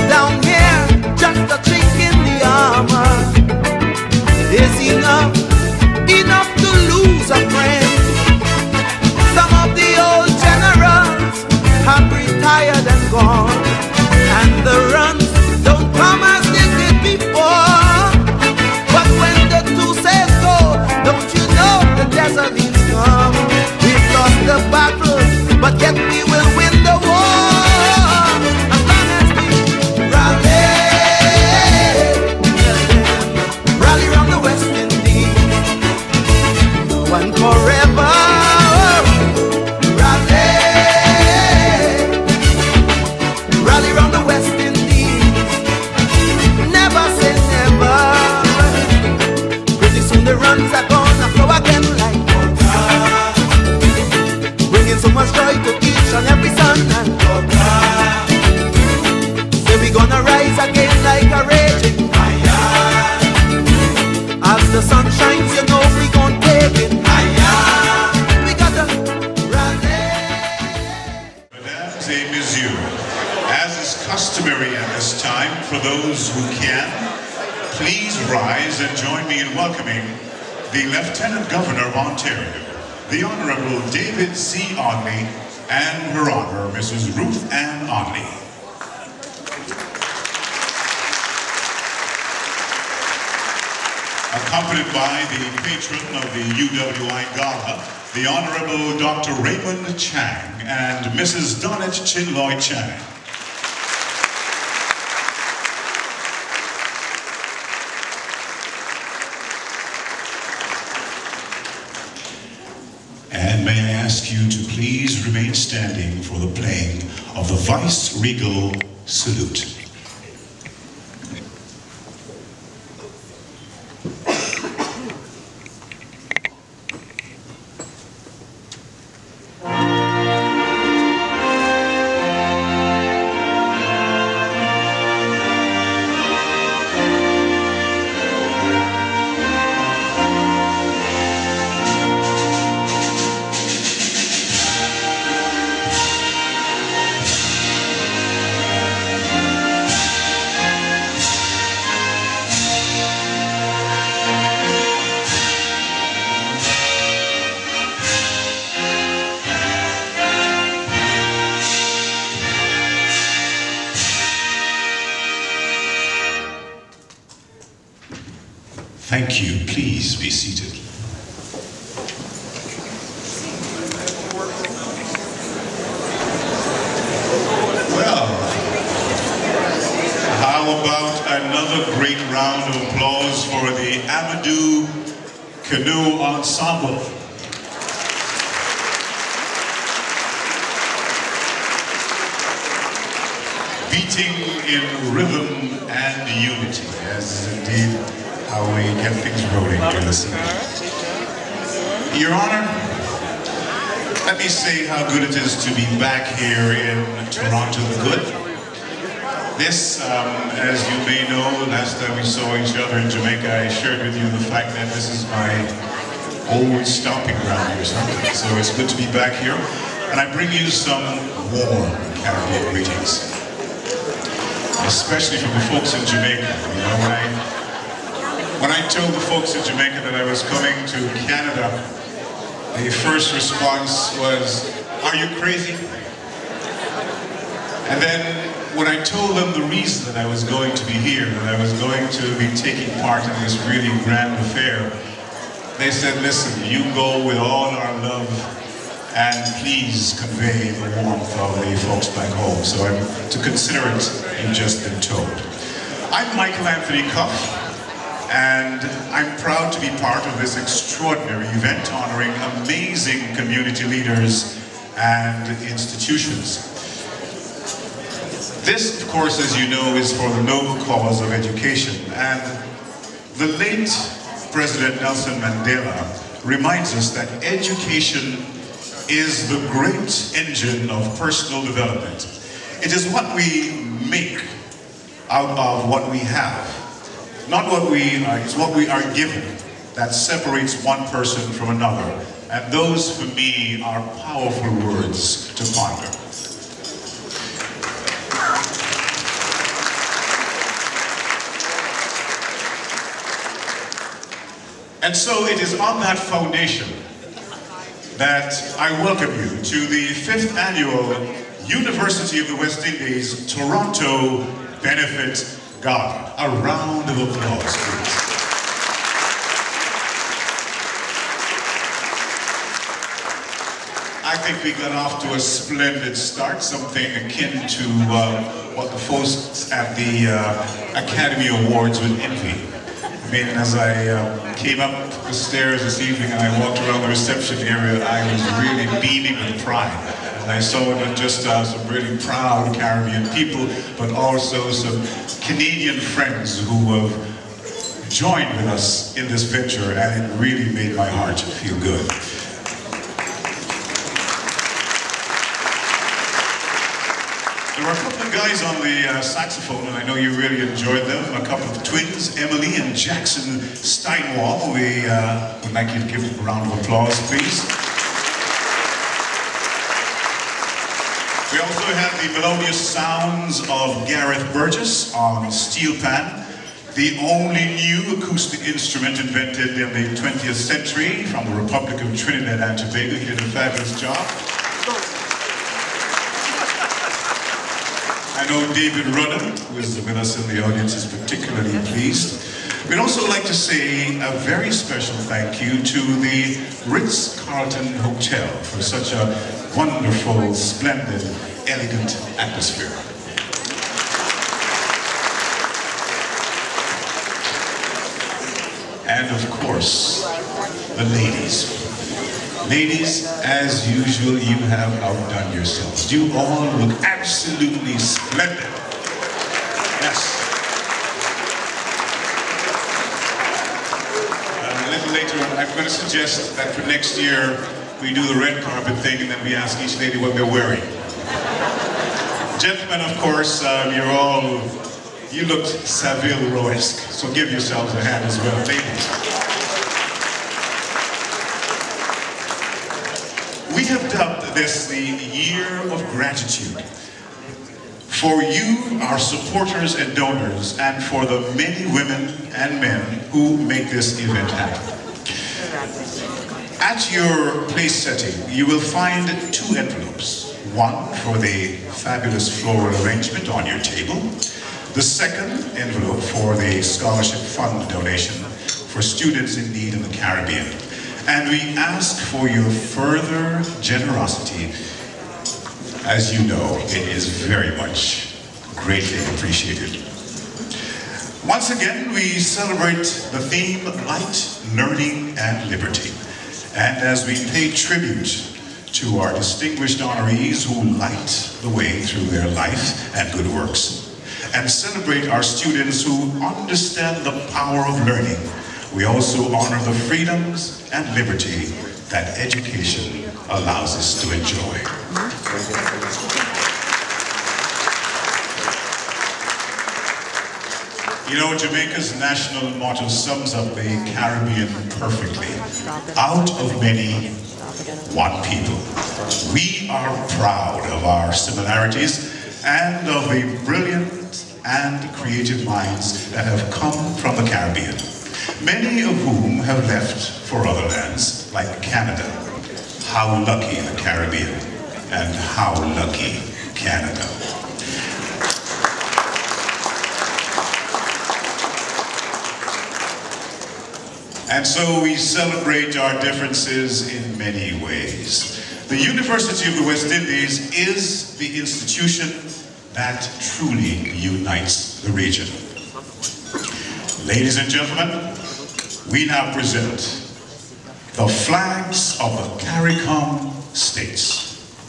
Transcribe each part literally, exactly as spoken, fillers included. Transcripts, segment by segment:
down here, just a chink in the armor is enough, enough to lose a friend. Some of the old generals have retired and gone, and the runs don't come as they did before. But when the two says go, don't you know the desert is come? We've lost the battle, but yet we will win the war. As long as we rally, rally round the West Indies, one forever. Rally, rally round the West Indies, never say never. Pretty soon the runs are gonna flow again like water, bringing so much joy to each and every son and daughter. Say we gonna rise again like a raging fire. As the sun shines, you know we gon' take it higher. We gotta rally. Mesdames et messieurs, as is customary at this time, for those who can, please rise and join me in welcoming the Lieutenant Governor of Ontario, the Honorable David C. Onley, and Her Honor, Missus Ruth Ann Onley. Accompanied by the patron of the U W I Gala, the Honorable Doctor Raymond Chang and Missus Donnet Chinloy Chang. And may I ask you to please remain standing for the playing of the Vice-Regal Salute. Thank you. Please be seated. Well, how about another great round of applause for the Amadou Canoe Ensemble? Beating in rhythm and unity, as indeed how we get things rolling during this evening. Your Honor, let me say how good it is to be back here in Toronto the Good. This, um, as you may know, last time we saw each other in Jamaica, I shared with you the fact that this is my old stomping ground or something. So it's good to be back here. And I bring you some warm Caribbean greetings, especially from the folks in Jamaica. You know, when I When I told the folks in Jamaica that I was coming to Canada, the first response was, "Are you crazy?" And then when I told them the reason that I was going to be here, that I was going to be taking part in this really grand affair, they said, "Listen, you go with all our love and please convey the warmth of the folks back home." So I'm to consider it, you've just been told. I'm Michael Anthony Cuff, and I'm proud to be part of this extraordinary event honoring amazing community leaders and institutions. This, of course, as you know, is for the noble cause of education. And the late President Nelson Mandela reminds us that education is the great engine of personal development. It is what we make out of what we have. Not what we are, it's what we are given that separates one person from another. And those, for me, are powerful words to ponder. And so it is on that foundation that I welcome you to the fifth annual University of the West Indies Toronto Benefit Gala. A round of applause, please. I think we got off to a splendid start, something akin to uh, what the folks at the uh, Academy Awards would envy. I mean, as I uh, came up the stairs this evening and I walked around the reception area, I was really beaming with pride. And I saw not just uh, some really proud Caribbean people, but also some Canadian friends who have joined with us in this venture, and it really made my heart feel good. There were a couple of guys on the uh, saxophone, and I know you really enjoyed them. A couple of twins, Emily and Jackson Steinwall. We uh, would like you to give them a round of applause, please. We also have the melodious sounds of Gareth Burgess on steel pan, the only new acoustic instrument invented in the twentieth century from the Republic of Trinidad and Tobago. He did a fabulous job. I know David Rudden, who is with us in the audience, is particularly pleased. We'd also like to say a very special thank you to the Ritz-Carlton Hotel for such a wonderful, splendid, elegant atmosphere. And of course, the ladies. Ladies, as usual, you have outdone yourselves. You all look absolutely splendid. Yes. Uh, a little later on, I'm going to suggest that for next year, we do the red carpet thing and then we ask each lady what they're wearing. Gentlemen, of course, um, you're all, you looked Savile Row-esque, so give yourselves a hand as well, ladies. We have dubbed this the Year of Gratitude for you, our supporters and donors, and for the many women and men who make this event happen. At your place setting, you will find two envelopes. One for the fabulous floral arrangement on your table. The second envelope for the scholarship fund donation for students in need in the Caribbean. And we ask for your further generosity. As you know, it is very much greatly appreciated. Once again, we celebrate the theme Light, Learning, and Liberty. And as we pay tribute to our distinguished honorees who light the way through their life and good works, and celebrate our students who understand the power of learning, we also honor the freedoms and liberty that education allows us to enjoy. You know, Jamaica's national motto sums up the Caribbean perfectly. Out of many, one people. We are proud of our similarities and of the brilliant and creative minds that have come from the Caribbean, many of whom have left for other lands, like Canada. How lucky the Caribbean, and how lucky Canada. And so we celebrate our differences in many ways. The University of the West Indies is the institution that truly unites the region. Ladies and gentlemen, we now present the flags of the CARICOM states.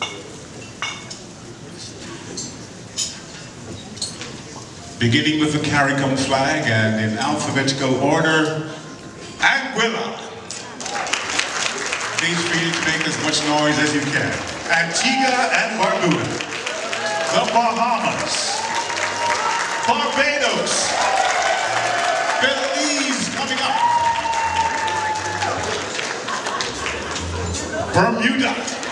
Beginning with the CARICOM flag and in alphabetical order, Anguilla. Please feel free to make as much noise as you can. Antigua and Barbuda. The Bahamas. Barbados. Belize coming up. Bermuda.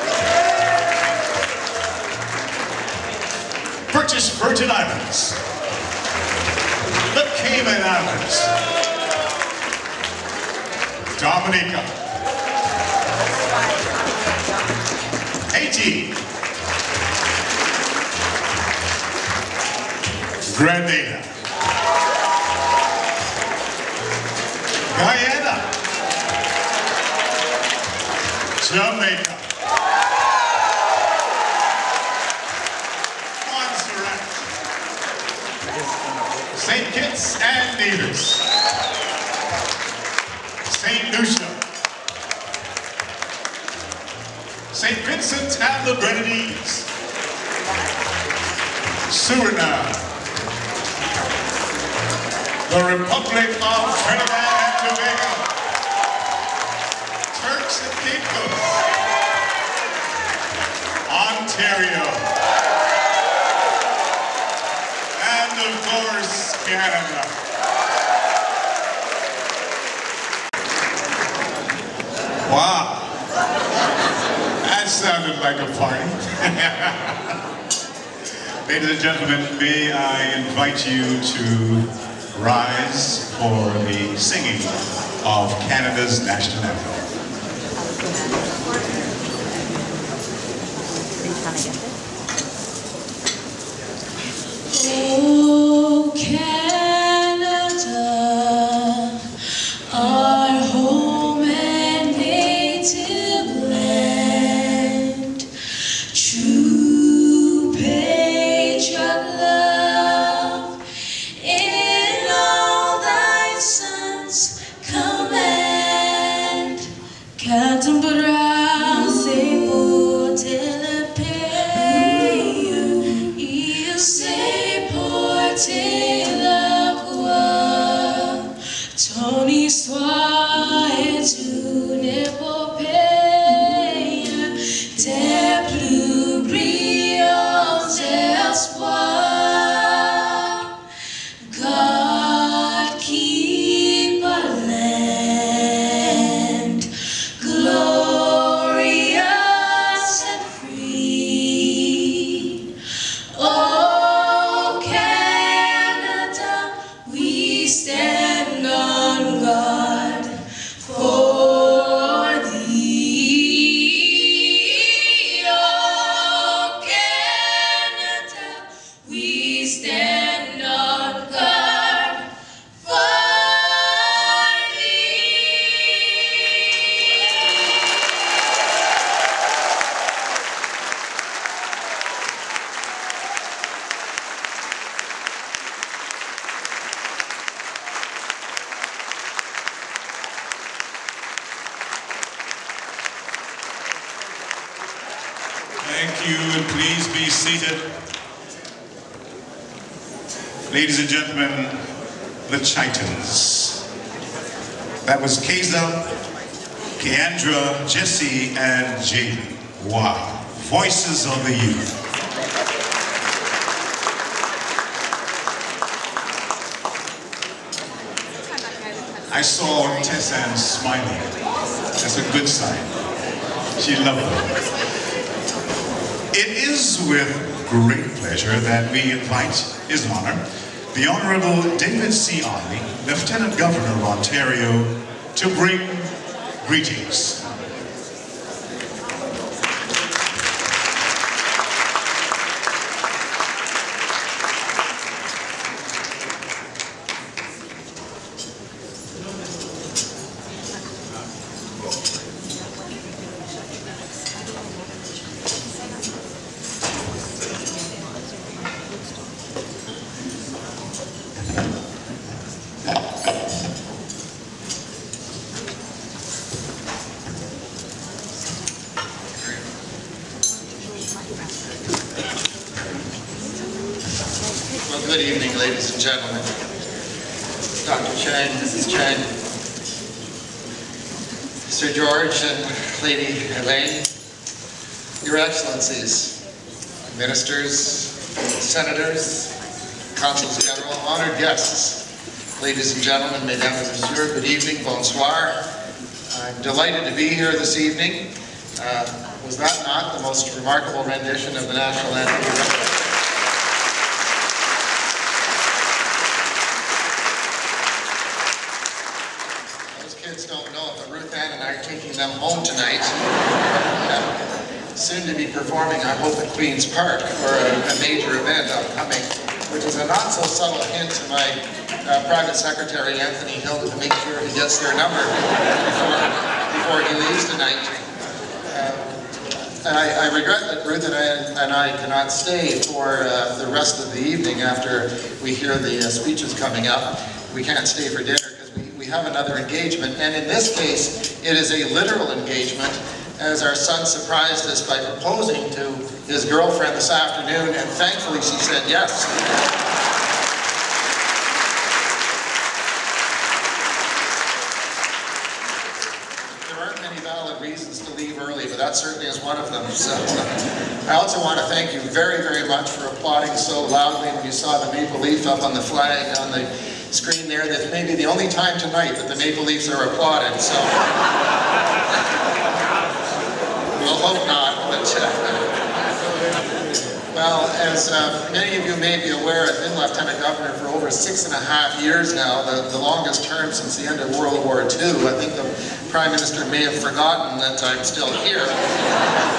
British Virgin Islands. The Cayman Islands. Dominica. Haiti. Grenada. Guyana. Jamaica. Montserrat. Saint Kitts and Nevis. Saint Lucia. Saint Vincent and the Grenadines. Suriname. The Republic of Trinidad and Tobago. Turks and Caicos. Ontario. And of course, Canada. Wow. That sounded like a party. Ladies and gentlemen, may I invite you to rise for the singing of Canada's national anthem. Oh, Canada, our home and native land, true patriot love in all thy sons command. Canton brase potele peio, il se porte la quoi, Tony soit tu n'épopée des plus brillants espoirs. God keep our land glorious and free. Oh, Canada, we stand on guard for thee. Oh, Canada, we stand on guard for thee. Thank you, and please be seated. Ladies and gentlemen, the Chitons. That was Keza, Keandra, Jesse, and Jaden. Wow. Voices of the youth. I saw Tessanne smiling. That's a good sign. She loved it. It is with great pleasure that we invite His Honor, the Honorable David C. Arley, Lieutenant Governor of Ontario, to bring greetings. Well, good evening, ladies and gentlemen. Doctor Chang, Missus Chang, Sir George and Lady Elaine, Your Excellencies, Ministers, Senators, Consuls General, honored guests, ladies and gentlemen, Mesdames et Messieurs, good evening, bonsoir. I'm delighted to be here this evening. Uh, was that not the most remarkable rendition of the national anthem? Kids don't know it, but Ruth Ann them home tonight. Soon to be performing, I hope, at Queen's Park for a, a major event upcoming, which is a not so subtle hint to my uh, private secretary, Anthony Hill, to make sure he gets their number before, before he leaves tonight. Uh, I, I regret that Ruth and I, and I cannot stay for uh, the rest of the evening after we hear the uh, speeches coming up. We can't stay for dinner because we, we have another engagement, and in this case, it is a literal engagement, as our son surprised us by proposing to his girlfriend this afternoon, and thankfully she said yes. There aren't many valid reasons to leave early, but that certainly is one of them. So I also want to thank you very, very much for applauding so loudly when you saw the maple leaf up on the flag on the screen there. That's maybe the only time tonight that the Maple Leafs are applauded. So. We'll hope not, but uh, well, as uh, many of you may be aware, I've been Lieutenant Governor for over six and a half years now, the, the longest term since the end of World War Two. I think the Prime Minister may have forgotten that I'm still here. But,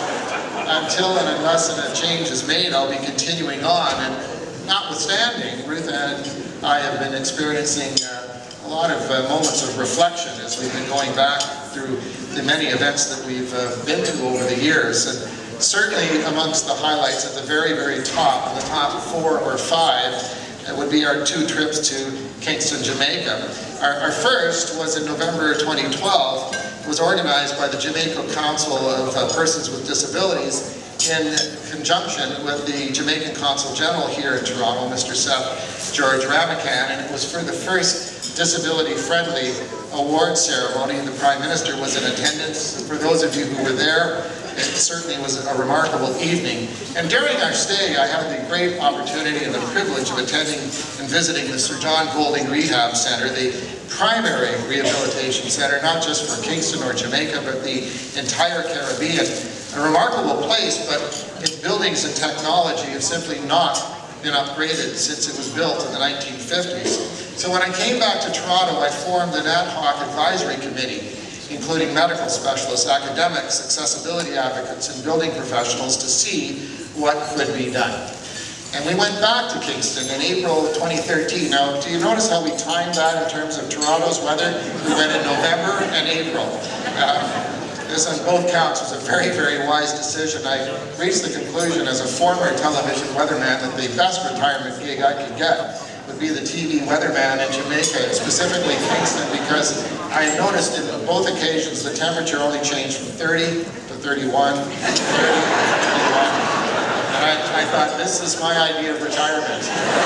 uh, until and unless a change is made, I'll be continuing on. And notwithstanding, Ruth and I have been experiencing uh, a lot of uh, moments of reflection as we've been going back through the many events that we've uh, been to over the years. And certainly amongst the highlights at the very, very top, in the top four or five, it would be our two trips to Kingston, Jamaica. Our, our first was in November twenty twelve. It was organized by the Jamaica Council of uh, Persons with Disabilities in conjunction with the Jamaican Consul General here in Toronto, Mister Seth George Ramacan, and it was for the first disability-friendly award ceremony, and the Prime Minister was in attendance. For those of you who were there, it certainly was a remarkable evening. And during our stay, I had the great opportunity and the privilege of attending and visiting the Sir John Golding Rehab Centre, the primary rehabilitation centre, not just for Kingston or Jamaica, but the entire Caribbean. A remarkable place, but its buildings and technology have simply not been upgraded since it was built in the nineteen fifties. So when I came back to Toronto, I formed an ad hoc advisory committee, including medical specialists, academics, accessibility advocates, and building professionals to see what could be done. And we went back to Kingston in April twenty thirteen. Now, do you notice how we timed that in terms of Toronto's weather? We went in November and April. Uh, This on both counts was a very, very wise decision. I reached the conclusion as a former television weatherman that the best retirement gig I could get would be the T V weatherman in Jamaica, specifically Kingston, because I noticed in both occasions the temperature only changed from thirty to thirty-one, thirty to thirty-one. And I, I thought, this is my idea of retirement.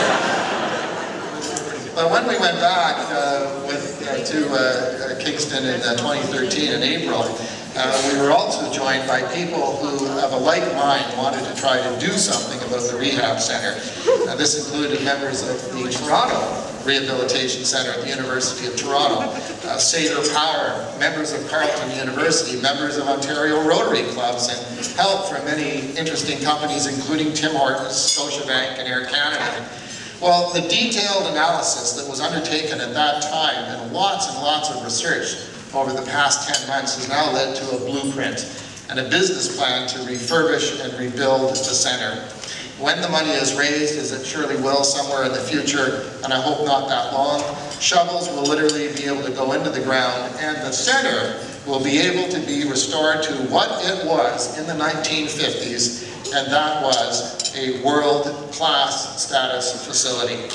But when we went back uh, with, uh, to uh, Kingston in uh, twenty thirteen in April, Uh, we were also joined by people who, of a like mind, wanted to try to do something about the rehab center. Uh, this included members of the Toronto Rehabilitation Center at the University of Toronto, uh, Sabre Power, members of Carleton University, members of Ontario Rotary Clubs, and help from many interesting companies, including Tim Hortons, Scotiabank, and Air Canada. Well, the detailed analysis that was undertaken at that time, and lots and lots of research over the past ten months, has now led to a blueprint and a business plan to refurbish and rebuild the center. When the money is raised, as it surely will somewhere in the future, and I hope not that long, shovels will literally be able to go into the ground, and the center will be able to be restored to what it was in the nineteen fifties, and that was a world-class status facility.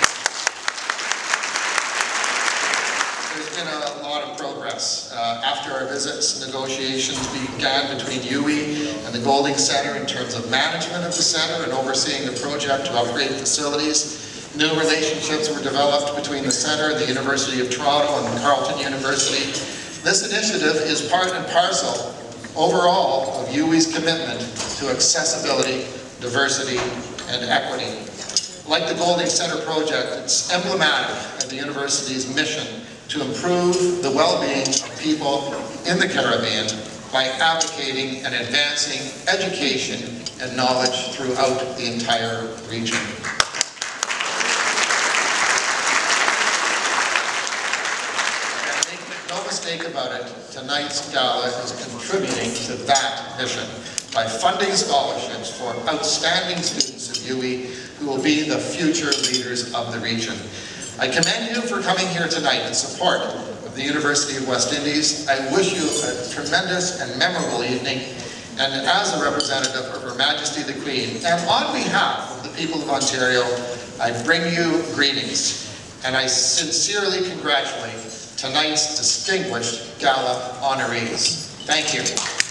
Been a lot of progress. Uh, after our visits, negotiations began between U I and the Golding Center in terms of management of the center and overseeing the project to upgrade facilities. New relationships were developed between the center, the University of Toronto, and Carleton University. This initiative is part and parcel overall of U I's commitment to accessibility, diversity, and equity. Like the Golding Center project, it's emblematic of the university's mission to improve the well-being of people in the Caribbean by advocating and advancing education and knowledge throughout the entire region. And make no mistake mistake about it, tonight's gala is contributing to that mission by funding scholarships for outstanding students of U I who will be the future leaders of the region. I commend you for coming here tonight in support of the University of West Indies. I wish you a tremendous and memorable evening, and as a representative of Her Majesty the Queen, and on behalf of the people of Ontario, I bring you greetings, and I sincerely congratulate tonight's distinguished gala honorees. Thank you.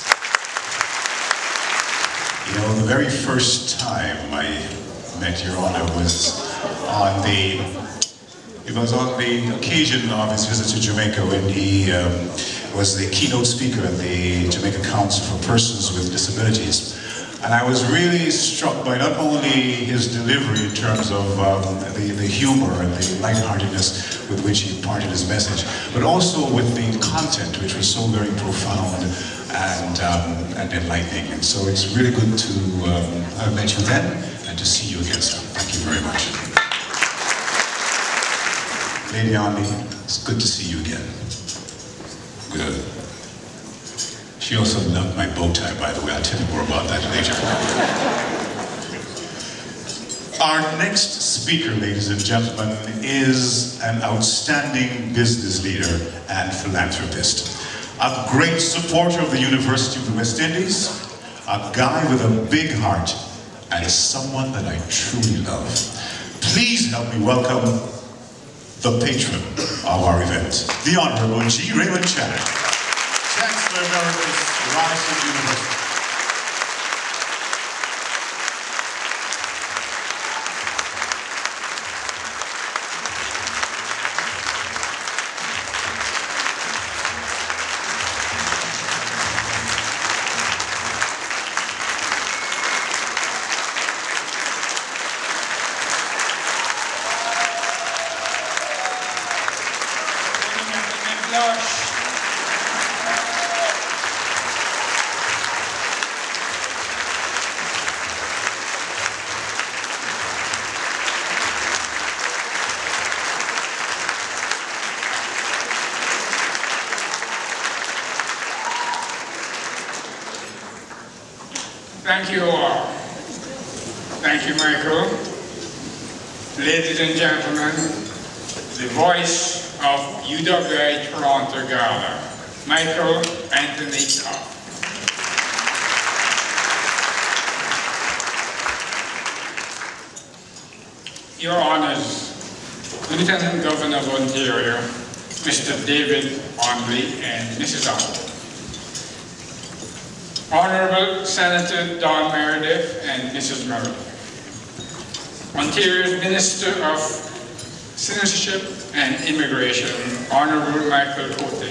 You know, the very first time I met Your Honor was on the, it was on the occasion of his visit to Jamaica when he um, was the keynote speaker at the Jamaica Council for Persons with Disabilities. And I was really struck by not only his delivery in terms of um, the, the humor and the lightheartedness with which he imparted his message, but also with the content, which was so very profound and, um, and enlightening. And so it's really good to um, have met you then and to see you again, sir. Thank you very much. Lady Army, it's good to see you again. Good. She also loved my bow tie, by the way. I'll tell you more about that later. Our next speaker, ladies and gentlemen, is an outstanding business leader and philanthropist. A great supporter of the University of the West Indies, a guy with a big heart, and someone that I truly love. Please help me welcome the patron of our event, the Honorable G. Raymond Channing, Chancellor Emeritus, Ryerson University. Thank you all. Thank you, Michael. Ladies and gentlemen, the voice of U W I Toronto Gala, Michael Anthony Cobb. Your Honors, Lieutenant Governor of Ontario, Mister David Onley and Missus Onley. Honorable Senator Don Meredith and Missus Meredith. Ontario's Minister of Citizenship and Immigration, Honorable Michael Cote.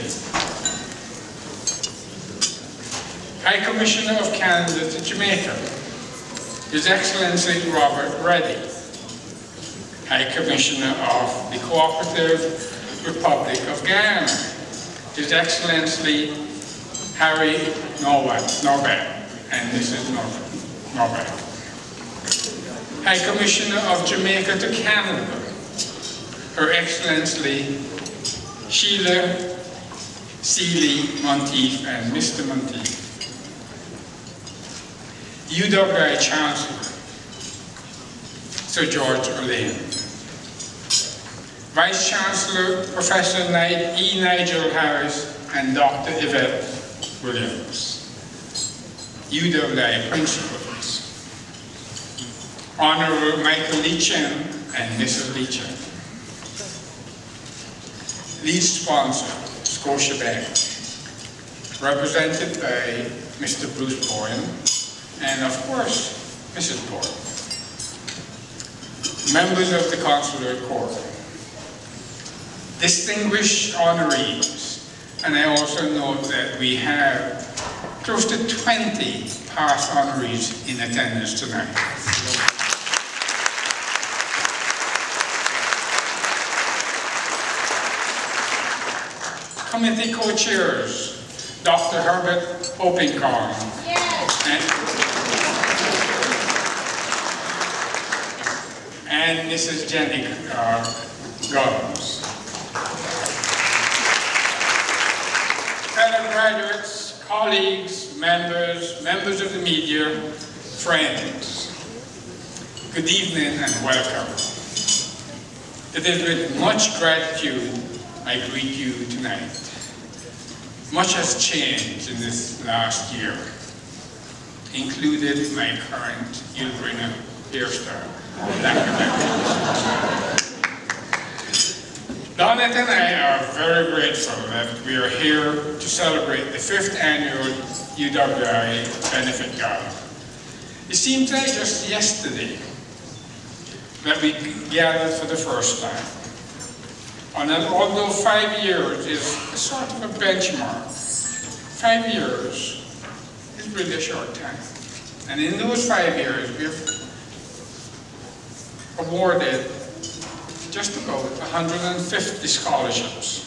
High Commissioner of Canada to Jamaica, His Excellency Robert Reddy. High Commissioner of the Cooperative Republic of Ghana, His Excellency Harry Norbert and Missus Norbert. High Commissioner of Jamaica to Canada, Her Excellency Sheila Seeley Monteith and Mister Monteith. U W I Chancellor, Sir George O'Lane. Vice Chancellor, Professor E. Nigel Harris and Doctor Yvette Williams. U W I Principals, Honorable Michael Leachin and Missus Leachin. Lead sponsor, Scotiabank, represented by Mister Bruce Boyne and, of course, Missus Boyne. Members of the Consular Corps, distinguished honorees, and I also note that we have close to twenty past honorees in attendance tonight. Committee co-chairs, Doctor Herbert Hopingham, yes. and, and Missus Jenny uh, Gomes. colleagues, members, members of the media, friends, good evening and welcome. It is with much gratitude I greet you tonight. Much has changed in this last year, included my current Yulbrina hairstyle. Donette and I are very grateful that we are here to celebrate the fifth annual U W I Benefit Gala. It seems like just yesterday that we gathered for the first time. And that although five years is a sort of a benchmark, five years is really a short time. And in those five years, we've awarded just about one hundred fifty scholarships.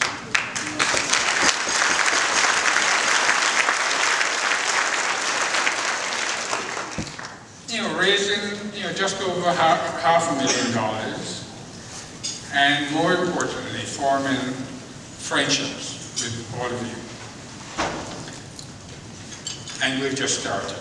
You know, raising you know, just over half, half a million dollars, and more importantly, forming friendships with all of you. And we've just started.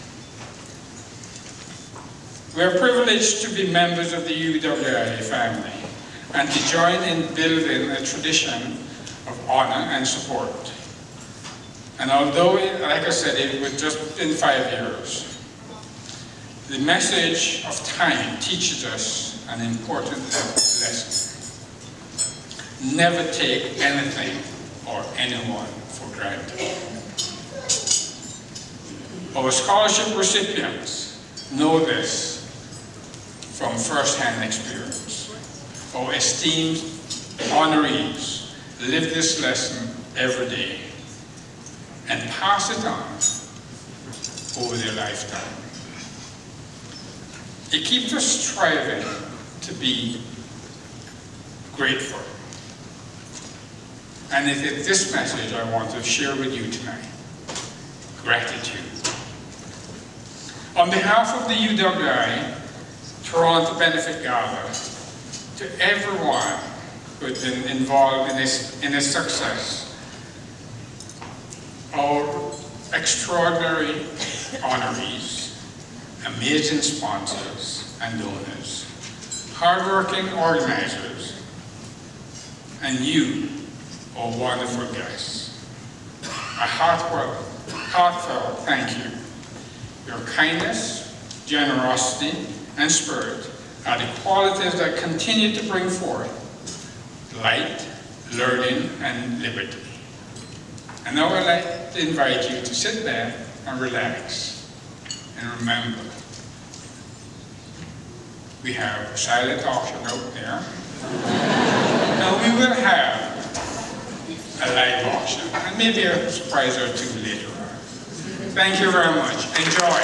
We are privileged to be members of the U W I family and to join in building a tradition of honor and support. And although, it, like I said, it was just in five years, the message of time teaches us an important lesson. Never take anything or anyone for granted. Our scholarship recipients know this from first-hand experience. Our esteemed honorees live this lesson every day and pass it on over their lifetime. It keeps us striving to be grateful. And it is this message I want to share with you tonight. Gratitude. On behalf of the U W I Toronto Benefit Gala, to everyone who has been involved in this, in its success, our extraordinary honorees, amazing sponsors and donors, hardworking organizers, and you, our wonderful guests. A heartfelt, heartfelt thank you. Your kindness, generosity, and spirit are the qualities that continue to bring forth light, learning, and liberty. And now I'd like to invite you to sit back and relax and remember, we have a silent auction out there. Now we will have a live auction and maybe a surprise or two later on. Thank you very much. Enjoy.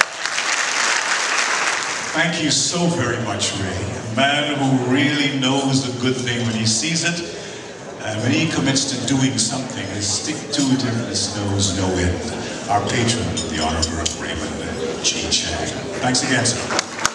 Thank you so very much, Ray. A man who really knows the good thing when he sees it, and when he commits to doing something, his stick-to-itiveness knows no end. Our patron, the Honorable Raymond G. Chang. Thanks again, sir.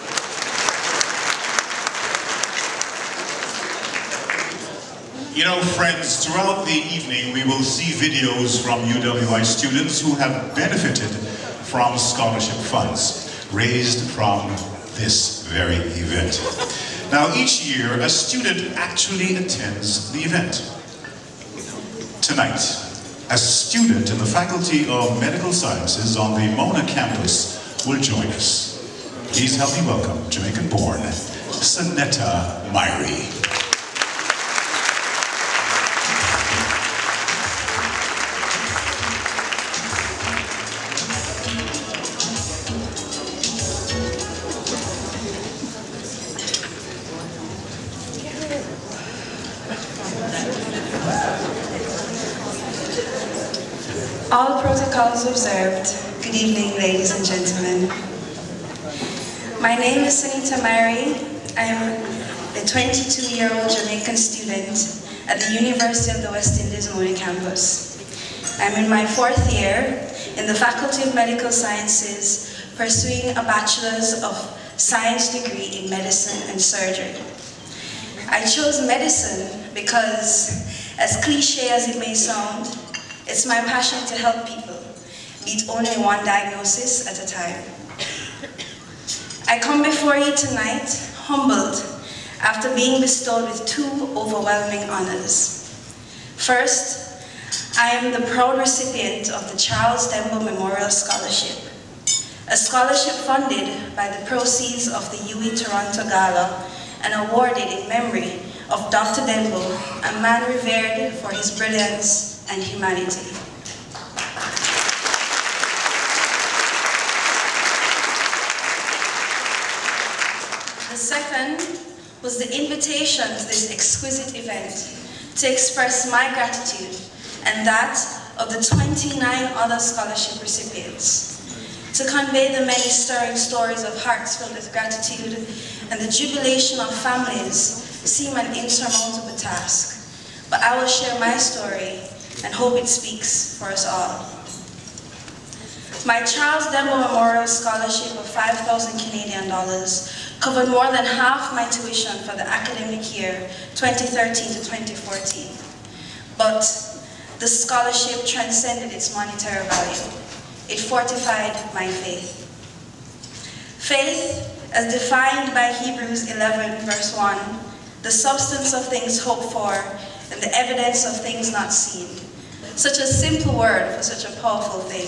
You know, friends, throughout the evening we will see videos from U W I students who have benefited from scholarship funds raised from this very event. Now, each year, a student actually attends the event. Tonight, a student in the Faculty of Medical Sciences on the Mona campus will join us. Please help me welcome Jamaican-born Sanetta Myrie. All protocols observed. Good evening, ladies and gentlemen. My name is Sanetta Myrie. I am a twenty-two-year-old Jamaican student at the University of the West Indies Mona campus. I'm in my fourth year in the Faculty of Medical Sciences, pursuing a Bachelor's of Science degree in Medicine and Surgery. I chose medicine because, as cliche as it may sound, it's my passion to help people, beat only one diagnosis at a time. I come before you tonight humbled after being bestowed with two overwhelming honors. First, I am the proud recipient of the Charles Dembo Memorial Scholarship, a scholarship funded by the proceeds of the U I Toronto Gala and awarded in memory of Doctor Dembo, a man revered for his brilliance and humanity. The second was the invitation to this exquisite event to express my gratitude and that of the twenty-nine other scholarship recipients, to convey the many stirring stories of hearts filled with gratitude and the jubilation of families seem an insurmountable task, but I will share my story and hope it speaks for us all. My Charles Dembo Memorial Scholarship of five thousand Canadian dollars covered more than half my tuition for the academic year twenty thirteen to twenty fourteen, but the scholarship transcended its monetary value. It fortified my faith. Faith, as defined by Hebrews eleven verse one, the substance of things hoped for and the evidence of things not seen. Such a simple word for such a powerful thing.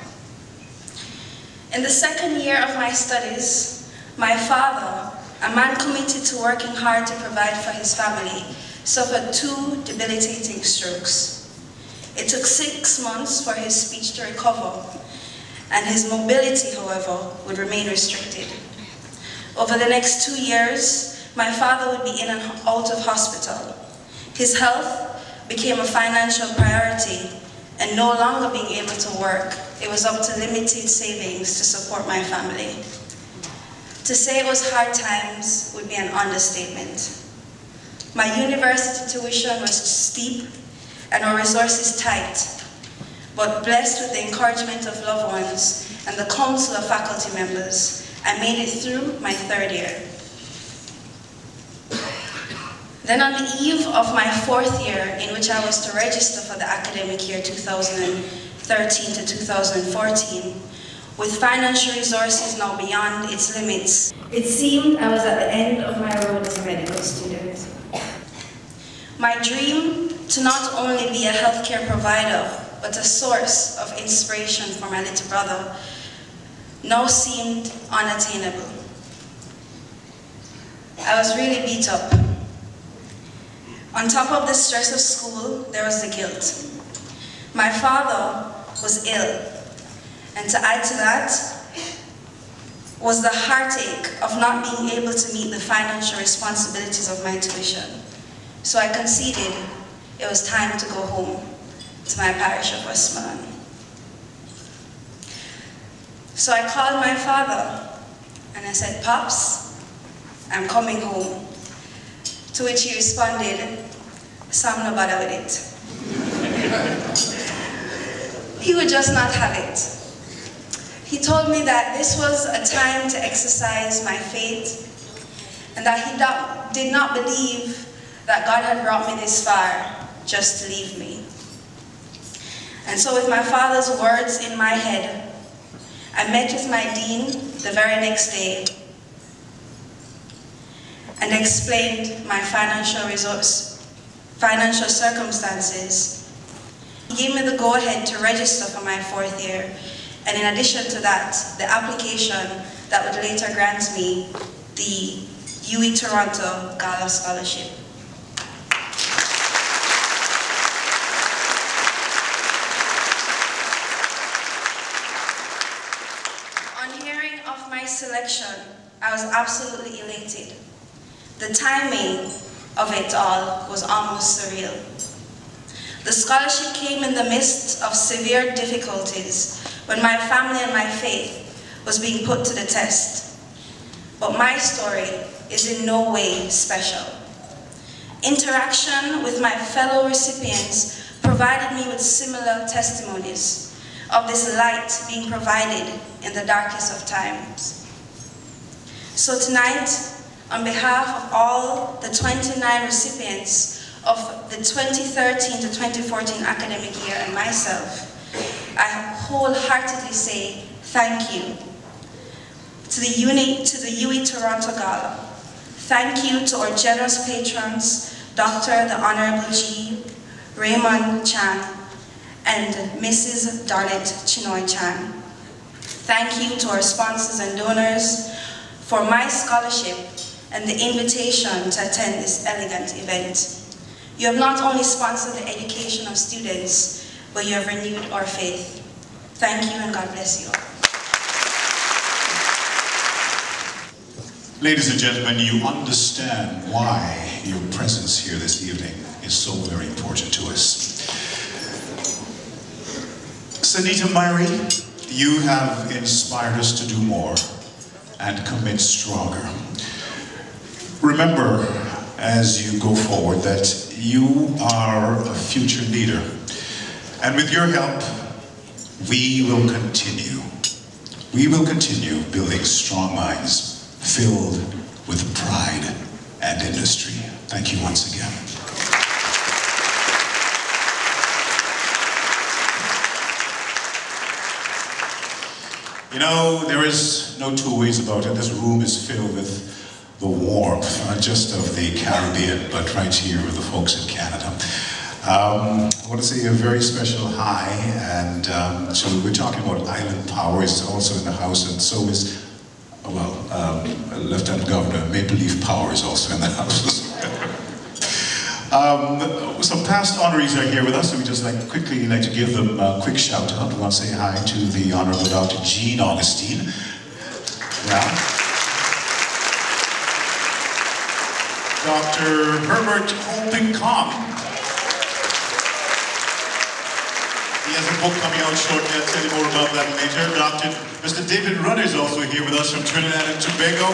In the second year of my studies, my father, a man committed to working hard to provide for his family, suffered two debilitating strokes. It took six months for his speech to recover, and his mobility, however, would remain restricted. Over the next two years, my father would be in and out of hospital. His health became a financial priority, and no longer being able to work, it was up to limited savings to support my family. To say it was hard times would be an understatement. My university tuition was steep and our resources tight, but blessed with the encouragement of loved ones and the council of faculty members, I made it through my third year. Then on the eve of my fourth year, in which I was to register for the academic year two thousand thirteen to two thousand fourteen, with financial resources now beyond its limits, it seemed I was at the end of my road as a medical student. My dream to not only be a healthcare provider, but a source of inspiration for my little brother, now seemed unattainable. I was really beat up. On top of the stress of school, there was the guilt. My father was ill, and to add to that was the heartache of not being able to meet the financial responsibilities of my tuition. So I conceded it was time to go home to my parish of Westmoreland. So I called my father and I said, "Pops, I'm coming home." To which he responded, "Sam, no bother with it." He would just not have it. He told me that this was a time to exercise my faith and that he do- did not believe that God had brought me this far just to leave me. And so with my father's words in my head, I met with my dean the very next day and explained my financial resource, financial circumstances. He gave me the go-ahead to register for my fourth year, and in addition to that, the application that would later grant me the U I Toronto Gala Scholarship. On hearing of my selection, I was absolutely elated. The timing of it all was almost surreal. The scholarship came in the midst of severe difficulties when my family and my faith was being put to the test. But my story is in no way special. Interaction with my fellow recipients provided me with similar testimonies of this light being provided in the darkest of times. So tonight, on behalf of all the twenty-nine recipients of the twenty thirteen to twenty fourteen academic year and myself, I wholeheartedly say thank you. To the Uni, to the U I Toronto Gala, thank you to our generous patrons, Doctor the Honorable G. Raymond Chan and Missus Donnet Chinoy Chan. Thank you to our sponsors and donors for my scholarship and the invitation to attend this elegant event. You have not only sponsored the education of students, but you have renewed our faith. Thank you and God bless you all. Ladies and gentlemen, you understand why your presence here this evening is so very important to us. Sanita Myrie, you have inspired us to do more and commit stronger. Remember, as you go forward, that you are a future leader. And with your help, we will continue. We will continue building strong minds filled with pride and industry. Thank you once again. You know, there is no two ways about it. This room is filled with the warmth, not just of the Caribbean, but right here with the folks in Canada. Um, I want to say a very special hi, and um, so we're talking about Island Power. It's also in the house, and so is, well, um, Lieutenant Governor Maple Leaf Power is also in the house. um, some past honorees are here with us, so we just like quickly like to give them a quick shout out. We want to say hi to the Honorable Doctor Jean Augustine. Yeah. Doctor Herbert Hoping-Kong. He has a book coming out shortly. I'll tell you more about that later. Doctor Mister David Rudder is also here with us from Trinidad and Tobago.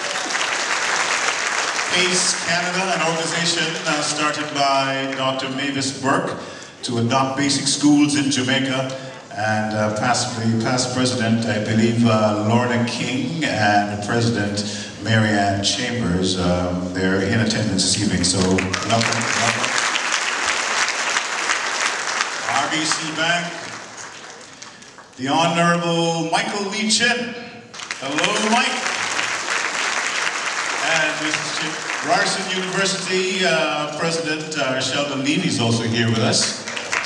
ACE Canada, an organization uh, started by Doctor Mavis Burke to adopt basic schools in Jamaica. And uh, past, past president, I believe, uh, Lorna King and President Marianne Chambers, um, they're in attendance this evening, so welcome, welcome. R B C Bank, the Honorable Michael Lee Chin. Hello, Mike. And Mister Ryerson University uh, President uh, Sheldon Levy is also here with us.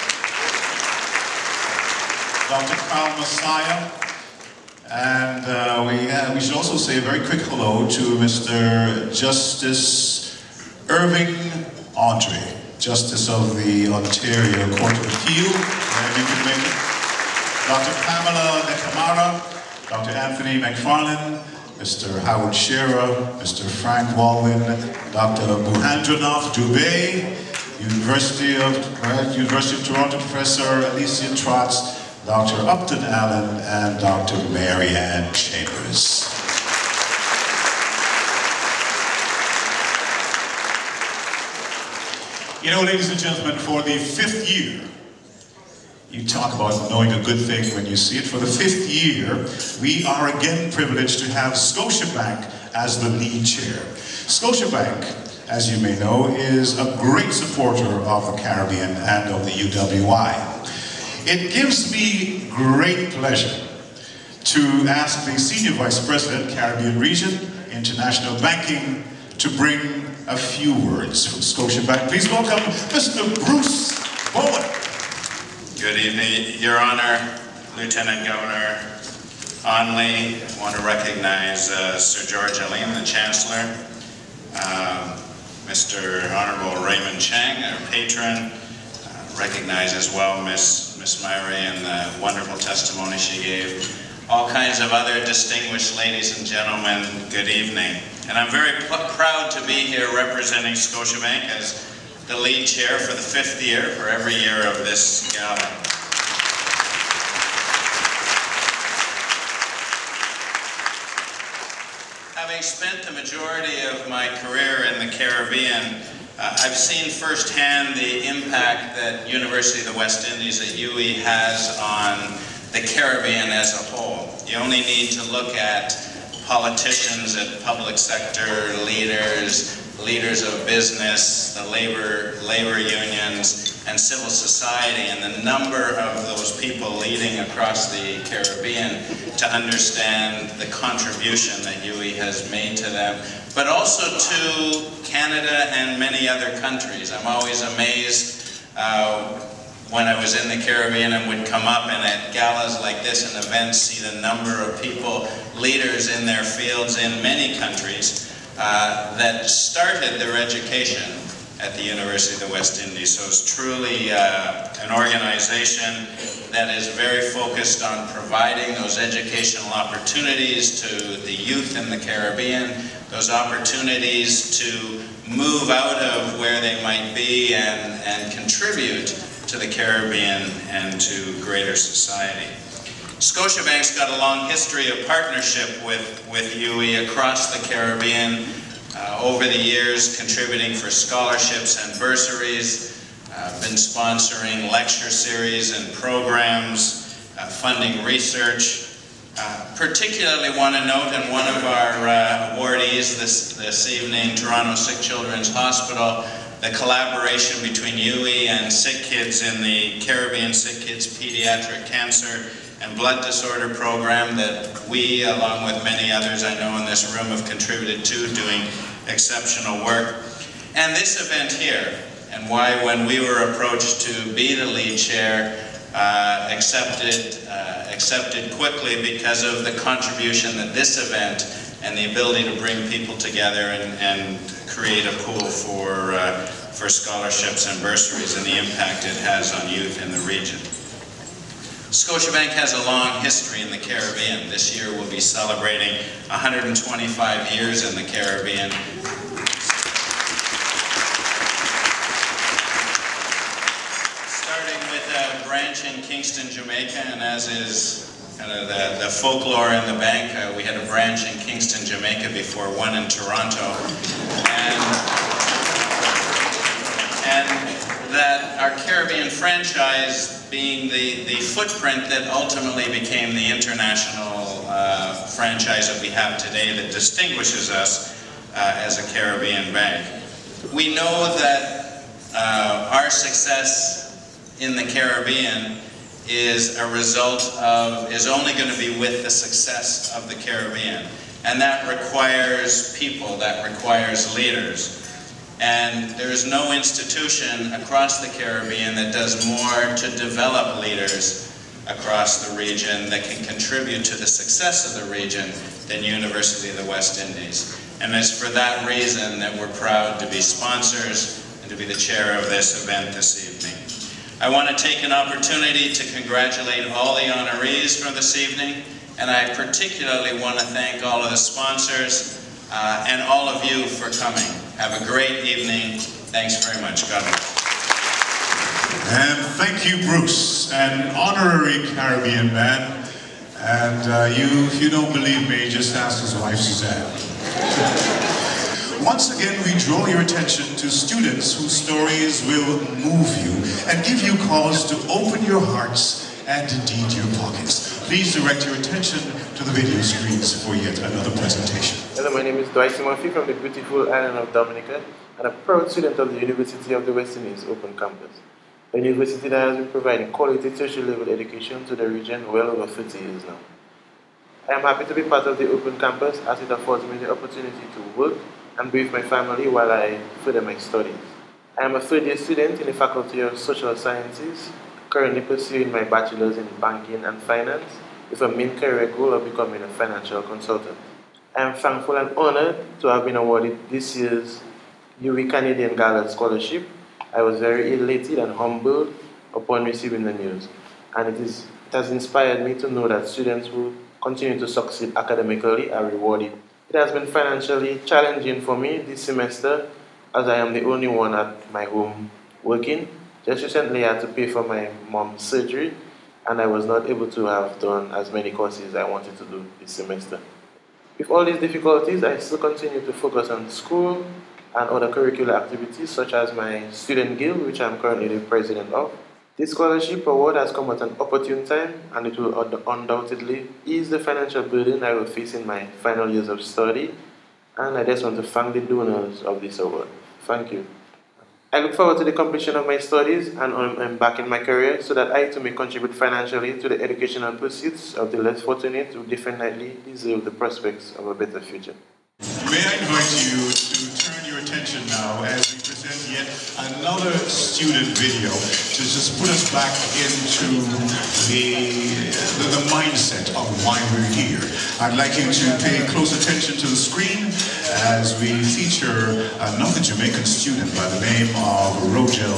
Doctor Carl Messiah. And uh, we, uh, we should also say a very quick hello to Mister Justice Irving Andre, Justice of the Ontario Court of Appeal, wherever you can make it. Doctor Pamela Necamara, Doctor Anthony McFarlane, Mister Howard Shearer, Mister Frank Walwyn, Doctor Buhandranath Dubé, University of, uh, University of Toronto Professor Alicia Trotz, Doctor Upton Allen, and Doctor Marianne Chambers. You know, ladies and gentlemen, for the fifth year, you talk about knowing a good thing when you see it. For the fifth year, we are again privileged to have Scotiabank as the lead chair. Scotiabank, as you may know, is a great supporter of the Caribbean and of the U W I. It gives me great pleasure to ask the Senior Vice President, Caribbean Region, International Banking, to bring a few words from Scotiabank. Please welcome Mister Bruce Bowen. Good evening, Your Honor, Lieutenant Governor Onley. I want to recognize uh, Sir George Allen, the Chancellor, uh, Mister Honorable Raymond Chang, our patron. Uh, recognize as well Miss Miss Myrie and the wonderful testimony she gave. All kinds of other distinguished ladies and gentlemen, good evening. And I'm very proud to be here representing Scotiabank as the lead chair for the fifth year, for every year of this gala. Having spent the majority of my career in the Caribbean, Uh, I've seen firsthand the impact that University of the West Indies at U I has on the Caribbean as a whole. You only need to look at politicians and public sector leaders, leaders of business, the labor, labor unions, and civil society, and the number of those people leading across the Caribbean to understand the contribution that U I has made to them, but also to Canada and many other countries. I'm always amazed uh, when I was in the Caribbean and would come up and at galas like this and events see the number of people, leaders in their fields in many countries uh, that started their education at the University of the West Indies. So it's truly uh, an organization that is very focused on providing those educational opportunities to the youth in the Caribbean, those opportunities to move out of where they might be and, and contribute to the Caribbean and to greater society. Scotiabank's got a long history of partnership with, with U I across the Caribbean, uh, over the years contributing for scholarships and bursaries, uh, been sponsoring lecture series and programs, uh, funding research. Uh, particularly want to note, and one of our uh, awardees this, this evening, Toronto Sick Children's Hospital, the collaboration between U I and Sick Kids in the Caribbean Sick Kids Pediatric Cancer and Blood Disorder Program that we, along with many others I know in this room, have contributed to, doing exceptional work. And this event here, and why when we were approached to be the lead chair, uh, accepted, uh, accepted quickly because of the contribution that this event and the ability to bring people together and, and create a pool for, uh, for scholarships and bursaries and the impact it has on youth in the region. Scotiabank has a long history in the Caribbean. This year we'll be celebrating one hundred twenty-five years in the Caribbean. Starting with a branch in Kingston, Jamaica, and as is kind of the, the folklore in the bank, uh, we had a branch in Kingston, Jamaica before one in Toronto. And, and that our Caribbean franchise being the, the footprint that ultimately became the international uh, franchise that we have today that distinguishes us uh, as a Caribbean bank. We know that uh, our success in the Caribbean is a result of, is only going to be with the success of the Caribbean. And that requires people, that requires leaders. And there is no institution across the Caribbean that does more to develop leaders across the region that can contribute to the success of the region than University of the West Indies. And it's for that reason that we're proud to be sponsors and to be the chair of this event this evening. I want to take an opportunity to congratulate all the honorees for this evening, and I particularly want to thank all of the sponsors uh, and all of you for coming. Have a great evening. Thanks very much. God bless. And thank you, Bruce, an honorary Caribbean man. And uh, you, if you don't believe me, just ask his wife, Suzanne. Once again, we draw your attention to students whose stories will move you and give you cause to open your hearts and indeed your pockets. Please direct your attention to the video screens for yet another presentation. Hello, my name is Dwight Murphy from the beautiful island of Dominica and a proud student of the University of the West Indies Open Campus, a university that has been providing quality tertiary level education to the region well over thirty years now. I am happy to be part of the Open Campus as it affords me the opportunity to work and be with my family while I further my studies. I am a third year student in the Faculty of Social Sciences, currently pursuing my bachelor's in banking and finance with a main career goal of becoming a financial consultant. I am thankful and honored to have been awarded this year's U I Canadian Gala Scholarship. I was very elated and humbled upon receiving the news, and it, is, it has inspired me to know that students who continue to succeed academically are rewarded. It has been financially challenging for me this semester as I am the only one at my home working. Just recently I had to pay for my mom's surgery and I was not able to have done as many courses I wanted to do this semester. With all these difficulties, I still continue to focus on school and other curricular activities such as my student guild, which I'm currently the president of. This scholarship award has come at an opportune time and it will undoubtedly ease the financial burden I will face in my final years of study And I just want to thank the donors of this award. Thank you. I look forward to the completion of my studies and I'm back in my career so that I too may contribute financially to the educational pursuits of the less fortunate who definitely deserve the prospects of a better future. May I invite you to turn your attention now as we present yet another student video to just put us back into the, the, the mindset of why we're here. I'd like you to pay close attention to the screen as we feature another Jamaican student by the name of Rogel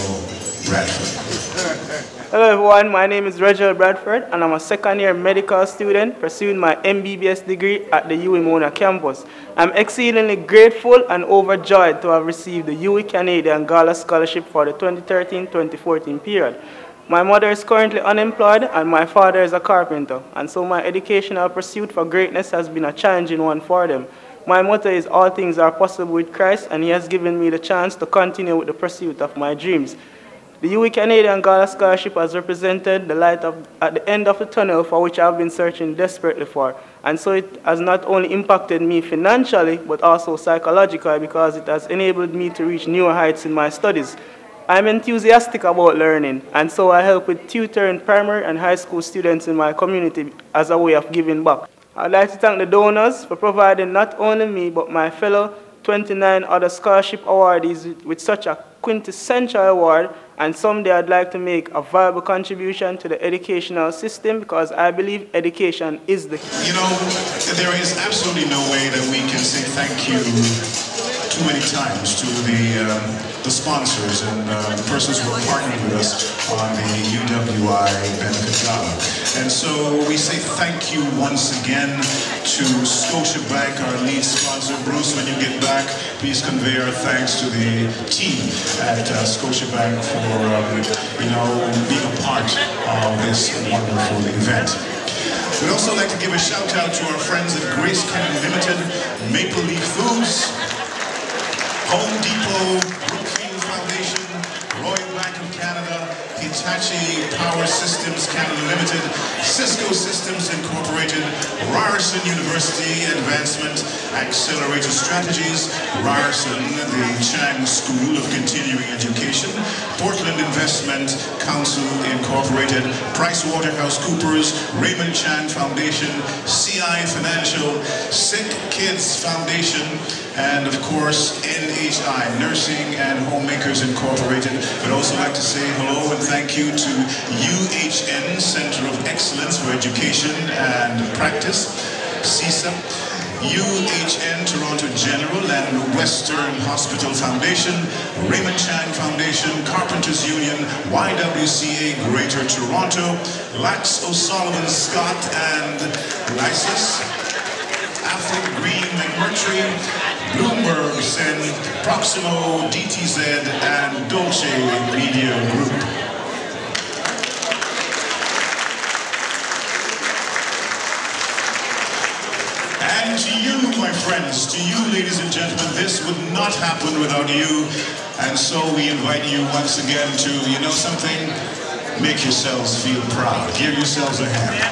Bradford. Hello everyone, my name is Rogel Bradford and I'm a second year medical student pursuing my M B B S degree at the U W I Mona campus. I'm exceedingly grateful and overjoyed to have received the U W I Canadian Gala Scholarship for the twenty thirteen twenty fourteen period. My mother is currently unemployed and my father is a carpenter, and so my educational pursuit for greatness has been a challenging one for them. My motto is all things are possible with Christ, and he has given me the chance to continue with the pursuit of my dreams. The U W I Canadian Gala Scholarship has represented the light of, at the end of the tunnel for which I've been searching desperately for. And so it has not only impacted me financially, but also psychologically because it has enabled me to reach newer heights in my studies. I'm enthusiastic about learning, and so I help with tutoring primary and high school students in my community as a way of giving back. I'd like to thank the donors for providing not only me, but my fellow twenty-nine other scholarship awardees with, with such a quintessential award, and someday I'd like to make a viable contribution to the educational system because I believe education is the key. You know, there is absolutely no way that we can say thank you too many times to the, um, the sponsors and uh, the persons who are partnering with us on the U W I Benefit Gala. And so we say thank you once again to Scotiabank, our lead sponsor. Bruce, when you get back, please convey our thanks to the team at uh, Scotiabank for um, you know, being a part of this wonderful event. We'd also like to give a shout out to our friends at Grace Kennedy Limited, Maple Leaf Foods, Home Depot, Brookfield Foundation, Royal Bank of Canada, Hitachi Power Systems Canada Limited, Cisco Systems Incorporated, Ryerson University Advancement Accelerated Strategies, Ryerson, the Chang School of Continuing Education, Portland Investment Council Incorporated, PricewaterhouseCoopers, Raymond Chan Foundation, C I Financial, Sick Kids Foundation, and of course N H I, Nursing and Homemakers Incorporated. I'd also like to say hello and thank you to U H N, Center of Excellence for Education and Practice, C I S A, U H N Toronto General and Western Hospital Foundation, Raymond Chan Foundation, Carpenters Union, Y W C A Greater Toronto, Lax O'Sullivan Scott and Lysis, Affleck Green McMurtry, Bloomberg Sen, Proximo, D T Z, and Dolce Media Group. And to you, my friends, to you, ladies and gentlemen, this would not happen without you. And so we invite you once again to, you know something, make yourselves feel proud. Give yourselves a hand.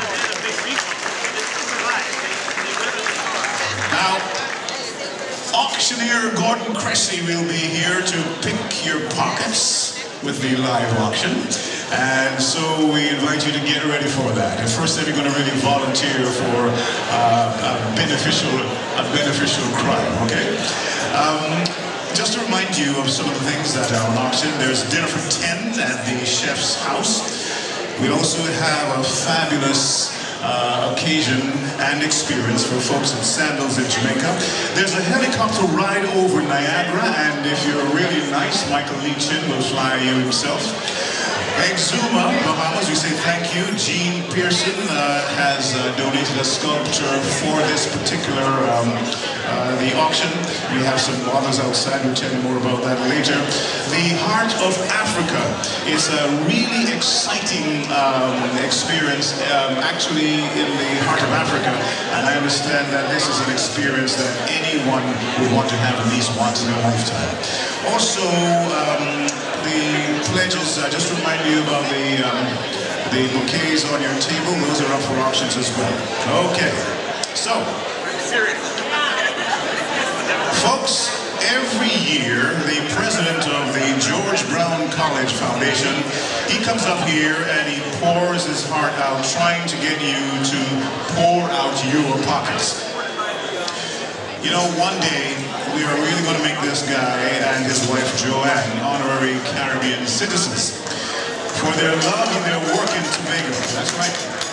Auctioneer Gordon Cressy will be here to pick your pockets with the live auction, and so we invite you to get ready for that. And first, they're going to really volunteer for uh, a beneficial, a beneficial crime. Okay. Um, just to remind you of some of the things that are on auction. There's dinner for ten at the chef's house. We also have a fabulous Uh, occasion and experience for folks in Sandals in Jamaica. There's a helicopter ride over Niagara, and if you're really nice, Michael Leachin will fly you himself. Exuma, Bahamas, we say thank you. Gene Pearson uh, has uh, donated a sculpture for this particular um, uh, the auction. We have some others outside. We'll tell you more about that later. The Heart of Africa is a really exciting um, experience, um, actually in the heart of Africa. And I understand that this is an experience that anyone would want to have at least once in a lifetime. Also, um, the pledges, uh, just remind you about the, um, the bouquets on your table. Those are up for auctions as well. Okay, so. Serious. Folks, every year, the president of the George Brown College Foundation, he comes up here and he pours his heart out trying to get you to pour out your pockets. You know, one day, we are really going to make this guy and his wife Joanne honorary Caribbean citizens for their love and their work in Tobago. That's right.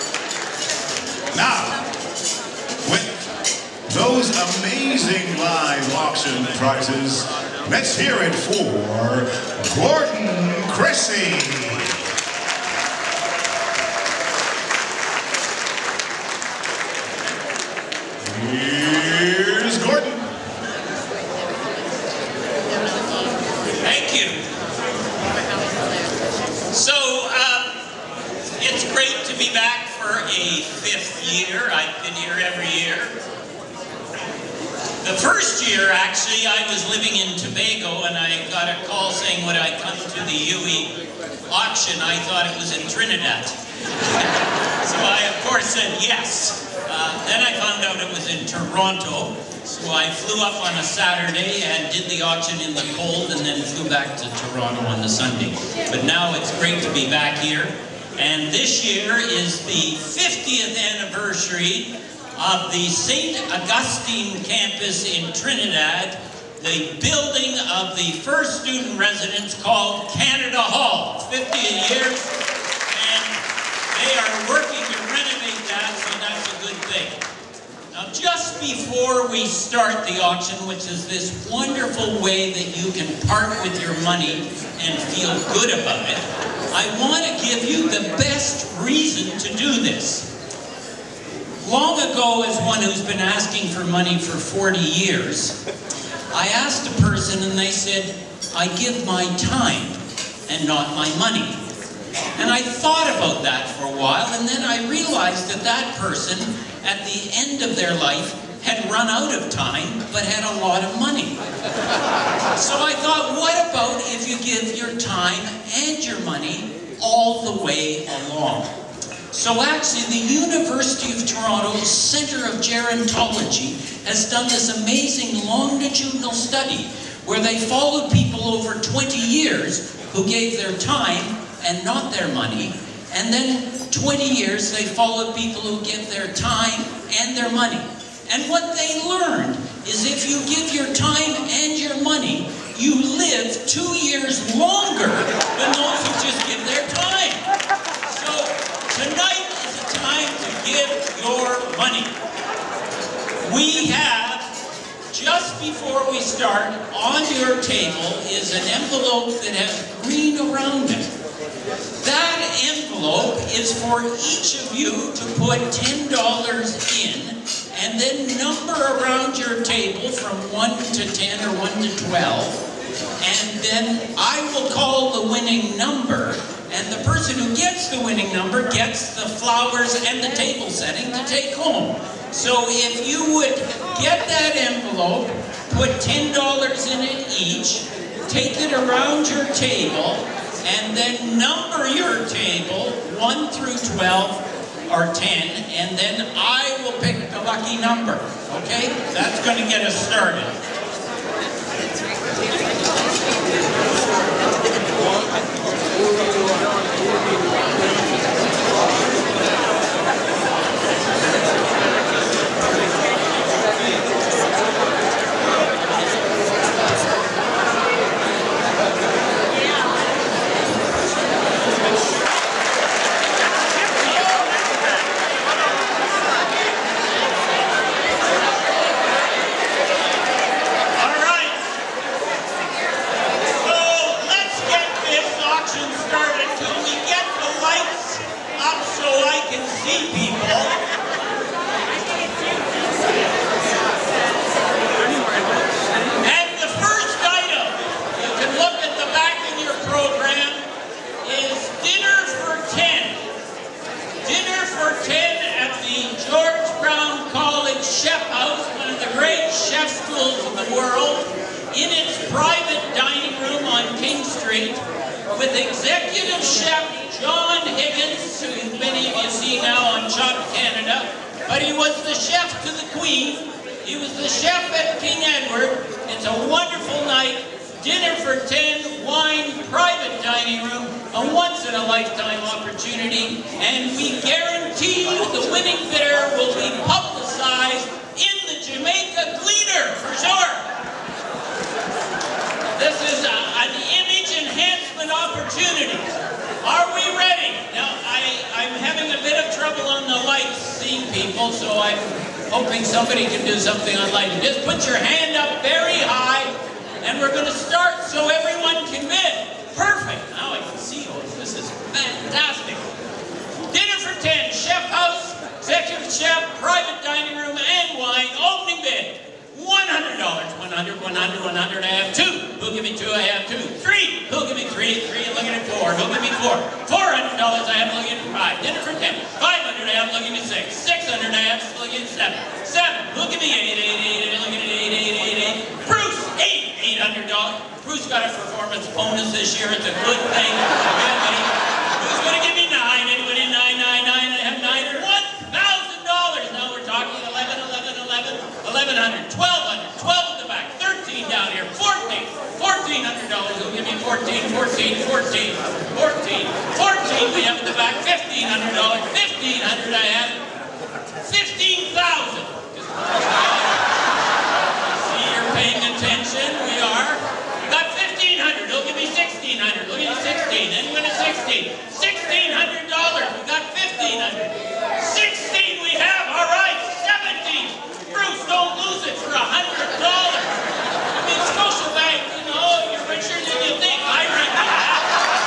Now, with those amazing live auction prizes, let's hear it for Gordon Cressy. Here's Gordon. Thank you. So, uh, it's great to be back for a fifth year. I've been here every year. The first year, actually, I was living in Tobago and I got a call saying would I come to the U E auction. I thought it was in Trinidad. So I, of course, said yes. Uh, then I found out it was in Toronto, so I flew up on a Saturday and did the auction in the cold and then flew back to Toronto on the Sunday. But now it's great to be back here. And this year is the fiftieth anniversary of the Saint Augustine campus in Trinidad, the building of the first student residence called Canada Hall. fifty years, and they are working to renovate that, so that's a good thing. Now, just before we start the auction, which is this wonderful way that you can part with your money and feel good about it, I want to give you the best reason to do this. Long ago, as one who's been asking for money for forty years, I asked a person and they said, I give my time and not my money. And I thought about that for a while, and then I realized that that person, at the end of their life, had run out of time, but had a lot of money. So I thought, what about if you give your time and your money all the way along? So actually, the University of Toronto's Centre of Gerontology has done this amazing longitudinal study where they followed people over twenty years who gave their time and not their money, and then twenty years they followed people who give their time and their money. And what they learned is if you give your time and your money, you live two years longer than those who just give their time. So tonight is a time to give your money. We have, just before we start, on your table is an envelope that has green around it. That envelope is for each of you to put ten dollars in and then number around your table from one to ten or one to twelve. And then I will call the winning number, and the person who gets the winning number gets the flowers and the table setting to take home. So if you would get that envelope, put ten dollars in it each, take it around your table, and then number your table one through twelve or ten, and then I will pick the lucky number. Okay? That's going to get us started. With executive chef John Higgins, who many of you see now on Chop Canada, but he was the chef to the Queen, He was the chef at King Edward. It's a wonderful night. Dinner for ten, wine, private dining room, a once-in-a-lifetime opportunity, and we guarantee you the winning bidder will be publicized in the Jamaica Gleaner, for sure. This is a, an image enhancement opportunity. Are we ready? Now, I, I'm having a bit of trouble on the lights seeing people, so I'm hoping somebody can do something on lighting. Just put your hand up very high, and we're going to start so everyone can bid. Perfect. Now I can see you. This is fantastic. Dinner for ten, chef house, executive chef, private dining room, and wine. Opening bid. one hundred dollars. one hundred, one hundred, one hundred. I have two. Who'll give me two? I have two. Three. Who'll give me three? Three. I'm looking at four. Who'll give me four? four hundred dollars. I have looking at five. Dinner for ten. five hundred. I have looking at six. six hundred. I have looking at seven. seven. Who'll give me eight? eight, eight. I'm looking at eight, eight, eight, eight. Bruce, eight. eight hundred dollars. Bruce got a performance bonus this year. It's a good thing. Who's going to give me nine? Anybody? nine, nine, nine. I have nine. one thousand dollars. Now we're talking eleven, eleven, eleven, eleven hundred, twelve hundred, twelve at the back, thirteen down here, fourteen, fourteen hundred dollars. Who'll give me fourteen, fourteen, fourteen, fourteen, fourteen. We have at the back, fifteen hundred dollars. fifteen hundred I have. fifteen thousand. See, you're paying attention. We are. Got fifteen hundred. He'll give me sixteen hundred. Look at sixteen. Anyone at sixteen? sixteen hundred dollars. We got fifteen hundred. sixteen we have. All right. seventeen. Bruce, don't lose it for one hundred dollars. I mean, Scotiabank, you know, you're richer than you think. I reckon that.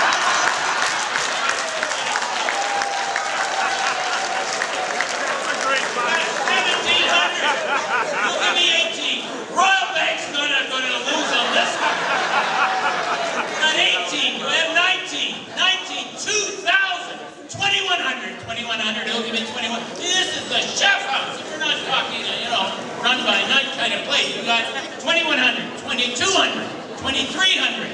seventeen hundred. You'll give me eighteen. Royal Bank's gonna, gonna lose on this one. Got eighteen. You have nineteen. nineteen. two thousand. twenty-one hundred. twenty-one hundred. He'll give me twenty-one. This is the chef house. We're not talking, you know, run by night kind of place. We got twenty-one hundred. twenty-two hundred. twenty-three hundred.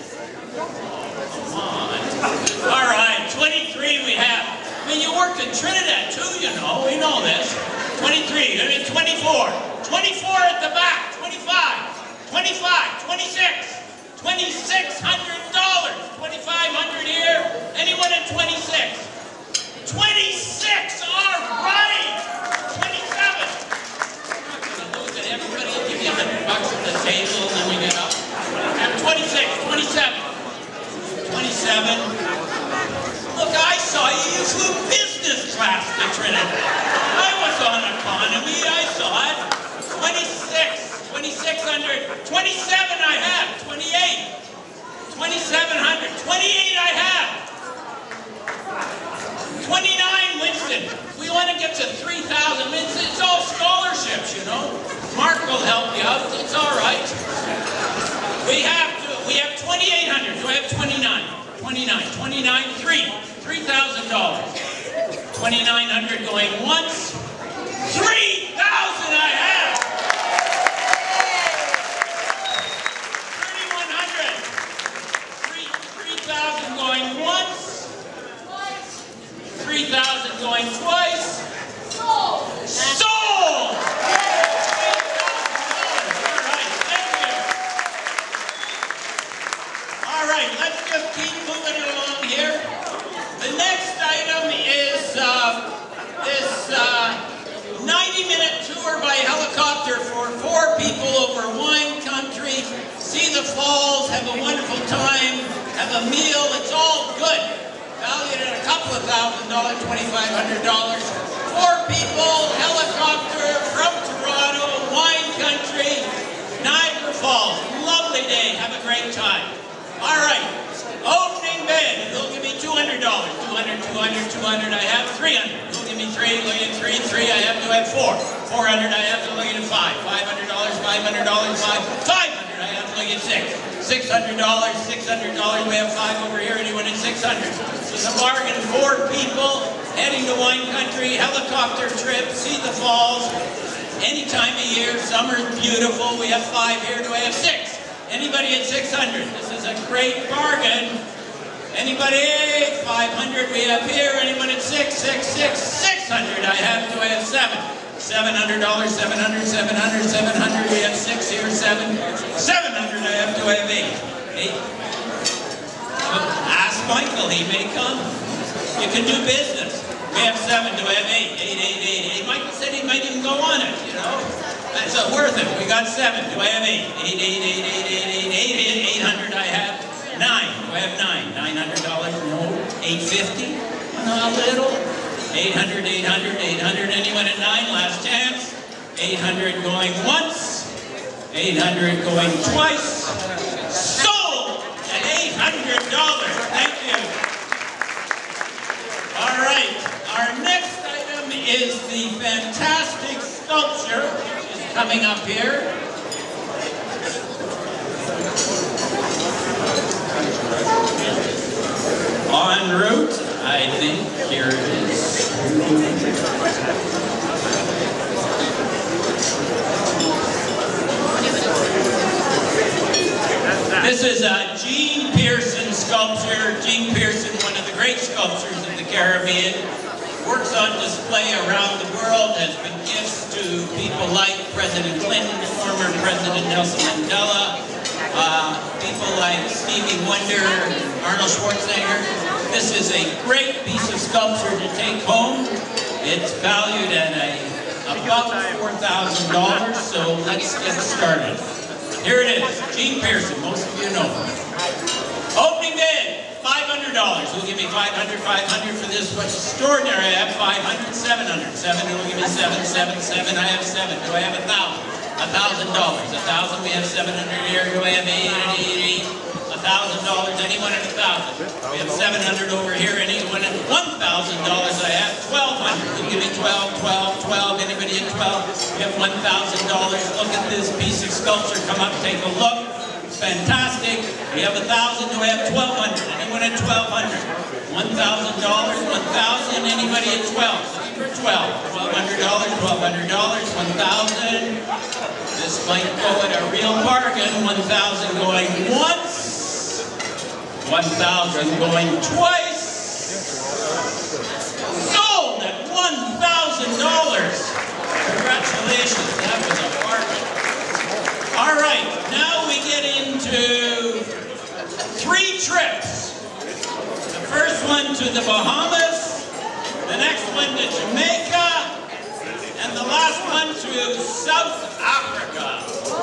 Come on. All right. twenty-three we have. I mean, you worked in Trinidad too, you know. We know this. twenty-three. I mean, twenty-four. twenty-four at the back. twenty-five. twenty-five. twenty-six. twenty-six hundred dollars. twenty-five hundred here. Anyone at twenty-six? twenty-six. All right. twenty-seven. I'm not going to lose it. Everybody will give you one hundred bucks on the table and then we get up. twenty-six. twenty-seven. twenty-seven. Look, I saw you. You flew business class to Trinidad. I was on economy. I saw it. twenty-six. twenty-six hundred. twenty-seven I have. twenty-eight. twenty-seven hundred. twenty-eight I have. twenty-nine, Winston. We want to get to three thousand. It's, it's all scholarships, you know. Mark will help you out. It's all right. We have to, we have twenty-eight hundred. Do I have twenty-nine? twenty-nine. twenty-nine, three. three thousand dollars. twenty-nine hundred going once. three thousand I have. thirty-one hundred. three thousand going once. three thousand going twice. Sold. Sold. All right, let's just keep moving it along here. The next item is uh, this ninety minute tour by helicopter for four people over wine country. See the falls, have a wonderful time, have a meal. It's all good. Valued at a couple of thousand dollars, twenty-five hundred dollars. Four people, helicopter from Toronto, wine country, Niagara Falls. Lovely day. Have a great time. All right. Opening bid. They'll give me two hundred dollars. two hundred, two hundred, two hundred. I have three hundred. They'll give me three. Look at three, three. I have to have four. four hundred. I have to look at five. five hundred dollars. five hundred dollars. five. five hundred. I have to look at six. six hundred dollars. six hundred dollars. We have five over here. Anyone at six hundred? So the bargain. Four people heading to wine country. Helicopter trip. See the falls. Any time of year. Summer's beautiful. We have five here. Do I have six? Anybody at six hundred? This is a great bargain. Anybody? five hundred we have here. Anyone at six? six, six, six hundred I have. Do I have seven? seven hundred dollars, seven hundred, seven hundred, seven hundred. We have six here, seven. seven hundred I have to have eight. Eight. Ask Michael, he may come. You can do business. We have seven, do I have eight? Eight, eight, eight, eight. Michael said he might even go on it, you know. That's uh, worth it. We got seven. Do I have eight? Eight, eight, eight, eight, eight, eight, eight, eight, eight hundred I have. Nine. Do I have nine? Nine hundred dollars? No. Eight fifty? A little. Eight hundred, eight hundred, eight hundred. Anyone at nine? Last chance. Eight hundred going once. Eight hundred going twice. Sold at eight hundred dollars. Thank you. All right. Our next item is the fantastic sculpture, which is coming up here. En route, I think. Here it is. This is a Gene Pearson sculpture. Gene Pearson, one of the great sculptors of the Caribbean, works on display around the world, has been gifts to people like President Clinton, former President Nelson Mandela, uh, people like Stevie Wonder, Arnold Schwarzenegger. This is a great piece of sculpture to take home. It's valued at a, about four thousand dollars, so let's get started. Here it is, Gene Pearson, most of you know him. Opening bid, five hundred dollars. Who'll give me five hundred, five hundred for this? What's extraordinary? I have five hundred, seven hundred. seven, who'll give me seven, seven, seven. I have seven. Do I have a thousand? A thousand dollars. A thousand, we have seven hundred here. Do I have eight, eight, eight? A thousand dollars. Anyone at a thousand? We have seven hundred over here. Anyone at one thousand dollars? I have twelve hundred. Who'll give me twelve, twelve, twelve? Anybody at twelve? We have one thousand dollars. Look at this piece of sculpture. Come up, take a look. Fantastic. We have a thousand. Do I have twelve hundred? Anyone at twelve hundred? One thousand dollars. One thousand. Anybody at twelve? Looking for twelve. Twelve hundred dollars. Twelve hundred dollars. One thousand. This might go at a real bargain. One thousand going once. One thousand going twice. Sold at one thousand dollars. Congratulations. That was a bargain. All right, now we get into three trips. The first one to the Bahamas, the next one to Jamaica, and the last one to South Africa.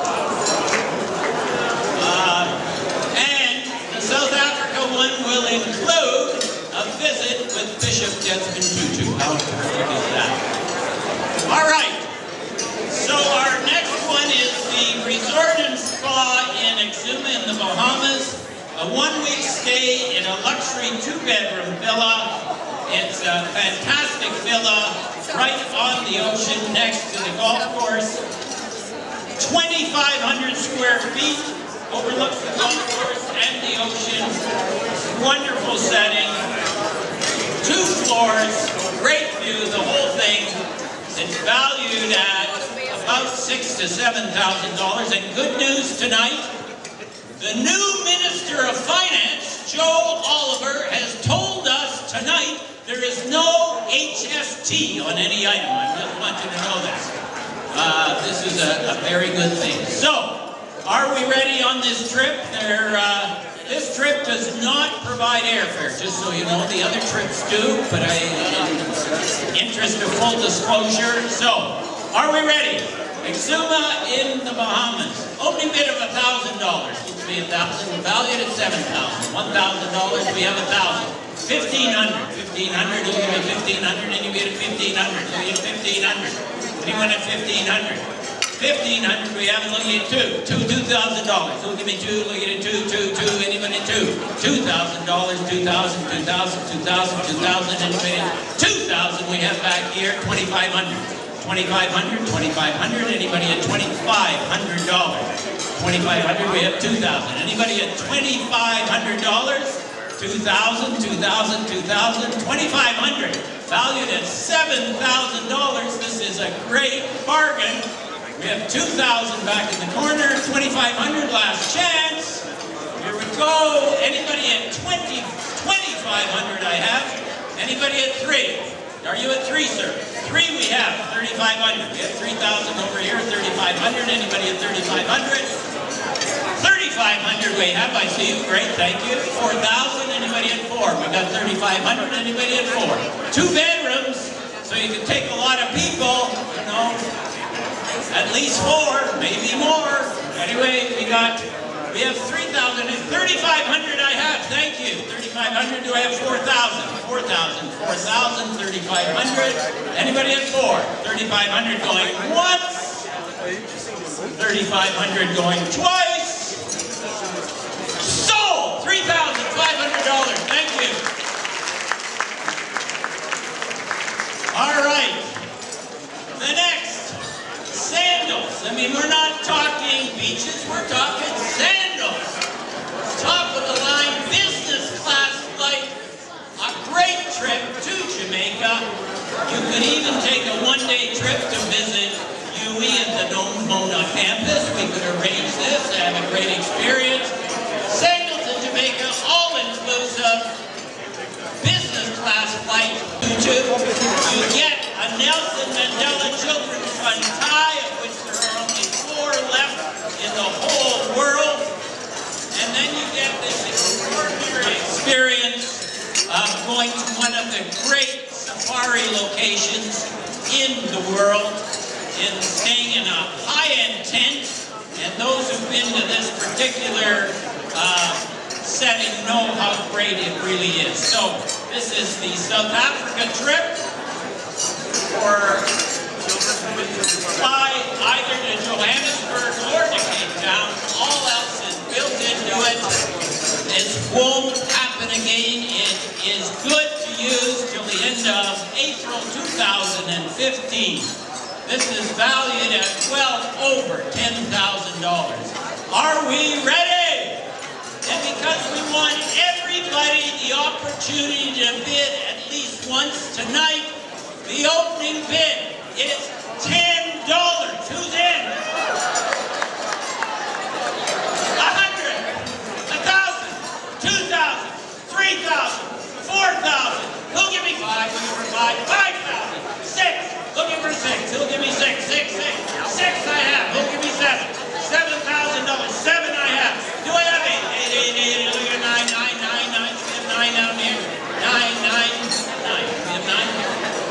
Uh, and the South Africa one will include a visit with Bishop Desmond Tutu. How terrific is that? All right. So our next one is the Resort and Spa in Exuma in the Bahamas. A one-week stay in a luxury two-bedroom villa. It's a fantastic villa right on the ocean next to the golf course. twenty-five hundred square feet, overlooks the golf course and the ocean. Wonderful setting. Two floors, great view, the whole thing. It's valued at about six to seven thousand dollars. And good news tonight, the new Minister of Finance, Joe Oliver, has told us tonight there is no H S T on any item. I just want you to know that. Uh, this is a, a very good thing. So, are we ready on this trip? There, uh, this trip does not provide airfare, just so you know. The other trips do, but I, in interest of full disclosure. So, are we ready? Exuma in the Bahamas. Opening bid of a thousand dollars. Would be a thousand. Valued at seven thousand. One thousand dollars. We have a thousand. Fifteen hundred. Fifteen hundred. Who give me fifteen hundred? And you get a fifteen hundred. Who get fifteen hundred? Anyone at fifteen hundred? Fifteen hundred. We have it. Look at two. Two. Two thousand dollars. Who give me two? Look at it. Two. Two. Two. Anybody at two? Two thousand dollars. Two thousand. Two thousand. Two thousand. Two thousand. Anybody? Two thousand. We have back here. Twenty-five hundred. twenty-five hundred, twenty-five hundred, anybody at twenty-five hundred dollars? twenty-five hundred, we have two thousand. Anybody at twenty-five hundred dollars? two thousand, two thousand, two thousand, twenty-five hundred. Valued at seven thousand dollars. This is a great bargain. We have two thousand back in the corner, twenty-five hundred, last chance. Here we go. Anybody at twenty, twenty-five hundred I have. Anybody at three? Are you at three, sir? Three we have, thirty-five hundred. We have three thousand over here, thirty-five hundred. Anybody at thirty-five hundred? thirty-five hundred we have, I see you. Great, thank you. four thousand, anybody at four? We got thirty-five hundred, anybody at four? Two bedrooms, so you can take a lot of people, you know. At least four, maybe more. Anyway, we got, we have three thousand, thirty-five hundred I have, thank you. thirty-five hundred, do I have four thousand? four thousand, four thousand, thirty-five hundred. Anybody at four? thirty-five hundred going once. thirty-five hundred going twice. Sold! three thousand five hundred dollars, thank you. All right, the next, sandals. I mean, we're not talking beaches, we're talking sandals. Top of the line, business class flight, a great trip to Jamaica. You could even take a one-day trip to visit U W I at the Mona campus. We could arrange this, have a great experience. Sandals in Jamaica, all inclusive. Business class flight. You, you get a Nelson Mandela Children's Fund tie, of which there are only four left in the whole world. And then you get this extraordinary experience of going to one of the great safari locations in the world, in staying in a high-end tent. And those who've been to this particular uh, setting know how great it really is. So this is the South Africa trip for fly either to Johannesburg or to Cape Town. All else is built into it. This won't happen again. It is good to use till the end of April two thousand fifteen. This is valued at well over ten thousand dollars. Are we ready? And because we want everybody the opportunity to bid at least once tonight, the opening bid is ten dollars. Who's in? A hundred, a thousand, two thousand, three thousand, four thousand. Who'll give me five? Looking for five. Five thousand. Six. Looking for six. Who'll give me six? Six, six. Six I have. Who'll give me seven? Seven thousand dollars. Seven I have. Do I have eight? Eight, eight, eight. Look at nine, nine, nine, nine. We have nine down here. Nine, nine, nine. We have nine here.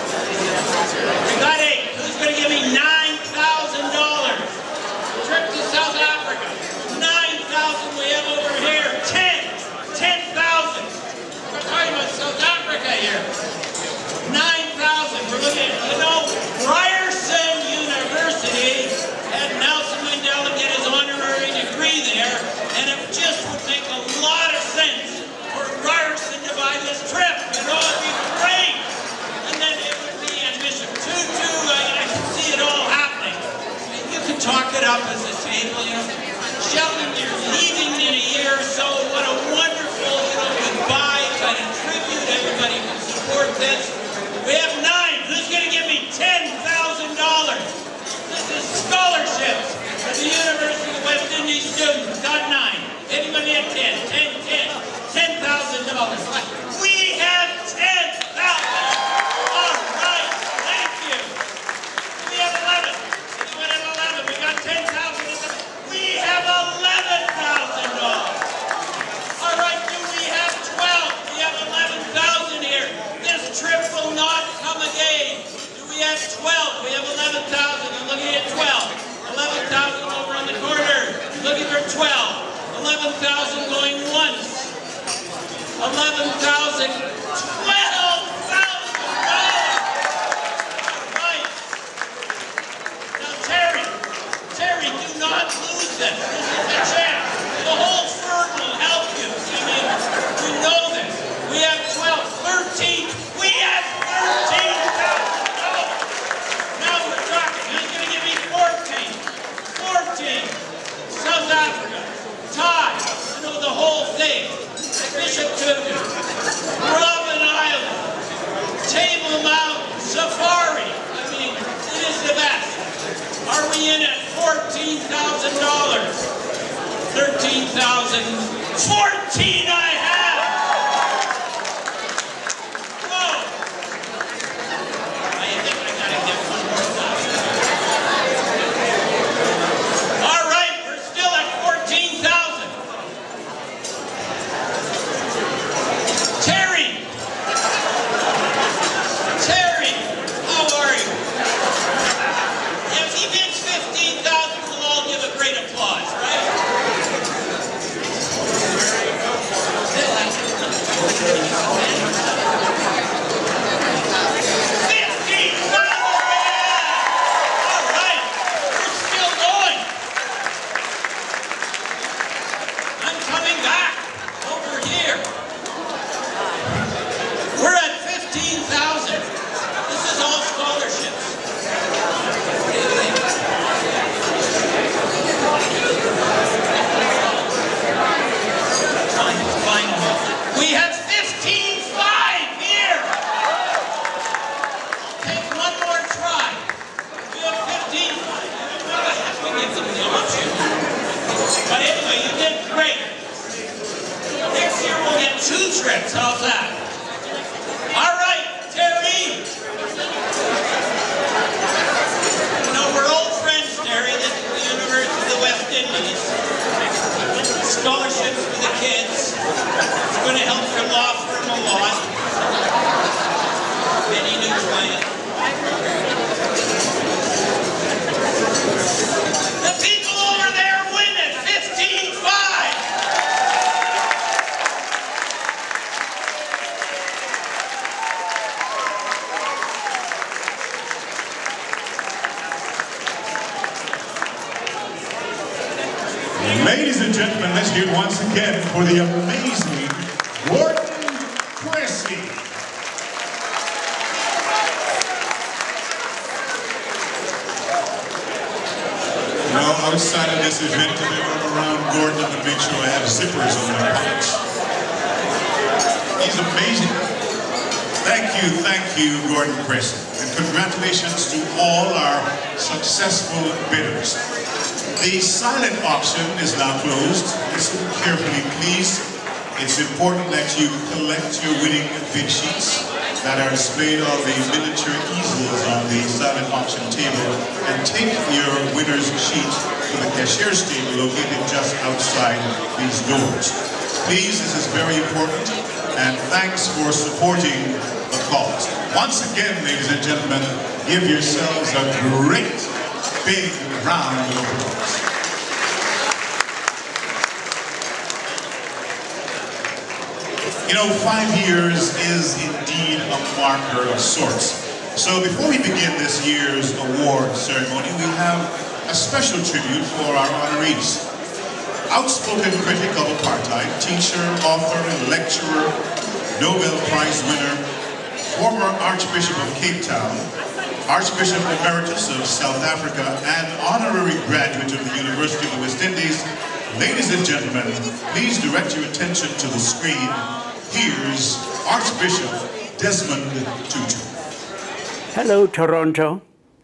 We got eight. Who's going to give me nine thousand dollars? Trip to South Africa. Nine thousand we have over here. Ten. Ten thousand. We're talking about South Africa here. Nine thousand. We're looking at, you know, Ryerson University had Nelson Mandela get his honorary degree there, and it just would make a lot of sense for Ryerson to buy this trip. You know, it'd be great. And then it would be in Bishop Tutu. I, I can see it all happening. You can talk it up as a table, you know. Sheldon, you're leaving in a year or so. What a wonderful, you know, goodbye kind of tribute. Everybody can support this. We have nine. Who's going to give me ten thousand dollars? This is scholarships for the University of West Indies students. Got nine. Anybody at ten? Ten, ten. Ten thousand dollars. We have ten thousand dollars. All right. Thank you. We have eleven. Anyone at eleven? We got ten thousand dollars. We have eleven thousand dollars. All right. Do we have twelve? We have eleven thousand here. This trip will not come again. Do we have twelve? We have eleven thousand. I'm looking at twelve. eleven thousand over on the corner. Looking for twelve. eleven thousand going once. eleven thousand. twelve thousand dollars. All right. Now, Terry. Terry, do not lose this. This is the chance. The whole firm will help you. I mean, we know this. We have twelve. thirteen. We have thirteen thousand dollars. Now we're talking. Who's going to give me fourteen? fourteen. South Africa. Tie. You know the whole thing. Bishop Tutu. Robin Island. that? All right, Terry. You know, we're old friends, Terry, the University of the West Indies. Scholarships for the kids. It's going to help your law firm a lot. Many new clients. The people over there win it, fifteen five. Ladies and gentlemen, let's hear it once again for the amazing Gordon Cressy. Now, outside of this event, if I run around Gordon, I'm going to make sure I have zippers on my pockets. He's amazing. Thank you, thank you, Gordon Cressy. And congratulations to all our successful bidders. The silent auction is now closed. Listen carefully, please. It's important that you collect your winning bid sheets that are displayed on the miniature easels on the silent auction table, and take your winner's sheet to the cashier's table located just outside these doors. Please, this is very important, and thanks for supporting the cause. Once again, ladies and gentlemen, give yourselves a great big round of applause. You know, five years is indeed a marker of sorts. So before we begin this year's award ceremony, we have a special tribute for our honorees. Outspoken critic of apartheid, teacher, author, and lecturer, Nobel Prize winner, former Archbishop of Cape Town, Archbishop Emeritus of South Africa, and honorary graduate of the University of the West Indies. Ladies and gentlemen, please direct your attention to the screen. Here's Archbishop Desmond Tutu. Hello, Toronto.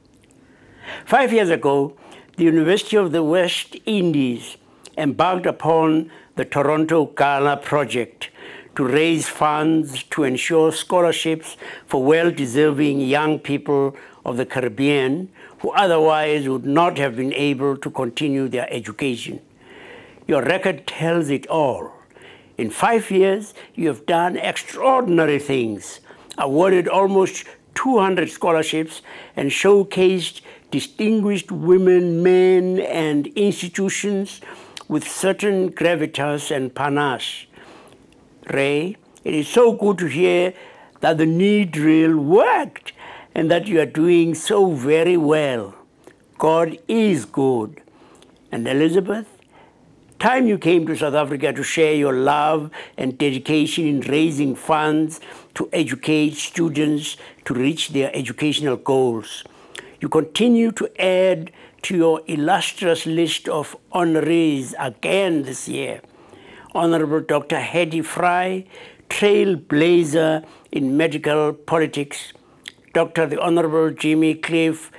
Five years ago, the University of the West Indies embarked upon the Toronto Gala Project to raise funds to ensure scholarships for well-deserving young people of the Caribbean who otherwise would not have been able to continue their education. Your record tells it all. In five years, you have done extraordinary things, awarded almost two hundred scholarships, and showcased distinguished women, men, and institutions with certain gravitas and panache. Ray, it is so good to hear that the knee drill worked and that you are doing so very well. God is good. And Elizabeth, time you came to South Africa to share your love and dedication in raising funds to educate students to reach their educational goals. You continue to add to your illustrious list of honorees again this year. Honorable Doctor Hedy Fry, trailblazer in medical politics. Doctor the Honorable Jimmy Cliff,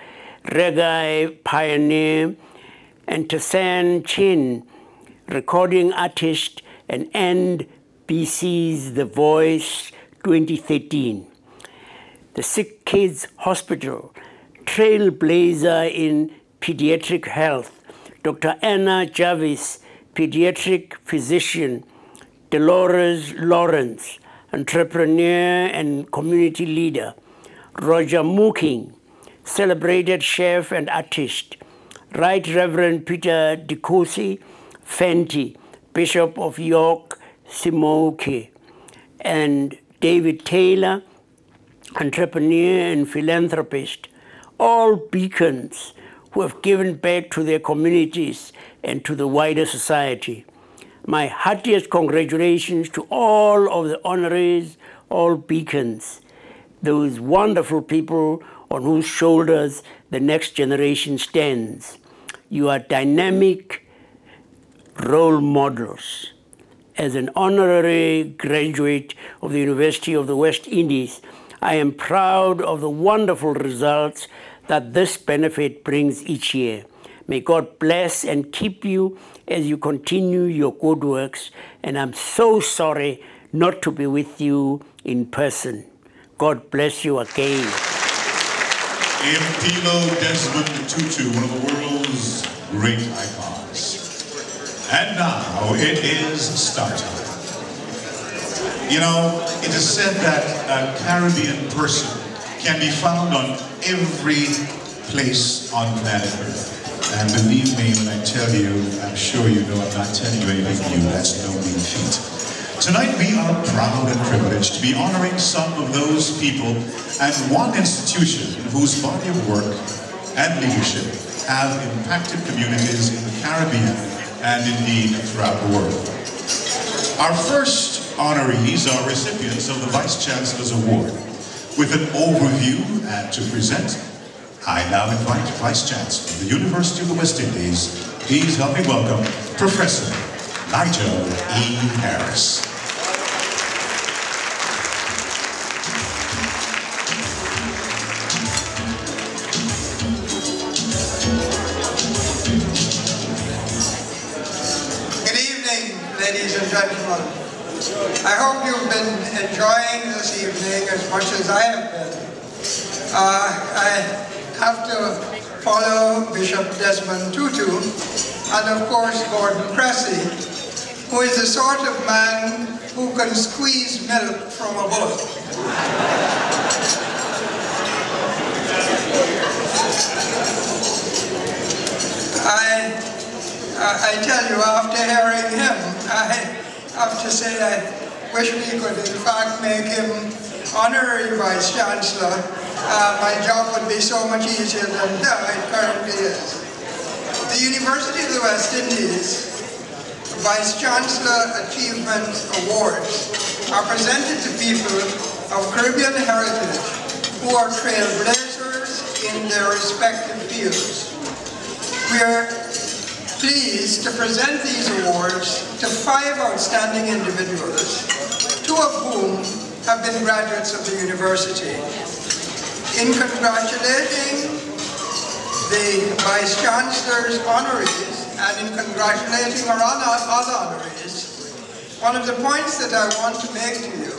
reggae pioneer, and Tassan Chin, recording artist and N B C's The Voice twenty thirteen. The Sick Kids Hospital, trailblazer in pediatric health. Doctor Anna Jarvis, pediatric physician. Dolores Lawrence, entrepreneur and community leader. Roger Mooking, celebrated chef and artist. Right Reverend Peter Dikosi Fenty, Bishop of York Simoke, and David Taylor, entrepreneur and philanthropist, all beacons who have given back to their communities and to the wider society. My heartiest congratulations to all of the honorees, all beacons, those wonderful people on whose shoulders the next generation stands. You are dynamic role models. As an honorary graduate of the University of the West Indies, I am proud of the wonderful results that this benefit brings each year. May God bless and keep you as you continue your good works, and I'm so sorry not to be with you in person. God bless you again. Impilo Desmond Tutu, one of the world's great icons. And now it is start time. You know, it is said that a Caribbean person can be found on every place on planet Earth. And believe me when I tell you, I'm sure you know I'm not telling you anything new. That's no mean feat. Tonight we are proud and privileged to be honoring some of those people and one institution whose body of work and leadership have impacted communities in the Caribbean and indeed throughout the world. Our first honorees are recipients of the Vice Chancellor's Award. With an overview and to present, I now invite Vice Chancellor of the University of the West Indies. Please help me welcome Professor Nigel E. Harris. Good evening, ladies and gentlemen. I hope you've been enjoying this evening as much as I have been. Uh, I have to follow Bishop Desmond Tutu and of course Gordon Cressy, who is the sort of man who can squeeze milk from a bull. I, I tell you, after hearing him, I have to say I wish we could in fact make him honorary Vice Chancellor. Uh, my job would be so much easier than uh, it currently is. The University of the West Indies Vice Chancellor Achievement Awards are presented to people of Caribbean heritage who are trailblazers in their respective fields. We are pleased to present these awards to five outstanding individuals, two of whom have been graduates of the university. In congratulating the Vice Chancellor's honorees and in congratulating our other honorees, one of the points that I want to make to you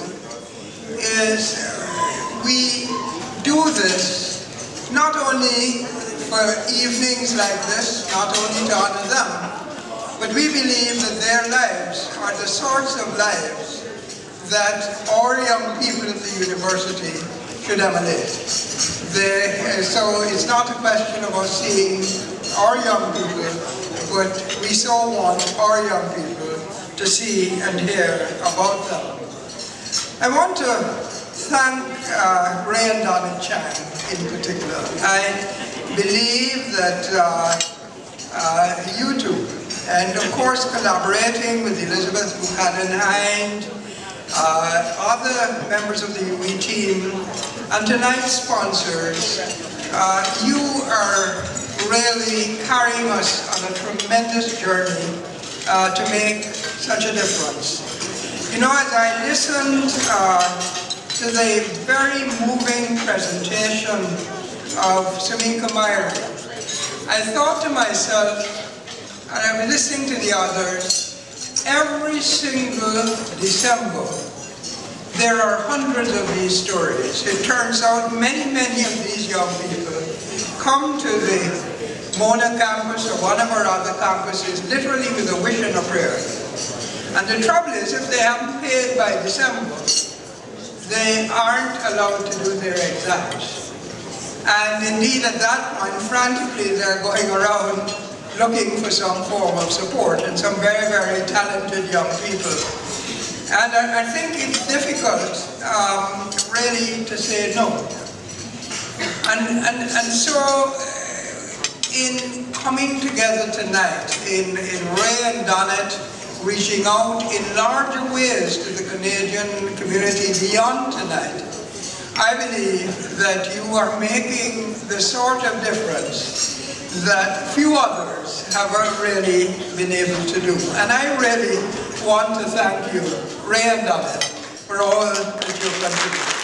is we do this not only for evenings like this, not only to honor them, but we believe that their lives are the sorts of lives that our young people at the university should emulate. They, so it's not a question of us seeing our young people, but we so want our young people to see and hear about them. I want to thank uh, Ray and Donna Chang in particular. I believe that uh, uh, you two, and of course collaborating with Elizabeth Buchanan-Hind, uh, other members of the U E team, and tonight's sponsors, uh, you are really carrying us on a tremendous journey uh, to make such a difference. You know, as I listened uh, to the very moving presentation of Samika Myrie, I thought to myself, and I was listening to the others, every single December, there are hundreds of these stories. It turns out many, many of these young people come to the Mona campus or one of our other campuses literally with a wish and a prayer. And the trouble is, if they haven't paid by December, they aren't allowed to do their exams. And indeed at that point, frantically, they're going around looking for some form of support, and some very, very talented young people. And I, I think it's difficult, um, really, to say no. And, and, and so, in coming together tonight, in, in Ray and Donnet reaching out in larger ways to the Canadian community beyond tonight, I believe that you are making the sort of difference that few others have really been able to do. And I really want to thank you, Ray and Donnet, for all that you've contributed.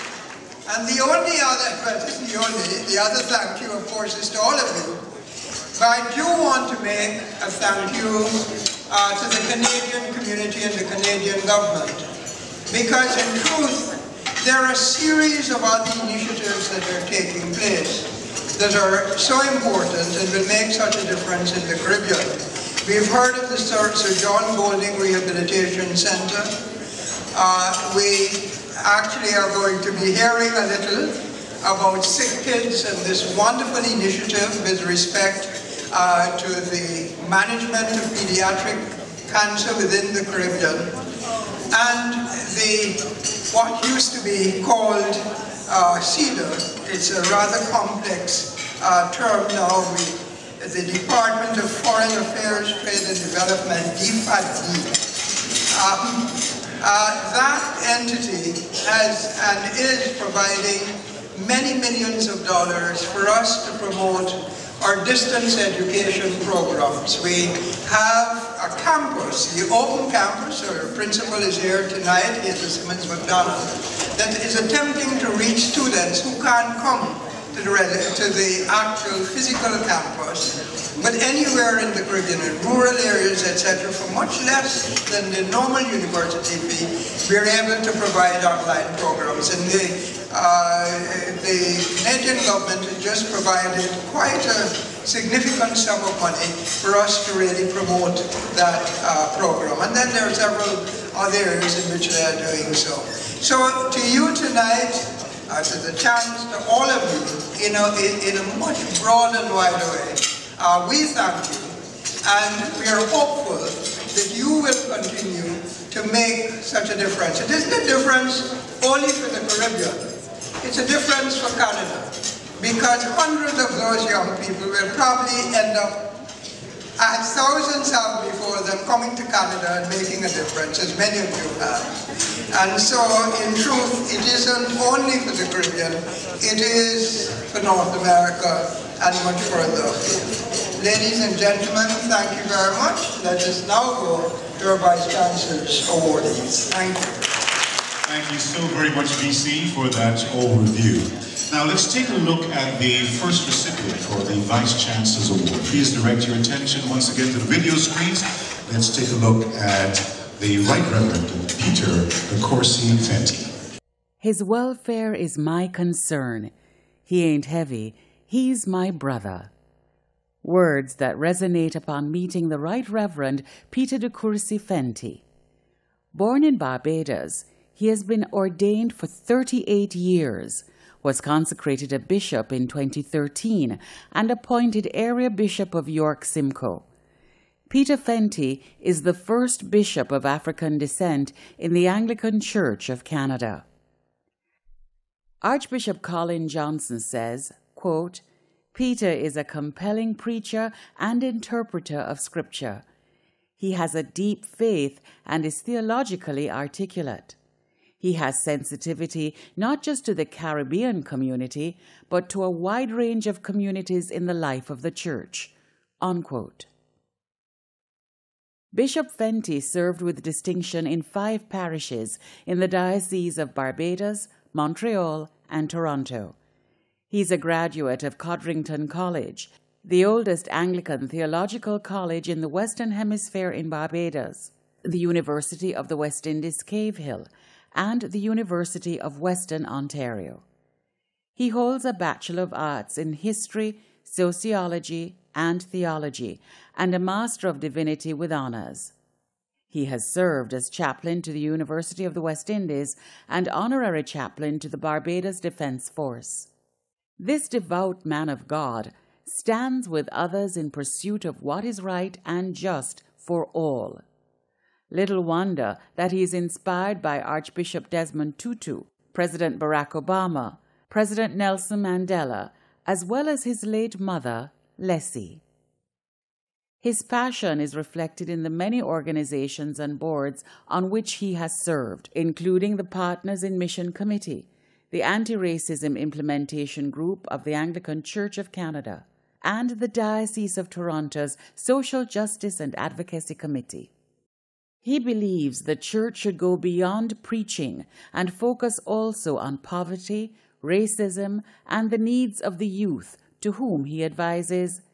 And the only other, but isn't the only, the other thank you, of course, is to all of you But I do want to make a thank you uh, to the Canadian community and the Canadian government, because in truth, there are a series of other initiatives that are taking place that are so important and will make such a difference in the Caribbean. We've heard of the Sir, Sir John Golding Rehabilitation Center. Uh, we actually are going to be hearing a little about sick kids and this wonderful initiative with respect uh, to the management of pediatric cancer within the Caribbean, and the what used to be called uh, CEDAR. It's a rather complex uh, term now. We, the Department of Foreign Affairs, Trade and Development, D FAT D. Um, uh, that entity has and is providing many millions of dollars for us to promote our distance education programs. We have a campus, the Open Campus, our principal is here tonight, Hazel Simmons McDonald, that is attempting to reach students who can't come to the, to the actual physical campus, but anywhere in the Caribbean, in rural areas, et cetera, for much less than the normal university fee, we're able to provide online programs. And the, uh, the Canadian government has just provided quite a significant sum of money for us to really promote that uh, program. And then there are several other areas in which they are doing so. So to you tonight, uh, to the chance, to all of you, you know, in, in a much broad and wider way, uh, we thank you, and we are hopeful that you will continue to make such a difference. It isn't a difference only for the Caribbean, it's a difference for Canada, because hundreds of those young people will probably end up, as thousands have before them, coming to Canada and making a difference, as many of you have. And so, in truth, it isn't only for the Caribbean, it is for North America and much further afield. Ladies and gentlemen, thank you very much. Let us now go to our Vice Chancellor's awardees. Thank you. Thank you so very much, V C, for that overview. Now let's take a look at the first recipient for the Vice Chancellor's Award. Please direct your attention once again to the video screens. Let's take a look at the Right Reverend Peter Corsi Fenty. His welfare is my concern. He ain't heavy, he's my brother. Words that resonate upon meeting the Right Reverend Peter de Courcy Fenty. Born in Barbados, he has been ordained for thirty-eight years, was consecrated a bishop in twenty thirteen, and appointed area bishop of York Simcoe. Peter Fenty is the first bishop of African descent in the Anglican Church of Canada. Archbishop Colin Johnson says, quote, Peter is a compelling preacher and interpreter of Scripture. He has a deep faith and is theologically articulate. He has sensitivity not just to the Caribbean community, but to a wide range of communities in the life of the Church. Unquote. Bishop Fenty served with distinction in five parishes in the Diocese of Barbados, Montreal, and Toronto. He's a graduate of Codrington College, the oldest Anglican theological college in the Western Hemisphere in Barbados, the University of the West Indies Cave Hill, and the University of Western Ontario. He holds a Bachelor of Arts in History, Sociology, and Theology, and a Master of Divinity with honors. He has served as chaplain to the University of the West Indies and honorary chaplain to the Barbados Defence Force. This devout man of God stands with others in pursuit of what is right and just for all. Little wonder that he is inspired by Archbishop Desmond Tutu, President Barack Obama, President Nelson Mandela, as well as his late mother, Leslie. His passion is reflected in the many organizations and boards on which he has served, including the Partners in Mission Committee, the Anti-Racism Implementation Group of the Anglican Church of Canada, and the Diocese of Toronto's Social Justice and Advocacy Committee. He believes the Church should go beyond preaching and focus also on poverty, racism, and the needs of the youth, to whom he advises,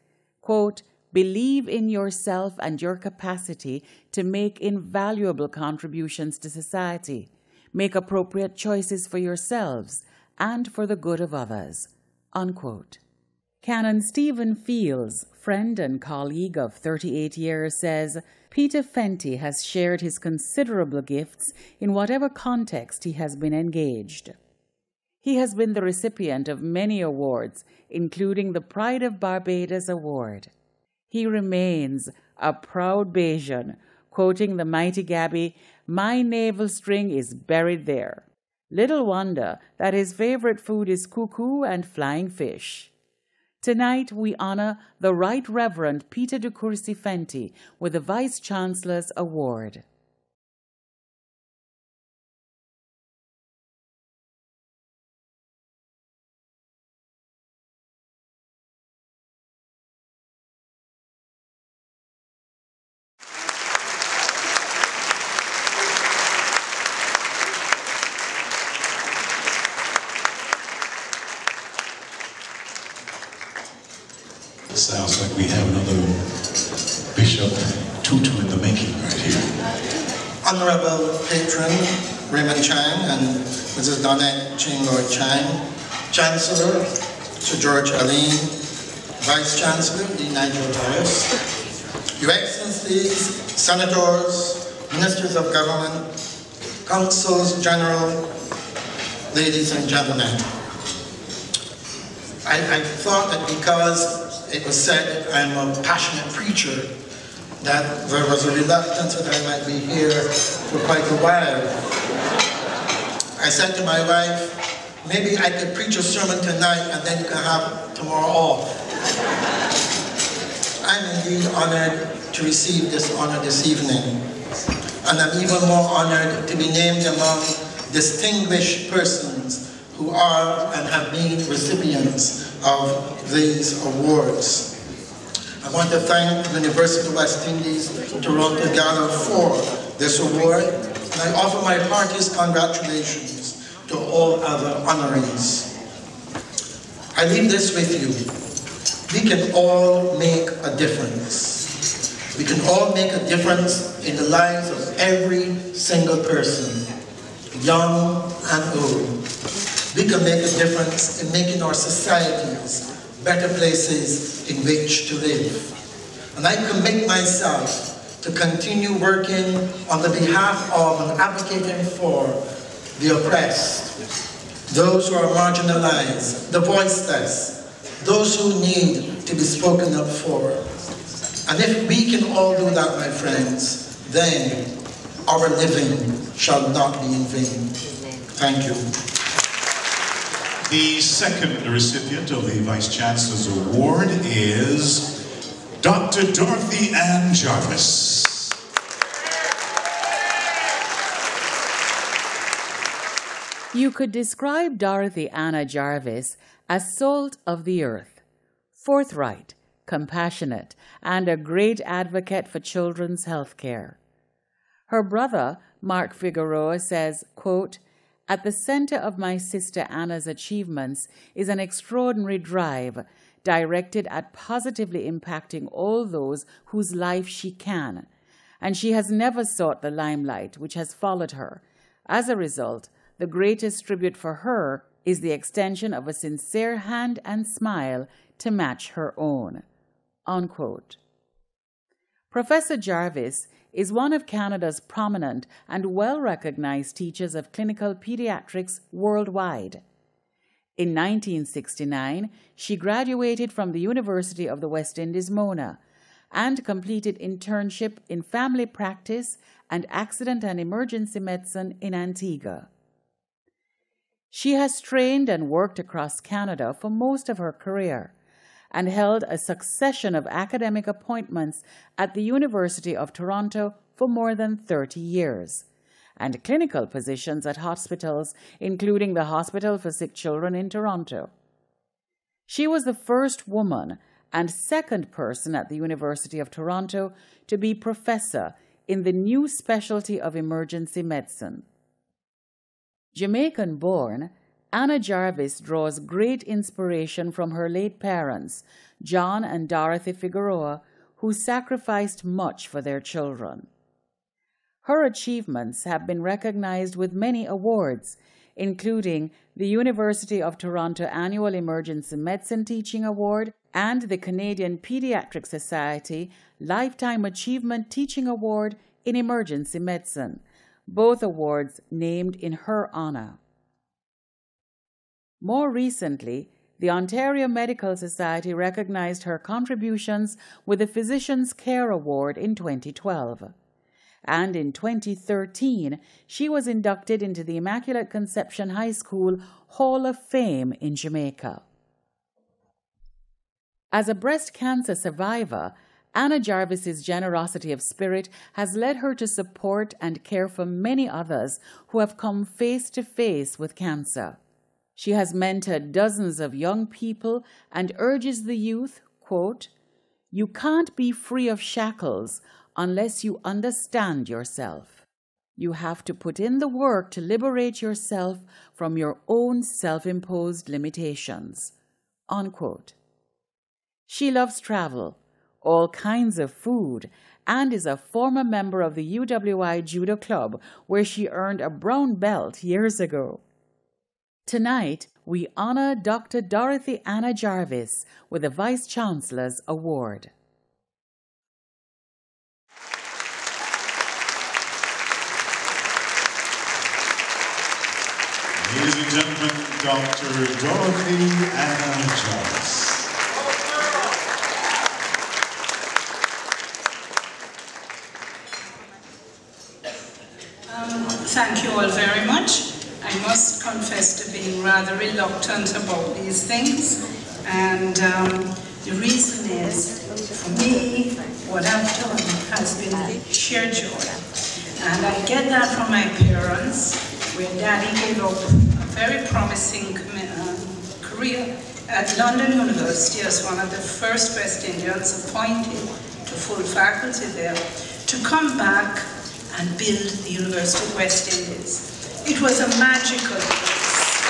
quote, believe in yourself and your capacity to make invaluable contributions to society, make appropriate choices for yourselves and for the good of others, unquote. Canon Stephen Fields, friend and colleague of thirty-eight years, says, Peter Fenty has shared his considerable gifts in whatever context he has been engaged. He has been the recipient of many awards, including the Pride of Barbados Award. He remains a proud Bajan, quoting the mighty Gabby, "My navel string is buried there." Little wonder that his favorite food is cuckoo and flying fish. Tonight we honor the Right Reverend Peter de Courcy Fenty with the Vice Chancellor's Award. Sounds like we have another Bishop Tutu in the making right here. Honorable Patron Raymond Chang and Missus Donette Ching Lloyd Chang, Chancellor Sir George Alleyne, Vice Chancellor D. Nigel Torres, Your Excellencies, Senators, Ministers of Government, Consuls General, ladies and gentlemen. I, I thought that because it was said that I'm a passionate preacher, that there was a reluctance that I might be here for quite a while. I said to my wife, maybe I could preach a sermon tonight and then you can have tomorrow off. I'm indeed honored to receive this honor this evening. And I'm even more honored to be named among distinguished persons who are and have been recipients of these awards. I want to thank the University of West Indies Toronto Gala for this award, and I offer my heartiest congratulations to all other honorees. I leave this with you. We can all make a difference. We can all make a difference in the lives of every single person, young and old. We can make a difference in making our societies better places in which to live. And I commit myself to continue working on the behalf of and advocating for the oppressed, those who are marginalized, the voiceless, those who need to be spoken up for. And if we can all do that, my friends, then our living shall not be in vain. Thank you. The second recipient of the Vice Chancellor's Award is Doctor Dorothy Ann Jarvis. You could describe Dorothy Anna Jarvis as salt of the earth, forthright, compassionate, and a great advocate for children's health care. Her brother, Mark Figueroa, says, quote, "At the center of my sister Anna's achievements is an extraordinary drive directed at positively impacting all those whose life she can, and she has never sought the limelight which has followed her. As a result, the greatest tribute for her is the extension of a sincere hand and smile to match her own." Unquote. Professor Jarvis is one of Canada's prominent and well-recognized teachers of clinical pediatrics worldwide. In nineteen sixty-nine, she graduated from the University of the West Indies, Mona, and completed internship in family practice and accident and emergency medicine in Antigua. She has trained and worked across Canada for most of her career, and held a succession of academic appointments at the University of Toronto for more than thirty years, and clinical positions at hospitals, including the Hospital for Sick Children in Toronto. She was the first woman and second person at the University of Toronto to be professor in the new specialty of emergency medicine. Jamaican-born, Anna Jarvis draws great inspiration from her late parents, John and Dorothy Figueroa, who sacrificed much for their children. Her achievements have been recognized with many awards, including the University of Toronto Annual Emergency Medicine Teaching Award and the Canadian Pediatric Society Lifetime Achievement Teaching Award in Emergency Medicine, both awards named in her honor. More recently, the Ontario Medical Society recognized her contributions with the Physicians' Care Award in twenty twelve. And in twenty thirteen, she was inducted into the Immaculate Conception High School Hall of Fame in Jamaica. As a breast cancer survivor, Anna Jarvis's generosity of spirit has led her to support and care for many others who have come face to face with cancer. She has mentored dozens of young people and urges the youth, quote, "You can't be free of shackles unless you understand yourself. You have to put in the work to liberate yourself from your own self-imposed limitations." Unquote. She loves travel, all kinds of food, and is a former member of the U W I Judo Club, where she earned a brown belt years ago. Tonight, we honor Doctor Dorothy Anna Jarvis with the Vice Chancellor's Award. Ladies and gentlemen, Doctor Dorothy Anna Jarvis. Um, thank you all very much. I must confess to being rather reluctant about these things, and um, the reason is, for me, what I've done has been sheer joy. And I get that from my parents, where Daddy gave up a very promising uh, career at London University as one of the first West Indians appointed to full faculty there, to come back and build the University of West Indies. It was a magical place.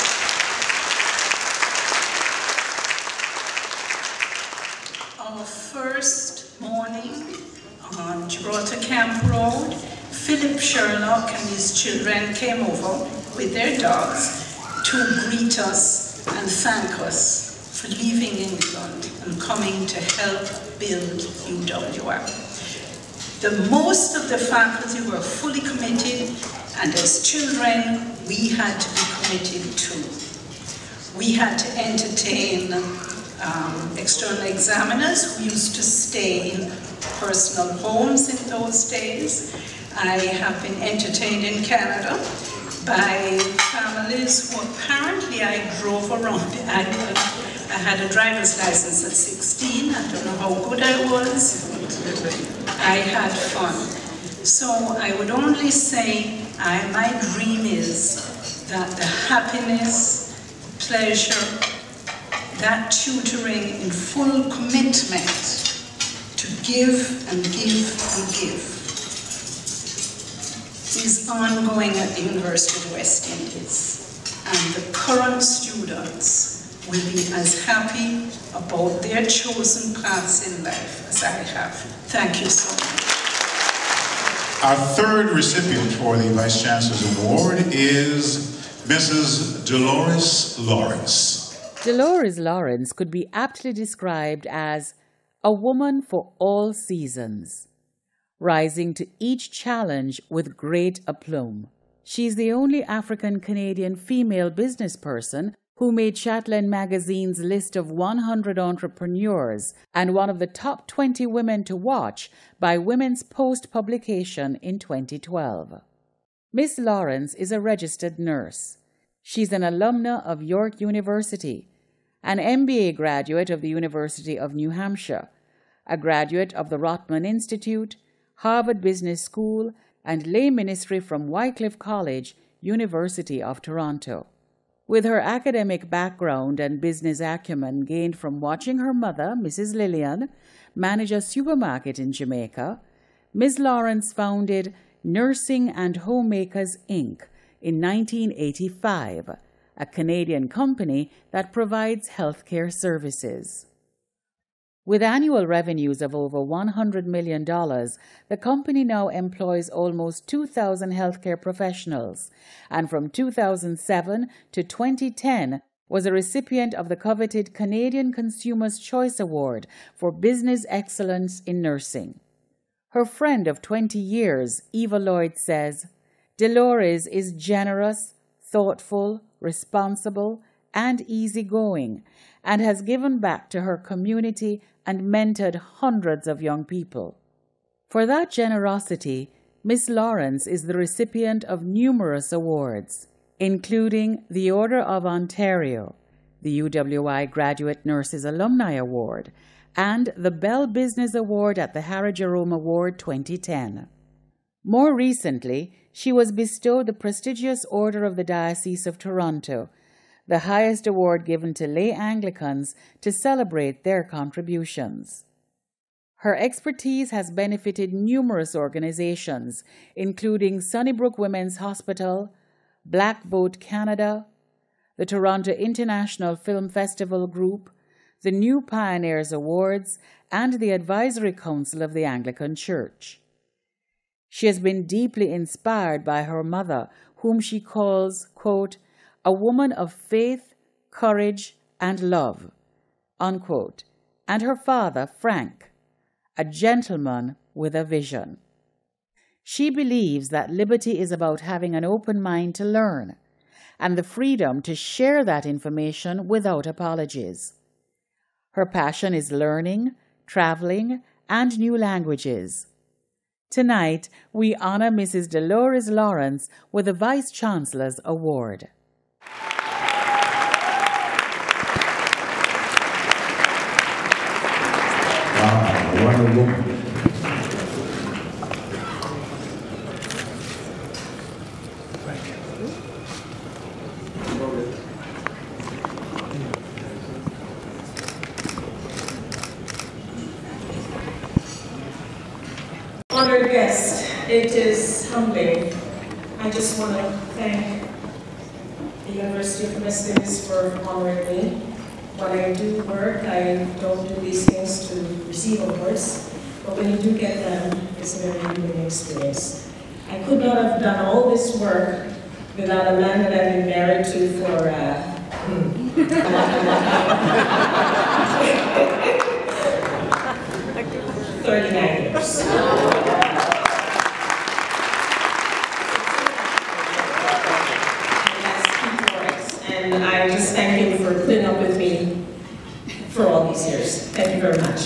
Our first morning on Gibraltar Camp Road, Philip Sherlock and his children came over with their dogs to greet us and thank us for leaving England and coming to help build U W I. The most of the faculty were fully committed, and as children, we had to be committed too. We had to entertain um, external examiners who used to stay in personal homes in those days. I have been entertained in Canada by families who apparently I drove around the island. I had a driver's license at sixteen. I don't know how good I was. I had fun. So I would only say I, my dream is that the happiness, pleasure, that tutoring in full commitment to give and give and give is ongoing at the University of West Indies. And the current students will be as happy about their chosen paths in life as I have. Thank you so much. Our third recipient for the Vice Chancellor's Award is Missus Dolores Lawrence. Dolores Lawrence could be aptly described as a woman for all seasons, rising to each challenge with great aplomb. She's the only African-Canadian female business person who made Chatelaine Magazine's list of one hundred entrepreneurs and one of the top twenty women to watch by Women's Post publication in twenty twelve. Miss Lawrence is a registered nurse. She's an alumna of York University, an M B A graduate of the University of New Hampshire, a graduate of the Rotman Institute, Harvard Business School, and lay ministry from Wycliffe College, University of Toronto. With her academic background and business acumen gained from watching her mother, Missus Lillian, manage a supermarket in Jamaica, Miz Lawrence founded Nursing and Homemakers, Incorporated in nineteen eighty-five, a Canadian company that provides healthcare services. With annual revenues of over one hundred million dollars, the company now employs almost two thousand healthcare professionals, and from two thousand seven to twenty ten was a recipient of the coveted Canadian Consumers' Choice Award for Business Excellence in Nursing. Her friend of twenty years, Eva Lloyd, says, "Dolores is generous, thoughtful, responsible, and easygoing, and has given back to her community and mentored hundreds of young people. For that generosity, Miss Lawrence is the recipient of numerous awards, including the Order of Ontario, the U W I Graduate Nurses Alumni Award, and the Bell Business Award at the Harry Jerome Award twenty ten. More recently, she was bestowed the prestigious Order of the Diocese of Toronto, the highest award given to lay Anglicans to celebrate their contributions. Her expertise has benefited numerous organizations, including Sunnybrook Women's Hospital, Black Vote Canada, the Toronto International Film Festival Group, the New Pioneers Awards, and the Advisory Council of the Anglican Church. She has been deeply inspired by her mother, whom she calls, quote, a woman of faith, courage, and love, unquote, and her father, Frank, a gentleman with a vision. She believes that liberty is about having an open mind to learn, and the freedom to share that information without apologies. Her passion is learning, traveling, and new languages. Tonight, we honor Missus Dolores Lawrence with the Vice Chancellor's Award. Wow, what a woman. Honored guest, it is humbling. I just want to thank the University of Westminster for honoring me. When I do work, I don't do these things to receive awards, but when you do get them, it's a very humbling experience. I could not have done all this work without a man that I've been married to for uh, thirty-nine years. And I just thank him for putting up with me for all these years. Thank you very much.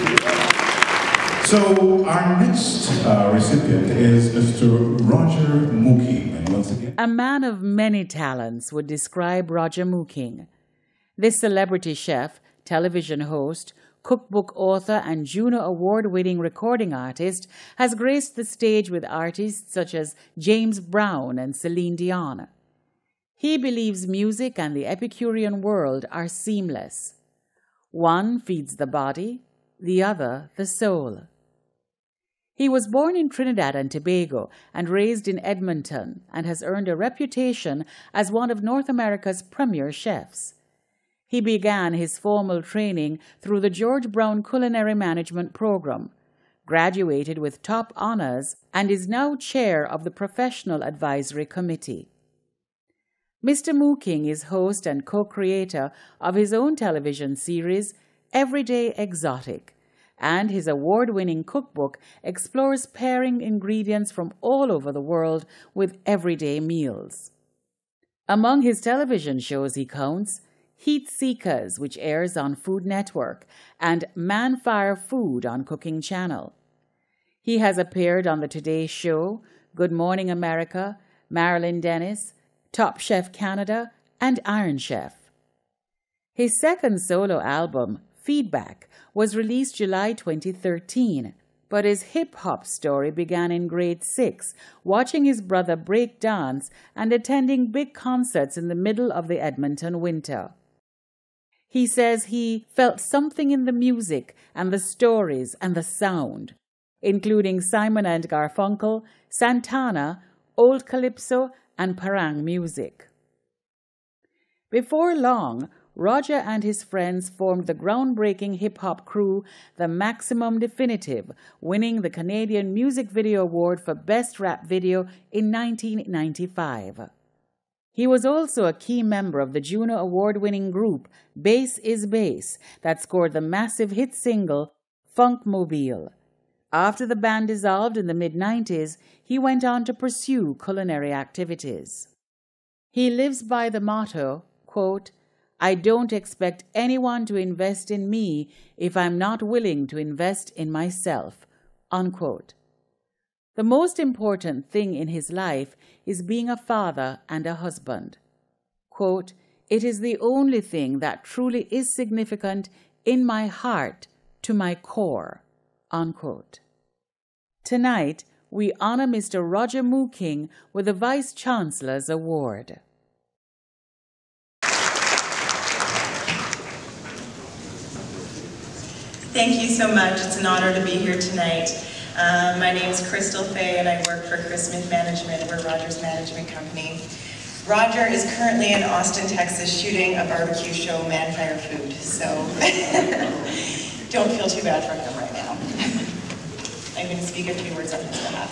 So our next uh, recipient is Mister Roger Mooking. And once again, a man of many talents would describe Roger Mooking. This celebrity chef, television host, cookbook author, and Juno Award-winning recording artist has graced the stage with artists such as James Brown and Celine Dion. He believes music and the Epicurean world are seamless. One feeds the body, the other the soul. He was born in Trinidad and Tobago and raised in Edmonton, and has earned a reputation as one of North America's premier chefs. He began his formal training through the George Brown Culinary Management Program, graduated with top honors, and is now chair of the Professional Advisory Committee. Mister Mooking is host and co-creator of his own television series, Everyday Exotic, and his award-winning cookbook explores pairing ingredients from all over the world with everyday meals. Among his television shows he counts Heat Seekers, which airs on Food Network, and Man Fire Food on Cooking Channel. He has appeared on The Today Show, Good Morning America, Marilyn Dennis, Top Chef Canada, and Iron Chef. His second solo album, Feedback, was released July twenty thirteen, but his hip-hop story began in grade six, watching his brother break dance and attending big concerts in the middle of the Edmonton winter. He says he felt something in the music and the stories and the sound, including Simon and Garfunkel, Santana, Old Calypso, and Parang music. Before long, Roger and his friends formed the groundbreaking hip-hop crew, The Maximum Definitive, winning the Canadian Music Video Award for Best Rap Video in nineteen ninety-five. He was also a key member of the Juno Award-winning group Bass is Bass that scored the massive hit single Funkmobile. After the band dissolved in the mid nineties, he went on to pursue culinary activities. He lives by the motto, quote, "I don't expect anyone to invest in me if I'm not willing to invest in myself," unquote. The most important thing in his life is being a father and a husband. Quote, "It is the only thing that truly is significant in my heart to my core," unquote. Tonight, we honor Mister Roger Mooking with the Vice Chancellor's Award. Thank you so much. It's an honor to be here tonight. Um, my name is Crystal Fay and I work for Chris Smith Management. We're Roger's management company. Roger is currently in Austin, Texas shooting a barbecue show, Manfire Food, so don't feel too bad for him right now. I'm going to speak a few words on his behalf.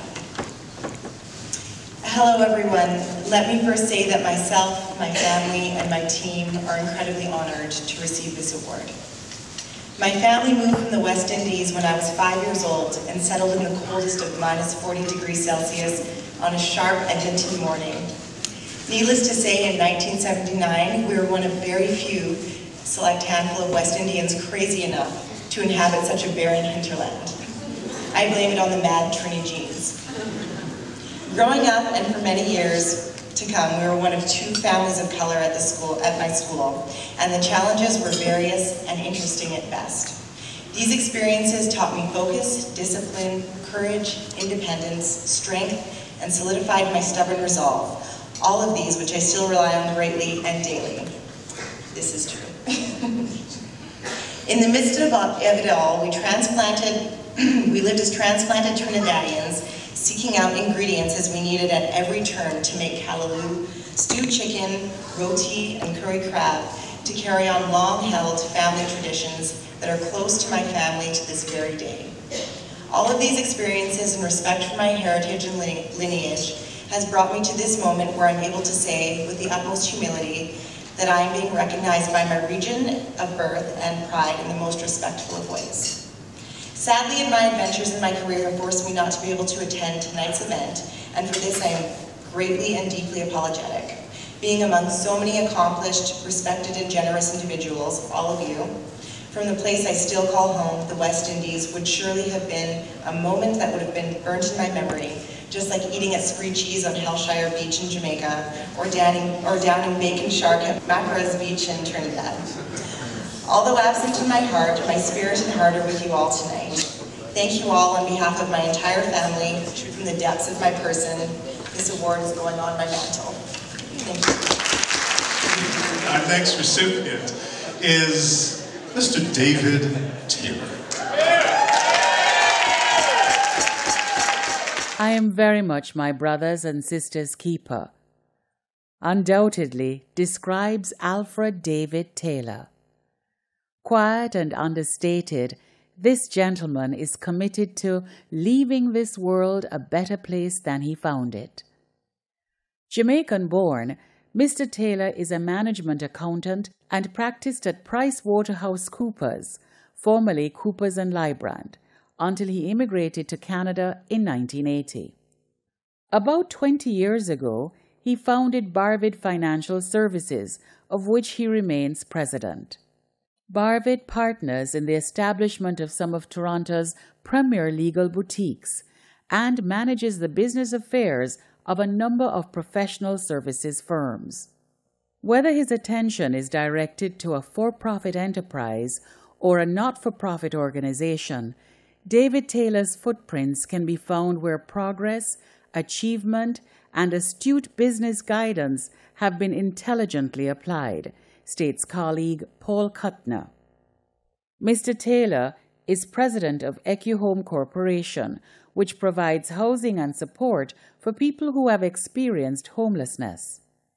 Hello everyone. Let me first say that myself, my family, and my team are incredibly honored to receive this award. My family moved from the West Indies when I was five years old and settled in the coldest of minus forty degrees Celsius on a sharp Edmonton morning. Needless to say, in nineteen seventy-nine, we were one of very few select handful of West Indians crazy enough to inhabit such a barren hinterland. I blame it on the mad Trini genes. Growing up, and for many years to come, we were one of two families of color at the school, at my school, and the challenges were various and interesting at best. These experiences taught me focus, discipline, courage, independence, strength, and solidified my stubborn resolve. All of these which I still rely on greatly and daily. This is true. In the midst of it all, we transplanted, we lived as transplanted Trinidadians, seeking out ingredients as we needed at every turn to make callaloo, stewed chicken, roti, and curry crab, to carry on long-held family traditions that are close to my family to this very day. All of these experiences and respect for my heritage and lineage has brought me to this moment where I'm able to say, with the utmost humility, that I am being recognized by my region of birth and pride in the most respectful of ways. Sadly, in my adventures in my career have forced me not to be able to attend tonight's event, and for this I am greatly and deeply apologetic. Being among so many accomplished, respected, and generous individuals, all of you, from the place I still call home, the West Indies, would surely have been a moment that would have been burnt in my memory, just like eating at Spree Cheese on Hellshire Beach in Jamaica, or down in, or down in Bacon Shark at Macara's Beach in Trinidad. Although absent in my heart, my spirit and heart are with you all tonight. Thank you all on behalf of my entire family, from the depths of my person. This award is going on my mantle. Thank you. Our next recipient is Mister David Taylor. I am very much my brother's and sister's keeper. Undoubtedly describes Alfred David Taylor. Quiet and understated, this gentleman is committed to leaving this world a better place than he found it. Jamaican-born, Mister Taylor is a management accountant and practiced at PricewaterhouseCoopers, formerly Coopers and Lybrand, until he immigrated to Canada in nineteen eighty. About twenty years ago, he founded Barvid Financial Services, of which he remains president. Barvid partners in the establishment of some of Toronto's premier legal boutiques and manages the business affairs of a number of professional services firms. Whether his attention is directed to a for-profit enterprise or a not-for-profit organization, David Taylor's footprints can be found where progress, achievement, and astute business guidance have been intelligently applied, states colleague Paul Kuttner. Mister Taylor is president of EcuHome Corporation, which provides housing and support for people who have experienced homelessness.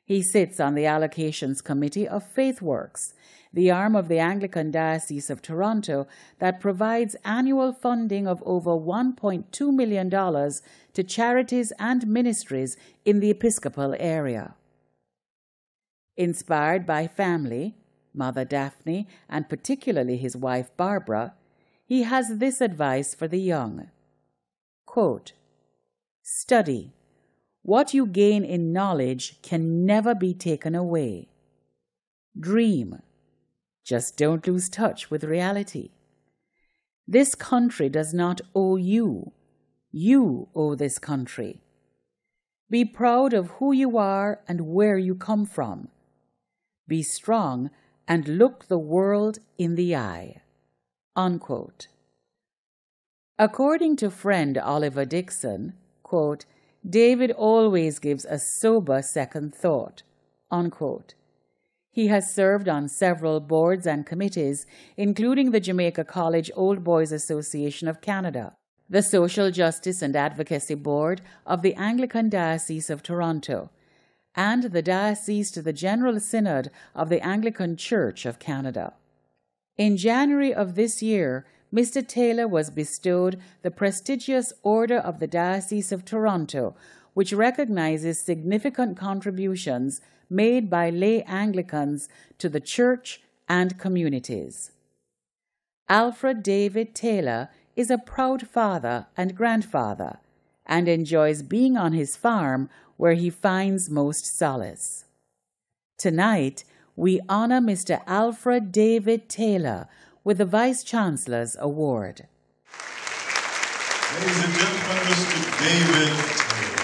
He sits on the Allocations Committee of FaithWorks, the arm of the Anglican Diocese of Toronto that provides annual funding of over one point two million dollars to charities and ministries in the Episcopal area. Inspired by family, Mother Daphne, and particularly his wife Barbara, he has this advice for the young. Quote, "Study. What you gain in knowledge can never be taken away. Dream. Just don't lose touch with reality. This country does not owe you. You owe this country. Be proud of who you are and where you come from. Be strong and look the world in the eye." Unquote. According to friend Oliver Dixon, quote, "David always gives a sober second thought." Unquote. He has served on several boards and committees, including the Jamaica College Old Boys Association of Canada, the Social Justice and Advocacy Board of the Anglican Diocese of Toronto, and the Diocese to the General Synod of the Anglican Church of Canada. In January of this year, Mister Taylor was bestowed the prestigious Order of the Diocese of Toronto, which recognizes significant contributions made by lay Anglicans to the Church and communities. Alfred David Taylor is a proud father and grandfather and enjoys being on his farm where he finds most solace. Tonight, we honor Mister Alfred David Taylor with the Vice-Chancellor's Award. Ladies and gentlemen, Mister David Taylor.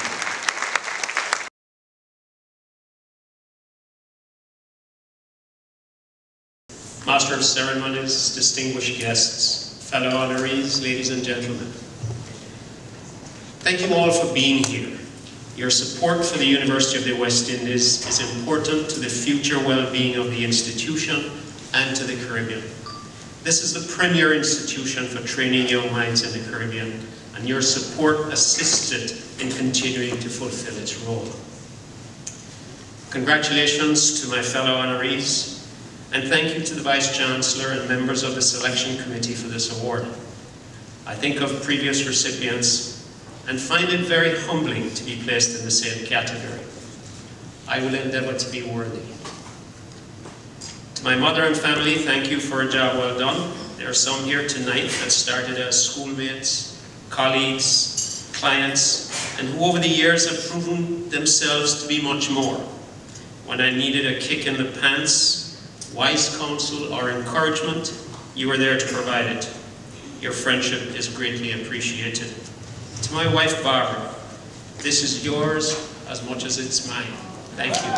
Master of Ceremonies, distinguished guests, fellow honorees, ladies and gentlemen. Thank you all for being here. Your support for the University of the West Indies is important to the future well-being of the institution and to the Caribbean. This is the premier institution for training young minds in the Caribbean, and your support assisted in continuing to fulfill its role. Congratulations to my fellow honorees, and thank you to the Vice-Chancellor and members of the Selection Committee for this award. I think of previous recipients and find it very humbling to be placed in the same category. I will endeavor to be worthy. To my mother and family, thank you for a job well done. There are some here tonight that started as schoolmates, colleagues, clients, and who over the years have proven themselves to be much more. When I needed a kick in the pants, wise counsel, or encouragement, you were there to provide it. Your friendship is greatly appreciated. To my wife, Barbara, this is yours as much as it's mine. Thank you.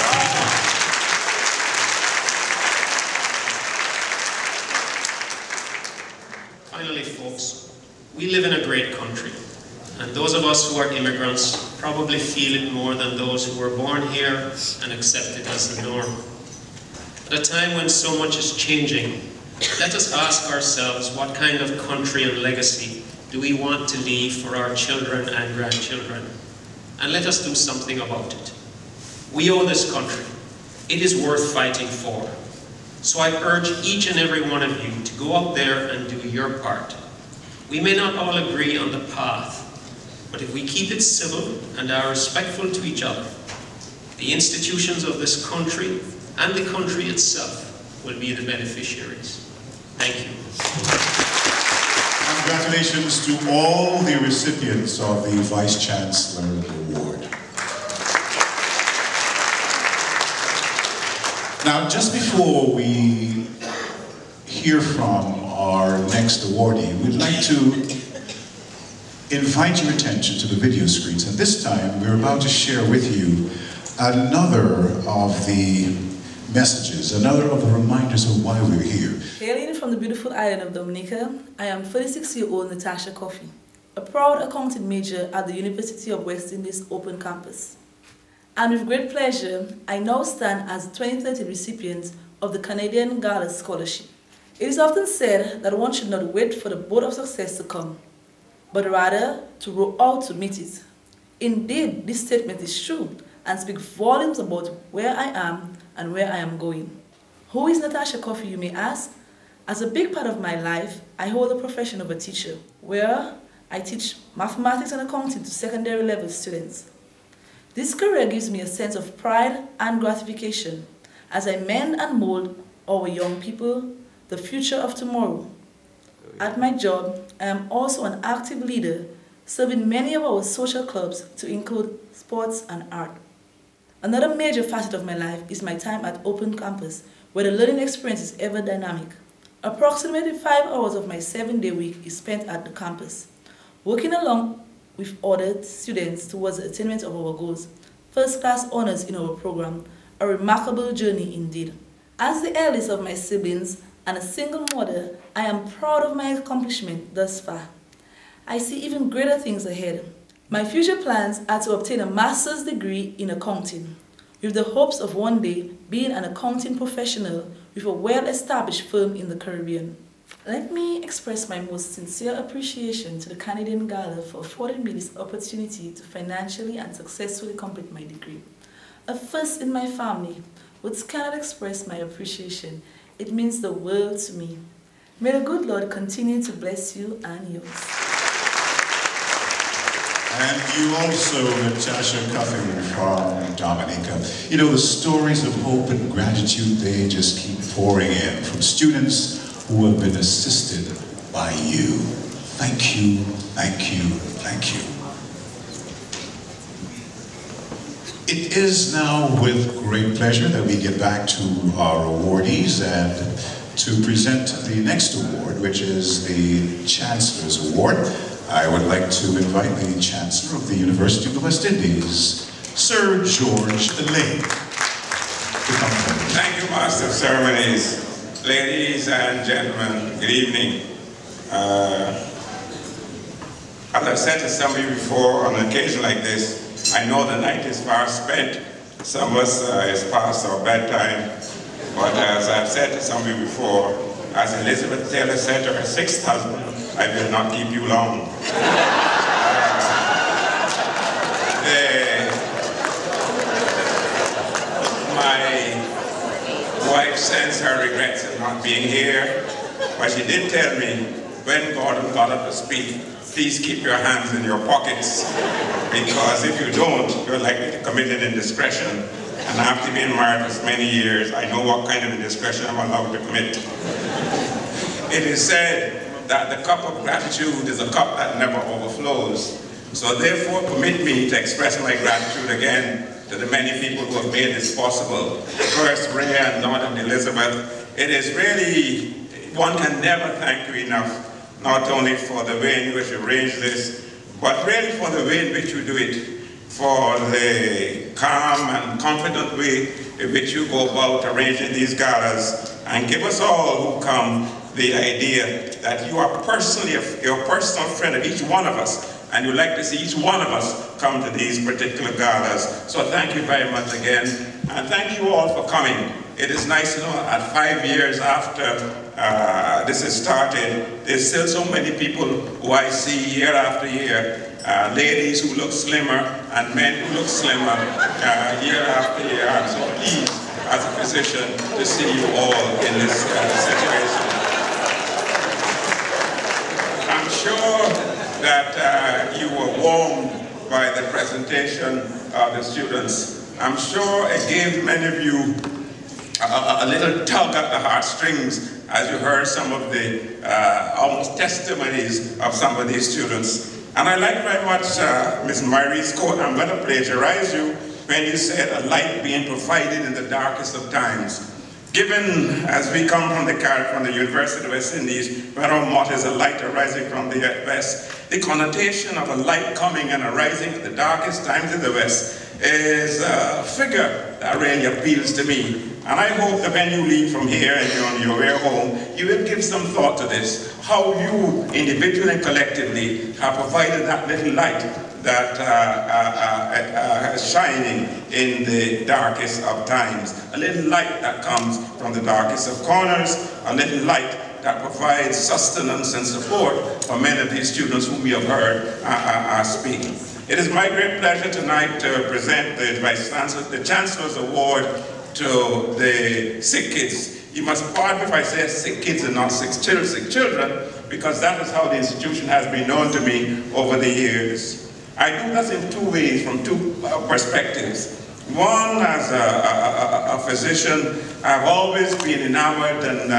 Finally, folks, we live in a great country, and those of us who are immigrants probably feel it more than those who were born here and accept it as the norm. At a time when so much is changing, let us ask ourselves what kind of country and legacy do we want to leave for our children and grandchildren? And let us do something about it. We owe this country. It is worth fighting for. So I urge each and every one of you to go out there and do your part. We may not all agree on the path, but if we keep it civil and are respectful to each other, the institutions of this country and the country itself will be the beneficiaries. Thank you. Congratulations to all the recipients of the Vice-Chancellor Award. Now, just before we hear from our next awardee, we'd like to invite your attention to the video screens. And this time, we're about to share with you another of the messages, another of the reminders of why we're here. Hailing from the beautiful island of Dominica, I am thirty-six-year-old Natasha Coffey, a proud accounting major at the University of West Indies Open Campus. And with great pleasure, I now stand as the twenty thirty recipient of the Canadian Gala Scholarship. It is often said that one should not wait for the boat of success to come, but rather to row out to meet it. Indeed, this statement is true, and speak volumes about where I am and where I am going. Who is Natasha Coffey, you may ask? As a big part of my life, I hold the profession of a teacher, where I teach mathematics and accounting to secondary level students. This career gives me a sense of pride and gratification as I mend and mold our young people, the future of tomorrow. At my job, I am also an active leader, serving many of our social clubs to include sports and art. Another major facet of my life is my time at Open Campus, where the learning experience is ever dynamic. Approximately five hours of my seven-day week is spent at the campus, working along with other students towards the attainment of our goals. First-class honors in our program, a remarkable journey indeed. As the eldest of my siblings and a single mother, I am proud of my accomplishment thus far. I see even greater things ahead. My future plans are to obtain a master's degree in accounting, with the hopes of one day being an accounting professional with a well-established firm in the Caribbean. Let me express my most sincere appreciation to the Canadian Gala for affording me this opportunity to financially and successfully complete my degree. A first in my family, words cannot express my appreciation. It means the world to me. May the good Lord continue to bless you and yours. And you also, Natasha Coffey from Dominica. You know, the stories of hope and gratitude, they just keep pouring in from students who have been assisted by you. Thank you, thank you, thank you. It is now with great pleasure that we get back to our awardees and to present the next award, which is the Chancellor's Award. I would like to invite the Chancellor of the University of the West Indies, Sir George Lane, to come forward. Thank you, Master of Ceremonies. Ladies and gentlemen, good evening. Uh, as I've said to somebody before, on an occasion like this, I know the night is far spent. Some of us, uh, it's past our bedtime. But as I've said to somebody before, as Elizabeth Taylor said to her sixth husband, I will not keep you long. Uh, the, my wife sends her regrets at not being here, but she did tell me, when Gordon got up to speak, please keep your hands in your pockets, because if you don't, you're likely to commit an indiscretion. And after being married for so many years, I know what kind of indiscretion I'm allowed to commit. It is said that the cup of gratitude is a cup that never overflows. So therefore, permit me to express my gratitude again to the many people who have made this possible. First, Ray and Dawn and Elizabeth. It is really, one can never thank you enough, not only for the way in which you arrange this, but really for the way in which you do it, for the calm and confident way in which you go about arranging these galas, and give us all who come the idea that you are personally, you're a personal friend of each one of us, and you'd like to see each one of us come to these particular galas. So thank you very much again, and thank you all for coming. It is nice to know that five years after uh, this has started, there's still so many people who I see year after year, uh, ladies who look slimmer and men who look slimmer uh, year after year. I'm so pleased as a physician to see you all in this uh, situation. I'm sure that uh, you were warmed by the presentation of the students. I'm sure it gave many of you a, a little tug at the heartstrings as you heard some of the uh, almost testimonies of some of these students. And I like very much uh, Miz Murray's quote. I'm going to plagiarize you when you said, a light being provided in the darkest of times. Given, as we come from the from the University of the West Indies, where our motto is a light arising from the West, the connotation of a light coming and arising in the darkest times in the West is a figure that really appeals to me. And I hope that when you leave from here and you're on your way home, you will give some thought to this, how you, individually and collectively, have provided that little light that uh, uh, uh, uh, shining in the darkest of times. A little light that comes from the darkest of corners, a little light that that provides sustenance and support for many of these students whom we have heard uh, uh, uh, speak. It is my great pleasure tonight to present the Vice Chancellor, the Chancellor's Award to the sick kids. You must pardon me if I say sick kids and not sick children, sick children, because that is how the institution has been known to me over the years. I do this in two ways, from two uh, perspectives. One, as a, a, a, a physician, I've always been enamored and uh,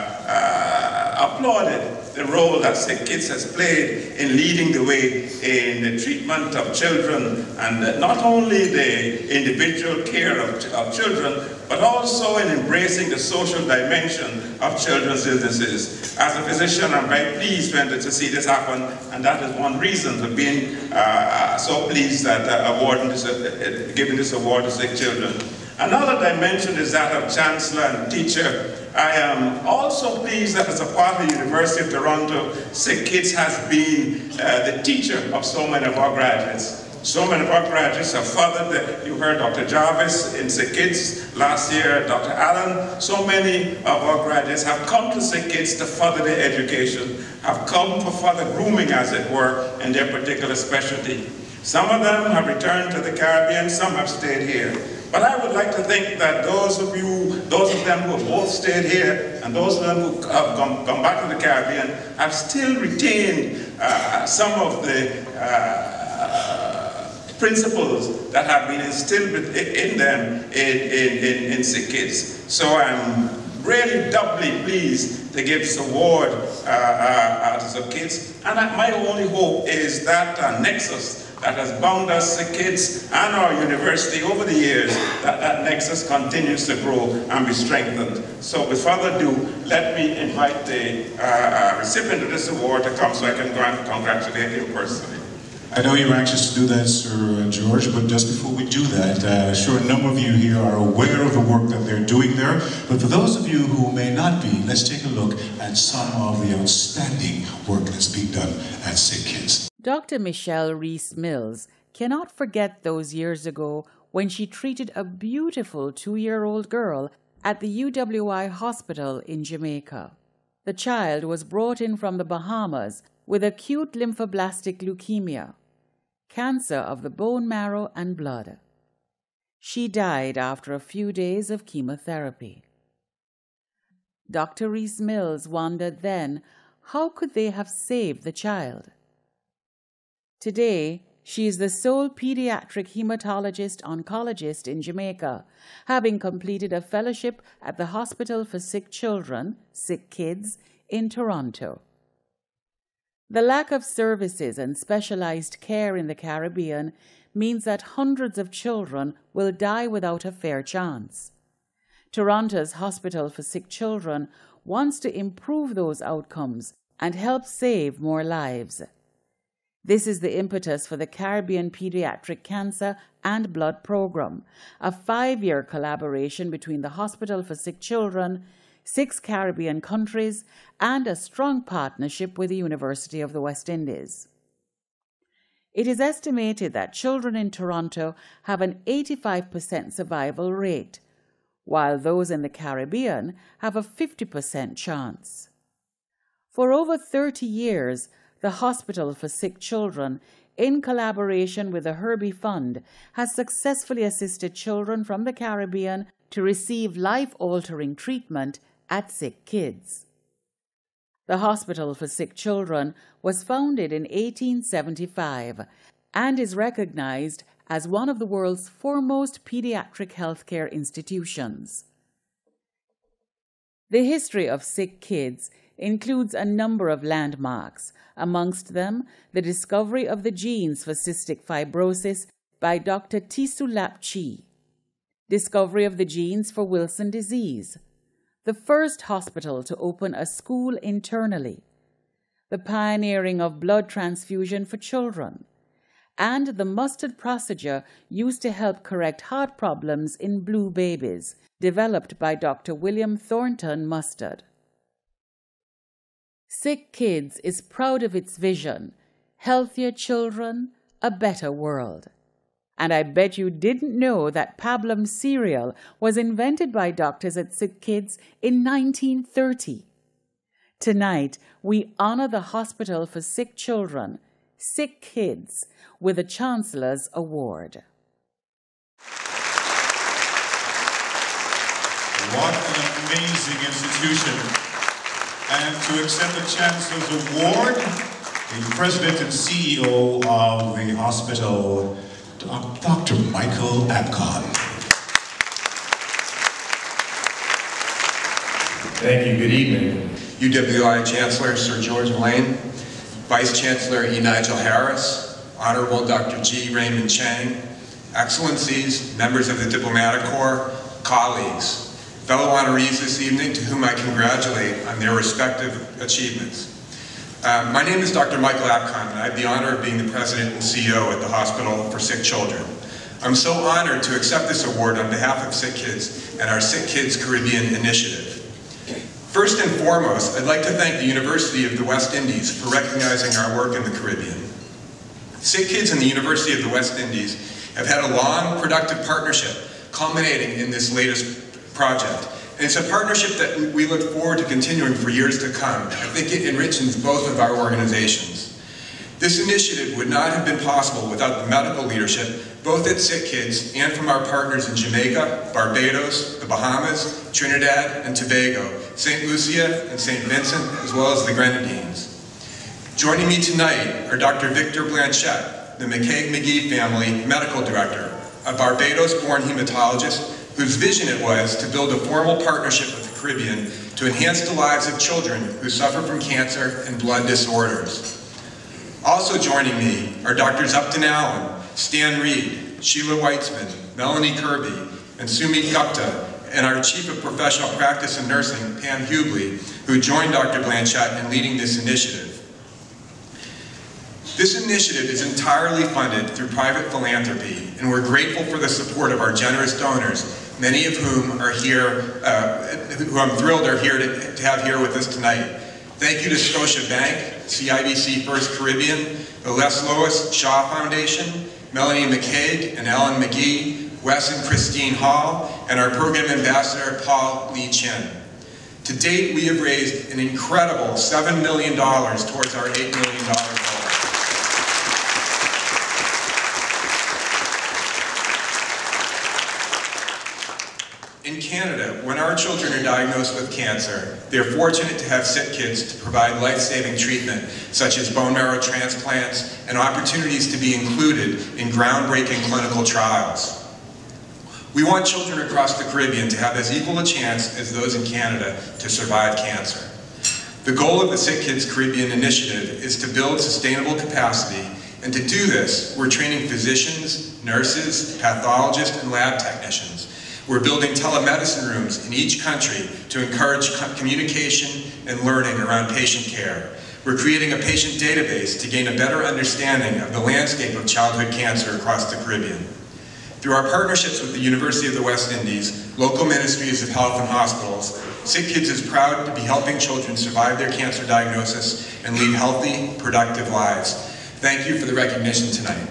uh, applauded the role that Sick Kids has played in leading the way in the treatment of children, and not only the individual care of, of children, but also in embracing the social dimension of children's illnesses. As a physician, I'm very pleased when, to see this happen, and that is one reason for being uh, so pleased that uh, awarding this, uh, giving this award to sick children. Another dimension is that of chancellor and teacher. I am also pleased that as a part of the University of Toronto, Sick Kids has been uh, the teacher of so many of our graduates. So many of our graduates have fathered, the, you heard Doctor Jarvis in Sick Kids last year, Doctor Allen. So many of our graduates have come to Sick Kids to further their education, have come for further grooming, as it were, in their particular specialty. Some of them have returned to the Caribbean, some have stayed here. But I would like to think that those of you, those of them who have both stayed here and those of them who have come, come back to the Caribbean have still retained uh, some of the uh, principles that have been instilled in them in, in, in, in Sick Kids. So I'm really doubly pleased to give this award uh, uh, to Sick Kids. And I, my only hope is that uh, nexus that has bound us, the kids, and our university over the years, that that nexus continues to grow and be strengthened. So with further ado, let me invite the uh, recipient of this award to come so I can go and congratulate him personally. I know you're anxious to do that, Sir George, but just before we do that, uh, sure, a number of you here are aware of the work that they're doing there, but for those of you who may not be, let's take a look at some of the outstanding work that's being done at Sick Kids. Doctor Michelle Reese-Mills cannot forget those years ago when she treated a beautiful two-year-old girl at the U W I hospital in Jamaica. The child was brought in from the Bahamas with acute lymphoblastic leukemia, cancer of the bone marrow and blood. She died after a few days of chemotherapy. Doctor Reese-Mills wondered then, how could they have saved the child? Today, she is the sole pediatric hematologist-oncologist in Jamaica, having completed a fellowship at the Hospital for Sick Children, Sick Kids, in Toronto. The lack of services and specialized care in the Caribbean means that hundreds of children will die without a fair chance. Toronto's Hospital for Sick Children wants to improve those outcomes and help save more lives. This is the impetus for the Caribbean Pediatric Cancer and Blood Program, a five-year collaboration between the Hospital for Sick Children, six Caribbean countries, and a strong partnership with the University of the West Indies. It is estimated that children in Toronto have an eighty-five percent survival rate, while those in the Caribbean have a fifty percent chance. For over thirty years, the Hospital for Sick Children, in collaboration with the Herbie Fund, has successfully assisted children from the Caribbean to receive life-altering treatment at Sick Kids. The Hospital for Sick Children was founded in eighteen seventy-five and is recognized as one of the world's foremost pediatric healthcare institutions. The history of Sick Kids includes a number of landmarks, amongst them the discovery of the genes for cystic fibrosis by Doctor Tisu Lap Chi, discovery of the genes for Wilson disease, the first hospital to open a school internally, the pioneering of blood transfusion for children, and the mustard procedure used to help correct heart problems in blue babies, developed by Doctor William Thornton Mustard. Sick Kids is proud of its vision, healthier children, a better world. And I bet you didn't know that Pablum cereal was invented by doctors at Sick Kids in nineteen thirty. Tonight, we honor the Hospital for Sick Children, Sick Kids, with the Chancellor's Award. What an amazing institution. And to accept the Chancellor's Award, the President and C E O of the hospital, Doctor Michael Apcon. Thank you. Good evening. U W I Chancellor Sir George Lane, Vice Chancellor E. Nigel Harris, Honorable Doctor G. Raymond Chang, Excellencies, members of the Diplomatic Corps, colleagues, fellow honorees this evening to whom I congratulate on their respective achievements. Uh, my name is Doctor Michael Apcon, and I have the honor of being the President and C E O at the Hospital for Sick Children. I'm so honored to accept this award on behalf of Sick Kids and our Sick Kids Caribbean Initiative. First and foremost, I'd like to thank the University of the West Indies for recognizing our work in the Caribbean. Sick Kids and the University of the West Indies have had a long, productive partnership culminating in this latest project. And it's a partnership that we look forward to continuing for years to come. I think it enriches both of our organizations. This initiative would not have been possible without the medical leadership, both at Sick Kids and from our partners in Jamaica, Barbados, the Bahamas, Trinidad and Tobago, Saint Lucia and Saint Vincent, as well as the Grenadines. Joining me tonight are Doctor Victor Blanchette, the McCaig-McGee family medical director, a Barbados-born hematologist whose vision it was to build a formal partnership with the Caribbean to enhance the lives of children who suffer from cancer and blood disorders. Also joining me are Doctors Upton Allen, Stan Reed, Sheila Weitzman, Melanie Kirby, and Sumit Gupta, and our Chief of Professional Practice and Nursing, Pam Hughley, who joined Doctor Blanchette in leading this initiative. This initiative is entirely funded through private philanthropy, and we're grateful for the support of our generous donors, many of whom are here, uh, who I'm thrilled are here to, to have here with us tonight. Thank you to Scotiabank, C I B C First Caribbean, the Les Lois Shaw Foundation, Melanie McCaig and Ellen McGee, Wes and Christine Hall, and our program ambassador, Paul Lee Chin. To date, we have raised an incredible seven million dollars towards our eight million dollar goal. In Canada, when our children are diagnosed with cancer, they're fortunate to have Sick Kids to provide life-saving treatment, such as bone marrow transplants and opportunities to be included in groundbreaking clinical trials. We want children across the Caribbean to have as equal a chance as those in Canada to survive cancer. The goal of the Sick Kids Caribbean Initiative is to build sustainable capacity, and to do this, we're training physicians, nurses, pathologists, and lab technicians. We're building telemedicine rooms in each country to encourage communication and learning around patient care. We're creating a patient database to gain a better understanding of the landscape of childhood cancer across the Caribbean. Through our partnerships with the University of the West Indies, local ministries of health and hospitals, Sick Kids is proud to be helping children survive their cancer diagnosis and lead healthy, productive lives. Thank you for the recognition tonight.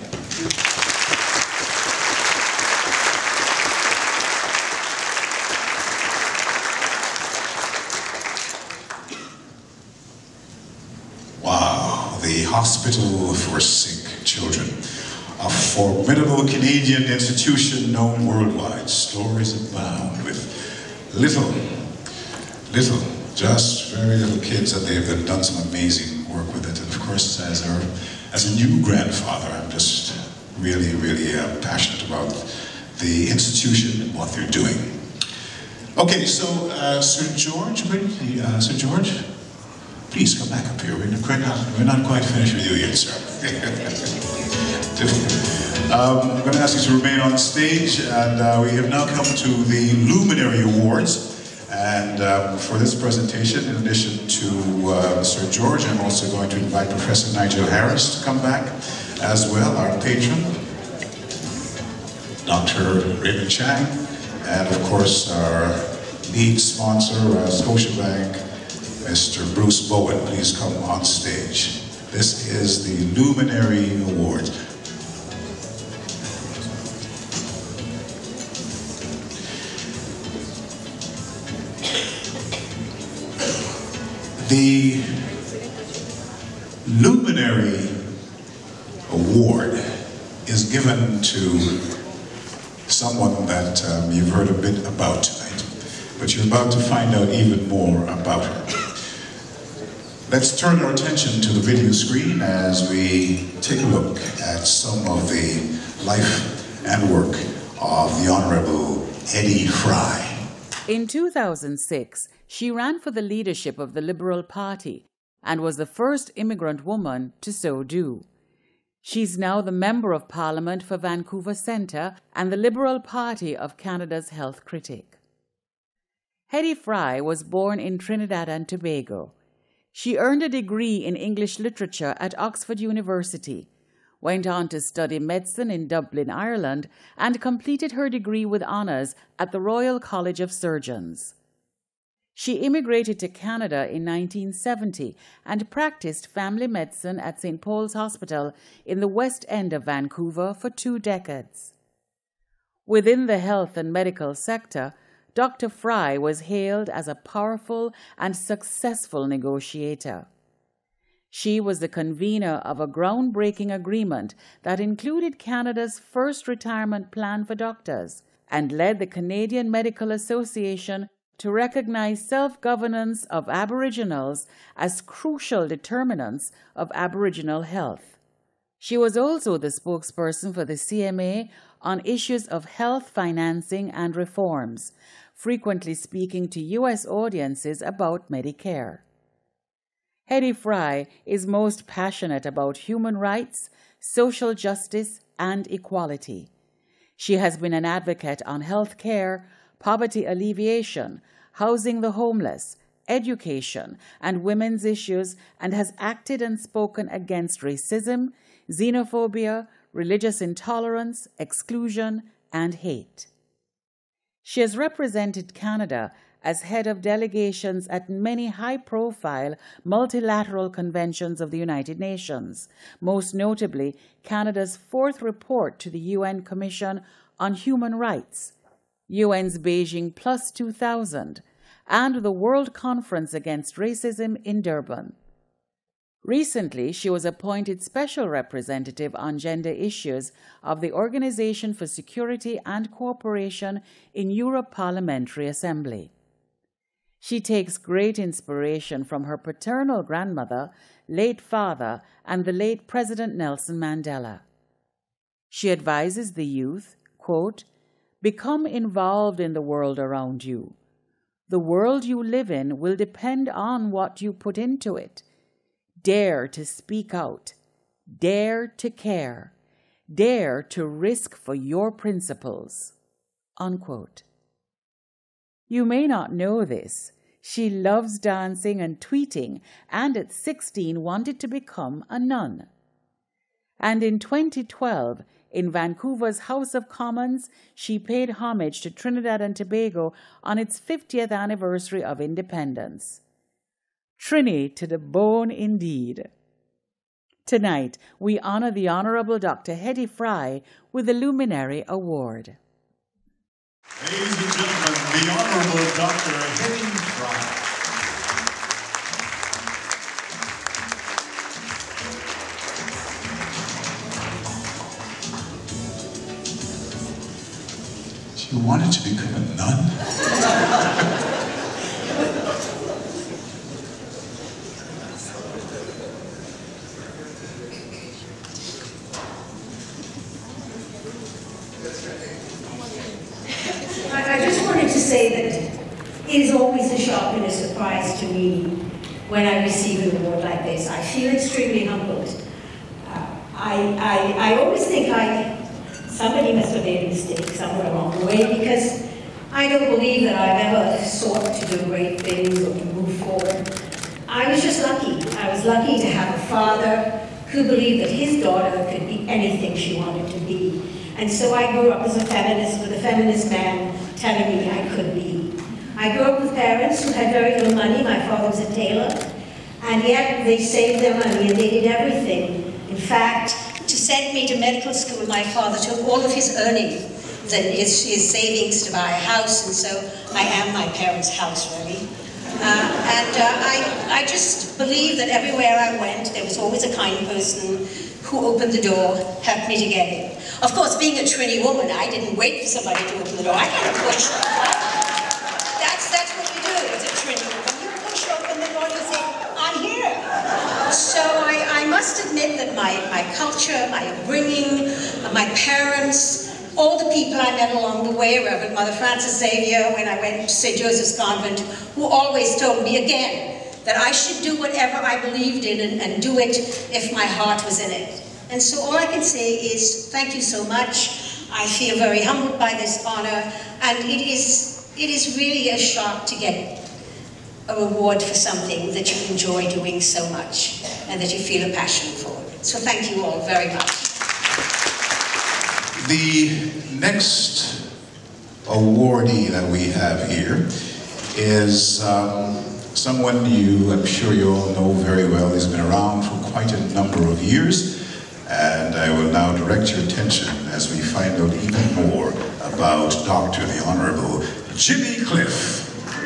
Wow, the Hospital for Sick Children. A formidable Canadian institution known worldwide. Stories abound with little, little, just very little kids, and they've done some amazing work with it. And of course, as a, as a new grandfather, I'm just really, really uh, passionate about the institution and what they're doing. Okay, so uh, Sir George, uh, Sir George, please come back up here. We're not, we're not quite finished with you yet, sir. Um, I'm going to ask you to remain on stage, and uh, we have now come to the Luminary Awards. And um, for this presentation, in addition to uh, Sir George, I'm also going to invite Professor Nigel Harris to come back as well, our patron, Doctor Raymond Chang, and of course our lead sponsor, uh, Scotiabank, Mister Bruce Bowen. Please come on stage. This is the Luminary Award. The Luminary Award is given to someone that um, you've heard a bit about tonight, but you're about to find out even more about her. Let's turn our attention to the video screen as we take a look at some of the life and work of the Honorable Hetty Fry. In two thousand six, she ran for the leadership of the Liberal Party and was the first immigrant woman to so do. She's now the Member of Parliament for Vancouver Centre and the Liberal Party of Canada's health critic. Hetty Fry was born in Trinidad and Tobago. She earned a degree in English literature at Oxford University, went on to study medicine in Dublin, Ireland, and completed her degree with honours at the Royal College of Surgeons. She immigrated to Canada in nineteen seventy and practiced family medicine at Saint Paul's Hospital in the West End of Vancouver for two decades. Within the health and medical sector, Doctor Fry was hailed as a powerful and successful negotiator. She was the convener of a groundbreaking agreement that included Canada's first retirement plan for doctors and led the Canadian Medical Association to recognize self-governance of Aboriginals as crucial determinants of Aboriginal health. She was also the spokesperson for the C M A on issues of health financing and reforms, frequently speaking to U S audiences about Medicare. Hetty Fry is most passionate about human rights, social justice, and equality. She has been an advocate on health care, poverty alleviation, housing the homeless, education, and women's issues, and has acted and spoken against racism, xenophobia, religious intolerance, exclusion, and hate. She has represented Canada as head of delegations at many high-profile multilateral conventions of the United Nations, most notably Canada's fourth report to the U N Commission on Human Rights, U N's Beijing Plus two thousand, and the World Conference Against Racism in Durban. Recently, she was appointed Special Representative on Gender Issues of the Organization for Security and Cooperation in Europe Parliamentary Assembly. She takes great inspiration from her paternal grandmother, late father, and the late President Nelson Mandela. She advises the youth, quote, "Become involved in the world around you. The world you live in will depend on what you put into it. Dare to speak out. Dare to care. Dare to risk for your principles." Unquote. You may not know this. She loves dancing and tweeting, and at sixteen wanted to become a nun. And in twenty twelve, in Vancouver's House of Commons, she paid homage to Trinidad and Tobago on its fiftieth anniversary of independence. Trini to the bone indeed. Tonight, we honor the Honorable Doctor Hetty Fry with the Luminary Award. Ladies and gentlemen, the Honorable Doctor Hetty Fry. She wanted to become a nun? I just wanted to say that it is always a shock and a surprise to me when I receive an award like this. I feel extremely humbled. Uh, I, I, I always think I, somebody must have made a mistake somewhere along the way, because I don't believe that I've ever sought to do great things or to move forward. I was just lucky. I was lucky to have a father who believed that his daughter could be anything she wanted to be. And so I grew up as a feminist with a feminist man telling me I could be. I grew up with parents who had very little money. My father was a tailor, and yet they saved their money and they did everything. In fact, to send me to medical school, my father took all of his earnings and his, his savings to buy a house, and so I am my parents' house, really. Uh, and uh, I, I just believe that everywhere I went, there was always a kind person who opened the door, helped me to get in. Of course, being a Trinity woman, I didn't wait for somebody to open the door. I kind of pushed. That's, that's what you do as a Trinity woman. You push open the door and you say, I'm here. So I, I must admit that my, my culture, my upbringing, my parents, all the people I met along the way, Reverend Mother Frances Xavier, when I went to Saint Joseph's Convent, who always told me again that I should do whatever I believed in and, and do it if my heart was in it. And so all I can say is thank you so much. I feel very humbled by this honor, and it is, it is really a shock to get a reward for something that you enjoy doing so much and that you feel a passion for. So thank you all very much. The next awardee that we have here is um, someone you, I'm sure you all know very well. He's been around for quite a number of years, and I will now direct your attention as we find out even more about Doctor the Honorable Jimmy Cliff.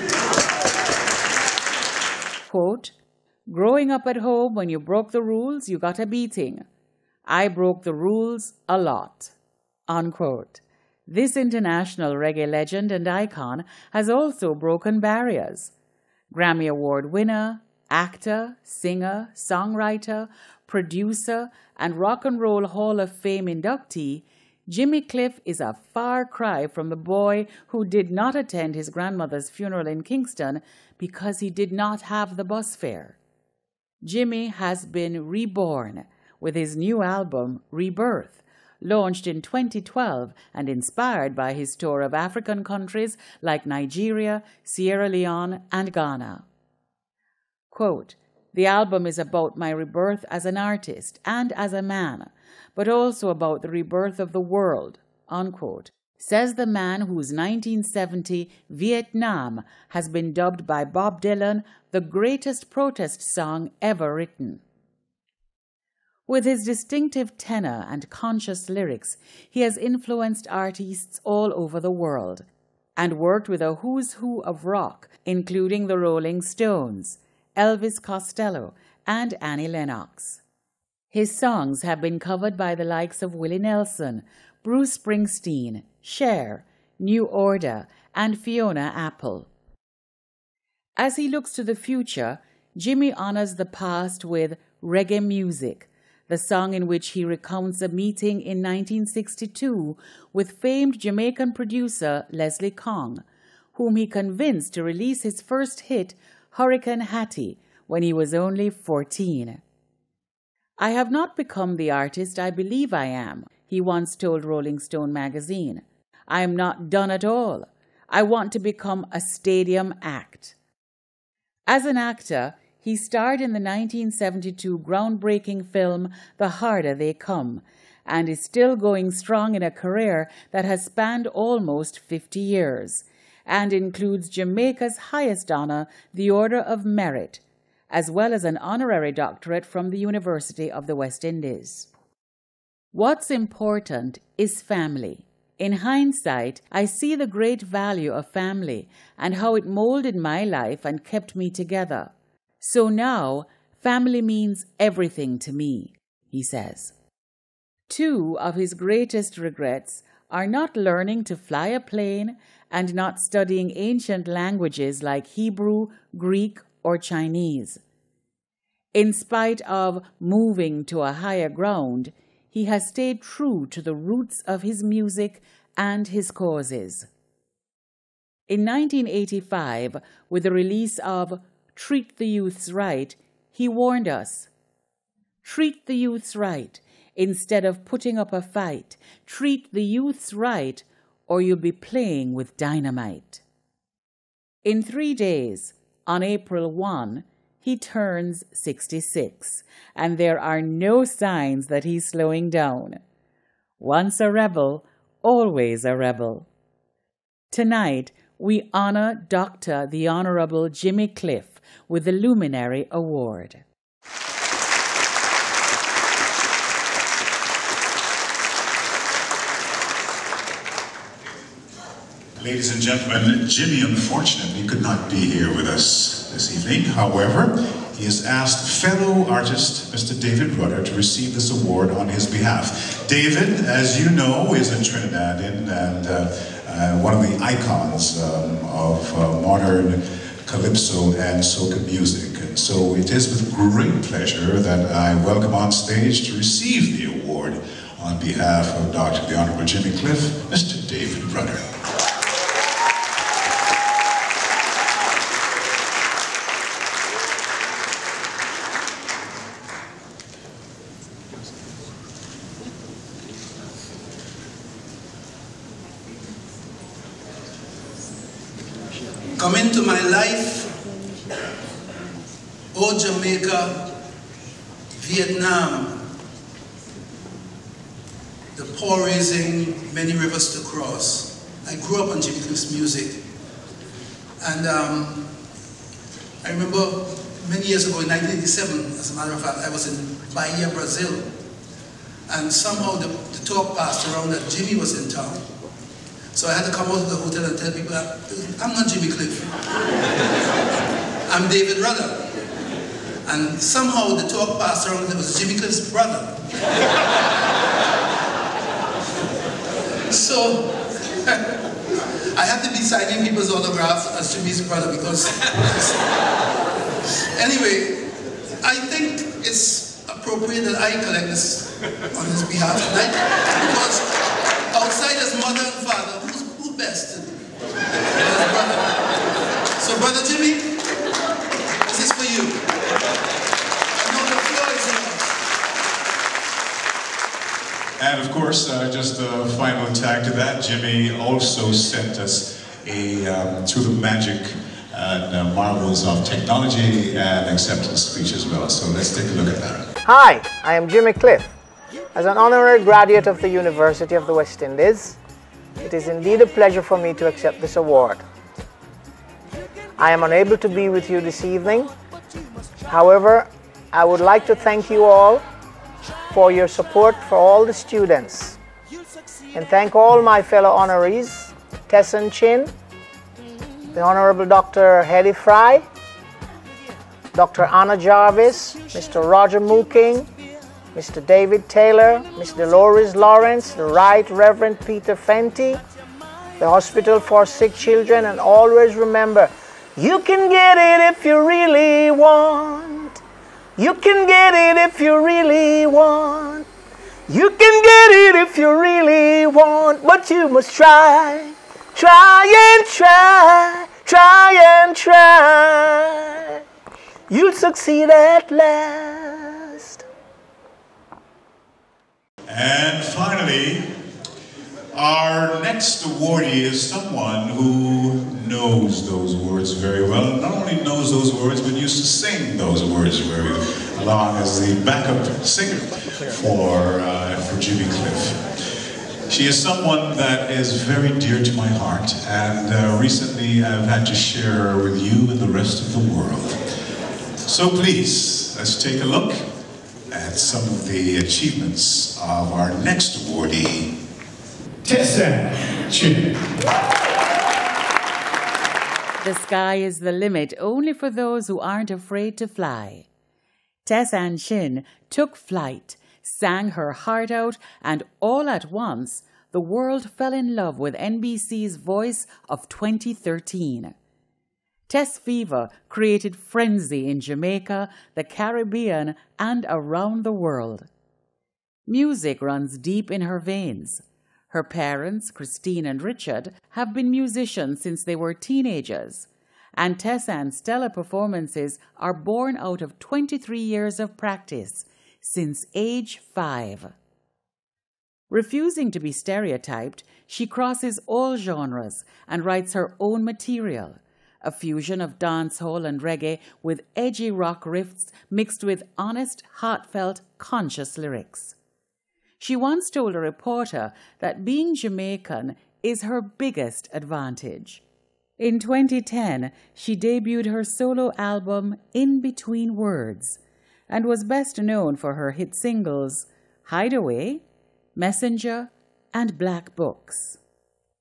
Quote, growing up at home, when you broke the rules, you got a beating. I broke the rules a lot. Unquote. This international reggae legend and icon has also broken barriers. Grammy Award winner, actor, singer, songwriter, producer, and Rock and Roll Hall of Fame inductee, Jimmy Cliff is a far cry from the boy who did not attend his grandmother's funeral in Kingston because he did not have the bus fare. Jimmy has been reborn with his new album, Rebirth, launched in twenty twelve and inspired by his tour of African countries like Nigeria, Sierra Leone, and Ghana. Quote, the album is about my rebirth as an artist and as a man, but also about the rebirth of the world, unquote, says the man whose nineteen seventy Vietnam has been dubbed by Bob Dylan the greatest protest song ever written. With his distinctive tenor and conscious lyrics, he has influenced artists all over the world and worked with a who's who of rock, including the Rolling Stones, Elvis Costello, and Annie Lennox. His songs have been covered by the likes of Willie Nelson, Bruce Springsteen, Cher, New Order, and Fiona Apple. As he looks to the future, Jimmy honors the past with Reggae Music, the song in which he recounts a meeting in nineteen sixty-two with famed Jamaican producer Leslie Kong, whom he convinced to release his first hit, Hurricane Hattie, when he was only fourteen. I have not become the artist I believe I am, he once told Rolling Stone magazine. I am not done at all. I want to become a stadium act. As an actor, he starred in the nineteen seventy-two groundbreaking film The Harder They Come, and is still going strong in a career that has spanned almost fifty years, and includes Jamaica's highest honor, the Order of Merit, as well as an honorary doctorate from the University of the West Indies. What's important is family. In hindsight, I see the great value of family and how it molded my life and kept me together. So now, family means everything to me, he says. Two of his greatest regrets are not learning to fly a plane and not studying ancient languages like Hebrew, Greek, or Chinese. In spite of moving to a higher ground, he has stayed true to the roots of his music and his causes. In nineteen eighty-five, with the release of Treat the Youths Right, he warned us, treat the youths right instead of putting up a fight. Treat the youths right or you'll be playing with dynamite. In three days, on April first, he turns sixty-six, and there are no signs that he's slowing down. Once a rebel, always a rebel. Tonight, we honor Doctor the Honorable Jimmy Cliff with the Luminary Award. Ladies and gentlemen, Jimmy unfortunately could not be here with us this evening. However, he has asked fellow artist Mister David Rudder to receive this award on his behalf. David, as you know, is a Trinidadian and uh, uh, one of the icons um, of uh, modern calypso and soca music. And so it is with great pleasure that I welcome on stage to receive the award on behalf of Doctor the Honorable Jimmy Cliff, Mister David Rudder. Come into my life, oh Jamaica, Vietnam, the poor raising many rivers to cross. I grew up on Jimmy Cliff's music. And um, I remember many years ago, in nineteen eighty-seven, as a matter of fact, I was in Bahia, Brazil. And somehow the, the talk passed around that Jimmy was in town. So I had to come out of the hotel and tell people, I'm not Jimmy Cliff. I'm David Rudder. And somehow the talk passed around that it was Jimmy Cliff's brother. So I had to be signing people's autographs as Jimmy's brother because... Anyway, I think it's appropriate that I collect this on his behalf tonight because outside his mother and father, who's who best? His brother. So, Brother Jimmy, this is for you. I know the floor is yours. And of course, uh, just a final tag to that, Jimmy also sent us a, um, through the magic and uh, marvels of technology and acceptance speech as well. So let's take a look at that. Hi, I am Jimmy Cliff. As an honorary graduate of the University of the West Indies, it is indeed a pleasure for me to accept this award. I am unable to be with you this evening. However, I would like to thank you all for your support for all the students and thank all my fellow honorees, Tessan Chin, the Honorable Doctor Hedy Fry, Doctor Anna Jarvis, Mister Roger Mooking, Mister David Taylor, Miss Dolores Lawrence, the Right Reverend Peter Fenty, the Hospital for Sick Children, and always remember, you can get it if you really want. You can get it if you really want. You can get it if you really want, but you must try, try and try, try and try. You'll succeed at last. And finally, our next awardee is someone who knows those words very well. Not only knows those words, but used to sing those words very well, along as the backup singer for, uh, for Jimmy Cliff. She is someone that is very dear to my heart, and uh, recently I've had to share her with you and the rest of the world. So please, let's take a look at some of the achievements of our next awardee, Tessan Chin. The sky is the limit only for those who aren't afraid to fly. Tessan Chin took flight, sang her heart out, and all at once, the world fell in love with N B C's Voice of twenty thirteen. Tess Fever created frenzy in Jamaica, the Caribbean, and around the world. Music runs deep in her veins. Her parents, Christine and Richard, have been musicians since they were teenagers, and Tessan's stellar performances are born out of twenty-three years of practice, since age five. Refusing to be stereotyped, she crosses all genres and writes her own material, a fusion of dancehall and reggae with edgy rock riffs mixed with honest, heartfelt, conscious lyrics. She once told a reporter that being Jamaican is her biggest advantage. In twenty ten, she debuted her solo album In Between Words and was best known for her hit singles Hideaway, Messenger, and Black Books.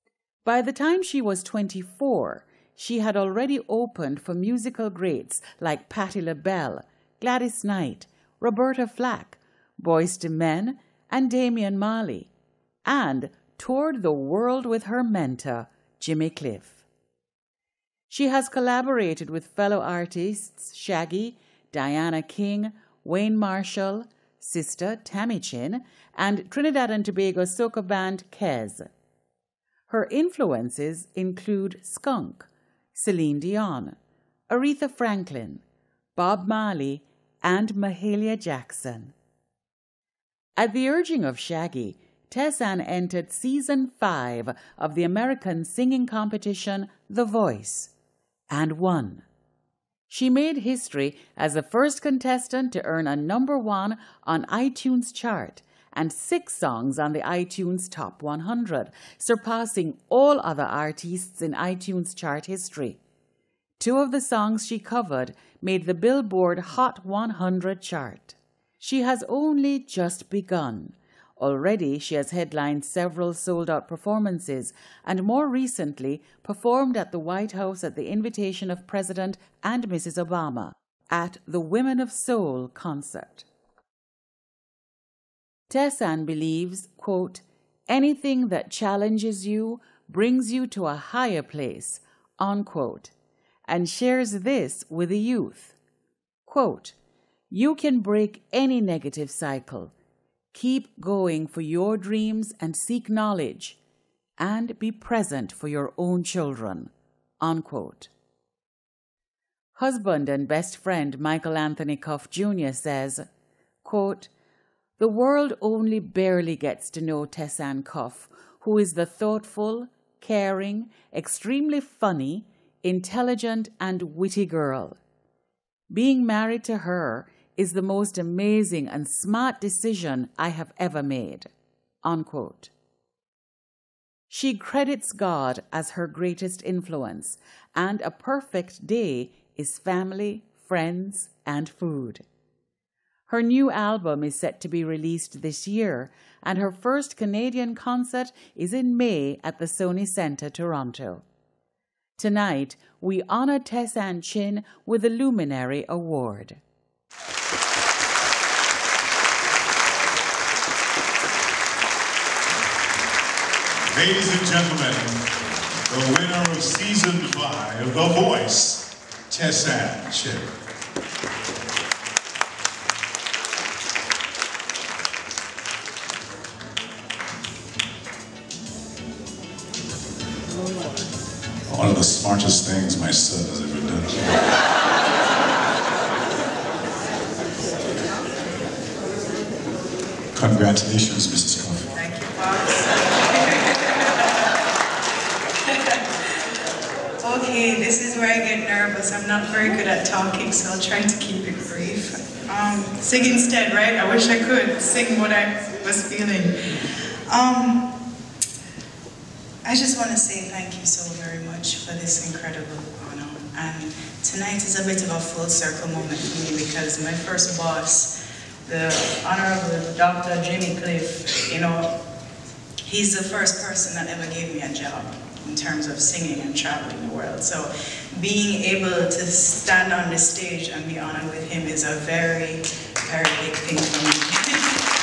By the time she was twenty-four, she had already opened for musical greats like Patti LaBelle, Gladys Knight, Roberta Flack, Boyz two Men, and Damian Marley, and toured the world with her mentor, Jimmy Cliff. She has collaborated with fellow artists Shaggy, Diana King, Wayne Marshall, Sister Tammy Chin, and Trinidad and Tobago soca band Kez. Her influences include Skunk, Celine Dion, Aretha Franklin, Bob Marley, and Mahalia Jackson. At the urging of Shaggy, Tess-Ann entered season five of the American singing competition The Voice and won. She made history as the first contestant to earn a number one on iTunes chart and six songs on the iTunes Top one hundred, surpassing all other artists in iTunes chart history. Two of the songs she covered made the Billboard Hot one hundred chart. She has only just begun. Already, she has headlined several sold-out performances and more recently performed at the White House at the invitation of President and Missus Obama at the Women of Soul concert. Tess-Ann believes, quote, anything that challenges you brings you to a higher place, unquote, and shares this with the youth. Quote, you can break any negative cycle. Keep going for your dreams and seek knowledge, and be present for your own children, unquote. Husband and best friend Michael Anthony Cuff Junior says, quote, the world only barely gets to know Tess-Ann Cuff, who is the thoughtful, caring, extremely funny, intelligent, and witty girl. Being married to her is the most amazing and smart decision I have ever made, unquote. She credits God as her greatest influence, and a perfect day is family, friends, and food. Her new album is set to be released this year, and her first Canadian concert is in May at the Sony Centre, Toronto. Tonight, we honor Tess-Ann Chin with the Luminary Award. Ladies and gentlemen, the winner of season five, The Voice, Tess-Ann Chin. One of the smartest things my son has ever done. Congratulations, Missus Cuff. Thank you, Pops. Okay, this is where I get nervous. I'm not very good at talking, so I'll try to keep it brief. Um, sing instead, right? I wish I could sing what I was feeling. Um, I just want to say thank you so very much for this incredible honor. And tonight is a bit of a full circle moment for me because my first boss, the Honorable Doctor Jimmy Cliff, you know, he's the first person that ever gave me a job in terms of singing and traveling the world. So being able to stand on the stage and be honored with him is a very, very big thing for me.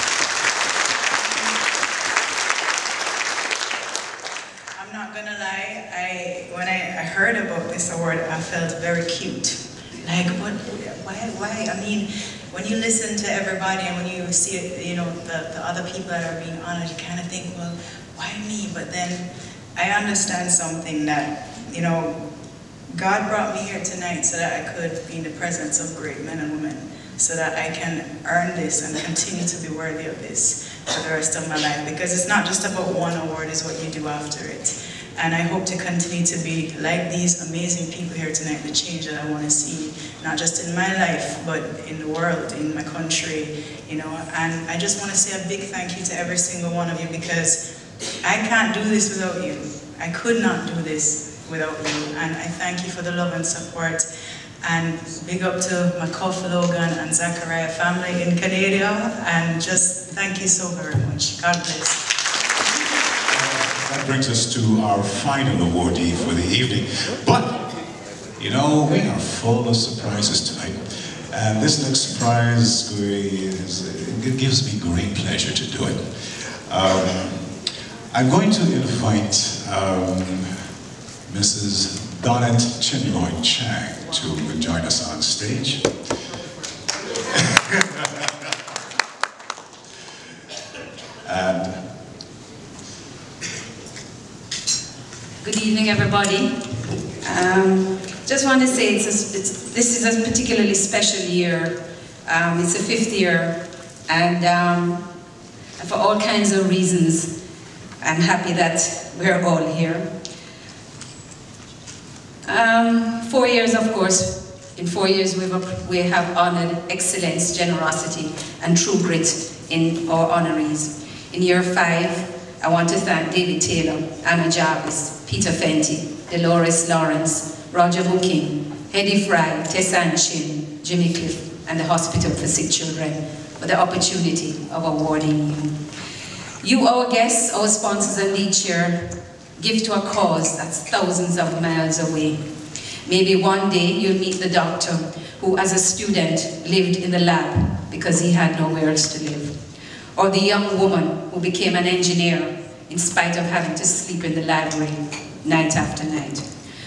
I'm not gonna lie, I, when I, I heard about this award, I felt very cute. Like, what, why, why? I mean, when you listen to everybody and when you see, you know, the, the other people that are being honored, you kind of think, well, why me? But then I understand something that, you know, God brought me here tonight so that I could be in the presence of great men and women, so that I can earn this and continue to be worthy of this for the rest of my life. Because it's not just about one award, it's what you do after it. And I hope to continue to be like these amazing people here tonight, the change that I want to see, not just in my life, but in the world, in my country, you know. And I just want to say a big thank you to every single one of you, because I can't do this without you. I could not do this without you. And I thank you for the love and support. And big up to my Cuff, Logan, and Zachariah family in Canada. And just thank you so very much. God bless. that brings us to our final awardee for the evening. But, you know, we are full of surprises tonight. And this next surprise is, it gives me great pleasure to do it. Um, I'm going to invite um, Missus Donette Chinloy Chang to join us on stage. And good evening, everybody. Um, just want to say it's, a, it's this is a particularly special year. Um, it's the fifth year, and um, for all kinds of reasons, I'm happy that we're all here. Um, four years, of course. In four years, we've, we have honored excellence, generosity, and true grit in our honorees. In year five, I want to thank David Taylor, Anna Jarvis, Peter Fenty, Dolores Lawrence, Roger Mooking, Hedy Fry, Tessanne Chin, Jimmy Cliff, and the Hospital for Sick Children for the opportunity of awarding you. You, our guests, our sponsors and lead chair, give to a cause that's thousands of miles away. Maybe one day you'll meet the doctor who, as a student, lived in the lab because he had nowhere else to live. Or the young woman who became an engineer in spite of having to sleep in the library night after night.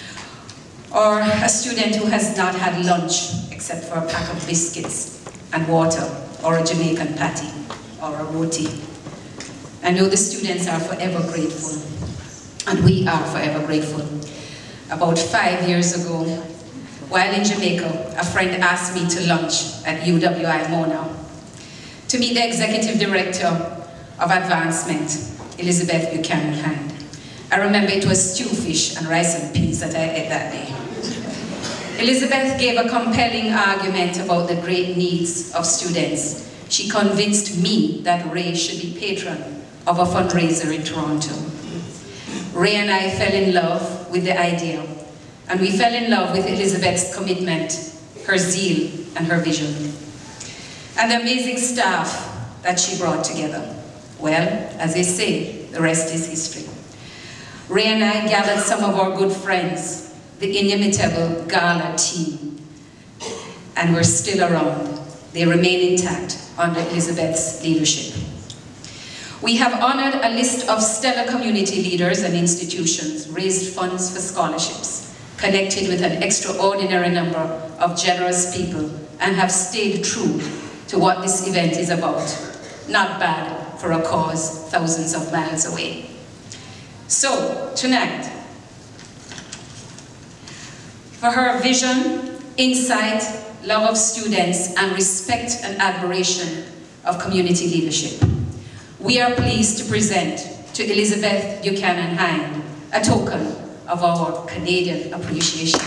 Or a student who has not had lunch except for a pack of biscuits and water, or a Jamaican patty, or a roti. I know the students are forever grateful, and we are forever grateful. About five years ago, while in Jamaica, a friend asked me to lunch at U W I Mona to meet the Executive Director of Advancement, Elizabeth Buchanan Hind. I remember it was stew fish and rice and peas that I ate that day. Elizabeth gave a compelling argument about the great needs of students. She convinced me that Ray should be patron of a fundraiser in Toronto. Ray and I fell in love with the idea, and we fell in love with Elizabeth's commitment, her zeal, and her vision, and the amazing staff that she brought together. Well, as they say, the rest is history. Ray and I gathered some of our good friends, the inimitable Gala team, and we're still around. They remain intact under Elizabeth's leadership. We have honored a list of stellar community leaders and institutions, raised funds for scholarships, connected with an extraordinary number of generous people, and have stayed true to what this event is about. Not bad for a cause thousands of miles away. So, tonight, for her vision, insight, love of students, and respect and admiration of community leadership, we are pleased to present to Elizabeth Buchanan Hind a token of our Canadian appreciation.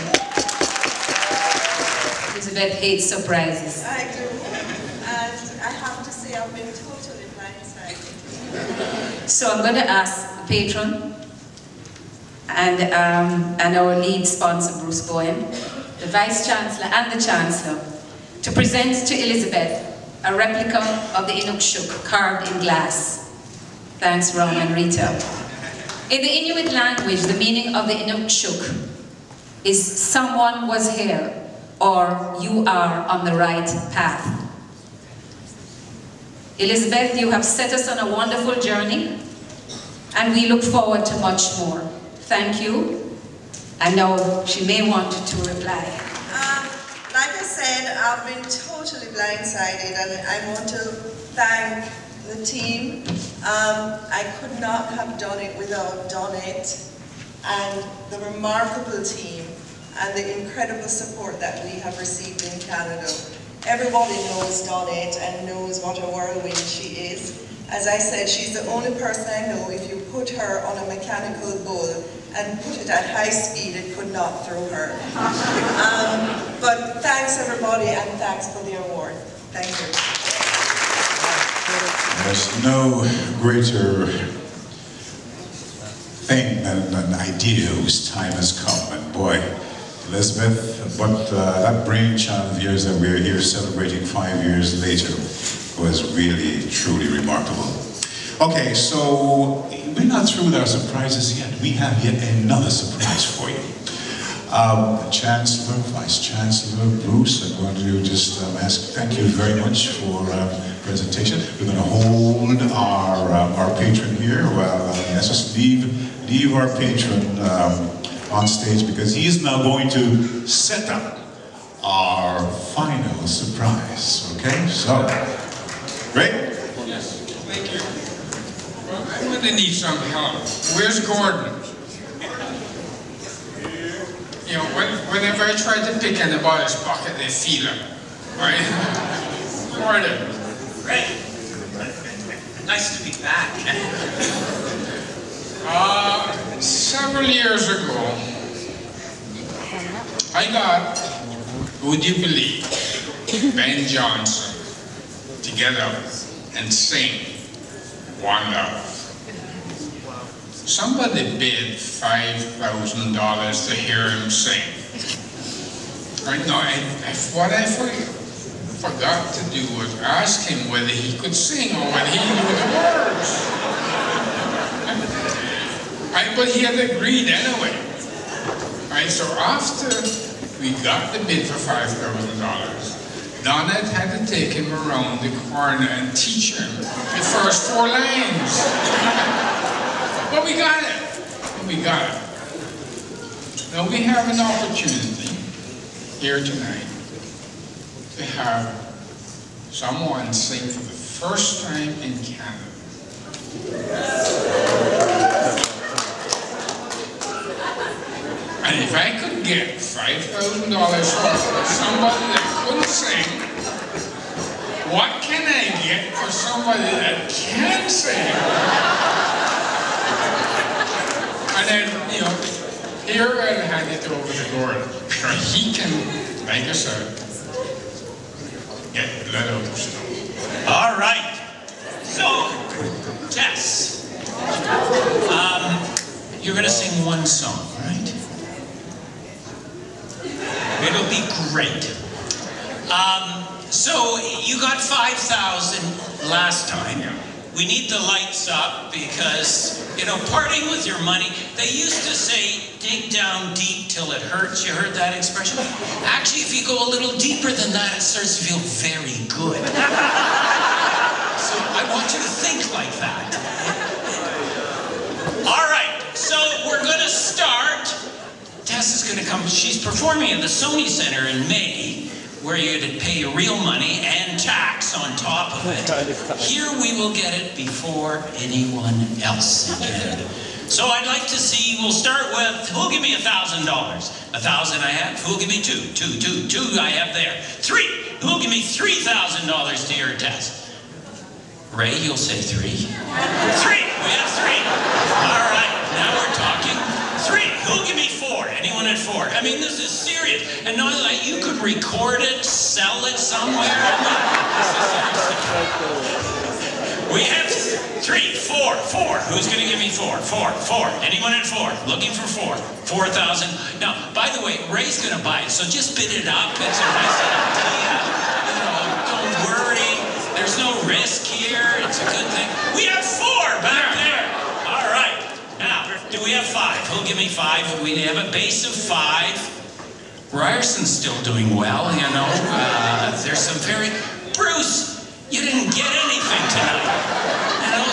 Elizabeth hates surprises. I do, and I have to say I've been totally blindsided. So I'm going to ask the patron and, um, and our lead sponsor, Bruce Bowen, the Vice Chancellor and the Chancellor, to present to Elizabeth a replica of the Inukshuk carved in glass. Thanks, Ron and Rita. In the Inuit language, the meaning of the Inukshuk is someone was here, or you are on the right path. Elizabeth, you have set us on a wonderful journey, and we look forward to much more. Thank you. I know she may want to reply. Um, like I said, I've been totally blindsided, and I want to thank the team. Um, I could not have done it without Donette and the remarkable team and the incredible support that we have received in Canada. Everybody knows Donette and knows what a whirlwind she is. As I said, she's the only person I know, if you put her on a mechanical bull and put it at high speed, it could not throw her. Um, but thanks everybody, and thanks for the award. Thank you. There's no greater thing than an idea whose time has come. And boy, Elizabeth, but uh, that brainchild of yours that we're here celebrating five years later was really, truly remarkable. Okay, so we're not through. through with our surprises yet. We have yet another surprise for you. Um, Chancellor, Vice Chancellor, Bruce, I want to just um, ask, thank you very much for uh, presentation. We're going to hold our uh, our patron here. Well, uh, let's just leave leave our patron um, on stage because he is now going to set up our final surprise. Okay, so great. Yes, thank you. Well, I'm going to need some help. Where's Gordon? You know, when, whenever I try to pick anybody's pocket, they feel it, right? Gordon. Great. Nice to be back. Uh, several years ago, I got, would you believe, Ben Johnson to get up and sing One Love. Somebody bid five thousand dollars to hear him sing. I know, I, I, what I for, forgot to do was ask him whether he could sing or whether he knew the words. I, but he had agreed anyway. Right, so after we got the bid for five thousand dollars, Donald had to take him around the corner and teach him the first four lines. But we got it. We got it. Now we have an opportunity here tonight to have someone sing for the first time in Canada. And if I could get five thousand dollars for somebody that couldn't sing, what can I get for somebody that can sing? And then, you know, here I'll hand it over to Gordon. He can, like I said, get let out of snow. All right. So, Tess, um, you're going to sing one song, right? It'll be great. Um, so, you got five thousand last time. We need the lights up because, you know, parting with your money, they used to say, dig down deep till it hurts. You heard that expression? Actually, if you go a little deeper than that, it starts to feel very good. So I want you to think like that. All right, so we're going to start. Tess is going to come. She's performing at the Sony Center in May, where you had to pay real money and tax on top of it. Here we will get it before anyone else again. So I'd like to see, we'll start with, who'll give me a thousand dollars? A thousand I have, who'll give me two? Two, two, two I have there. Three, who'll give me three thousand dollars to your test? Ray, you'll say three. Three, we have three. All right, now we're talking. Three, who'll give me four? Anyone at four? I mean, this is serious. And not like you could record it, sell it somewhere. We have three, four, four. Who's going to give me four? Four, four. Anyone at four? Looking for four. Four thousand. Now, by the way, Ray's going to buy it, so just bid it up. It's a nice idea. You know, don't worry. There's no risk here. It's a good thing. We have four back there. All right. Now, do we have five? Who'll give me five? We have a base of five. Ryerson's still doing well, you know. Uh, there's some very... Bruce, you didn't get anything tonight. You know?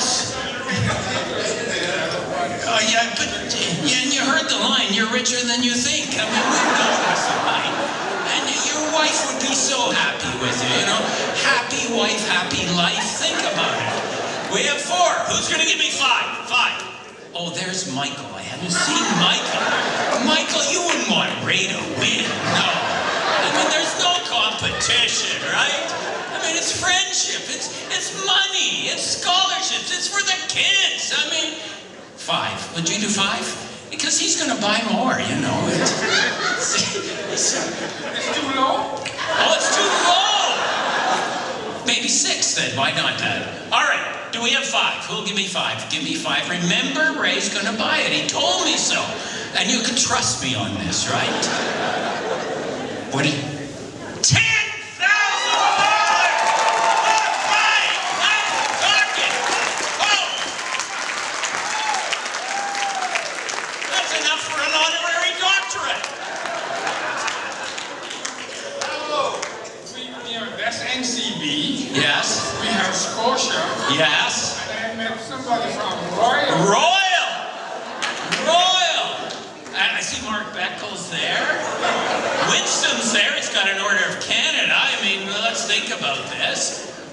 Oh, yeah, but... Yeah, and you heard the line, you're richer than you think. I mean, we know this line. And your wife would be so happy with you, you know. Happy wife, happy life. Think about it. We have four. Who's going to give me five? Five. Oh, there's Michael. I haven't seen Michael. Michael, you wouldn't want Ray to win, no. I mean, there's no competition, right? I mean, it's friendship, it's it's money, it's scholarships, it's for the kids. I mean, five. Would you do five? Because he's going to buy more, you know. It's, it's, It's too low? oh, it's too low. Maybe six then. Why not, Dad? All right. Do we have five? Who'll give me five? Give me five. Remember, Ray's going to buy it. He told me so. And you can trust me on this, right? What do you... Ten thousand dollars! All right, I'm talking. Oh!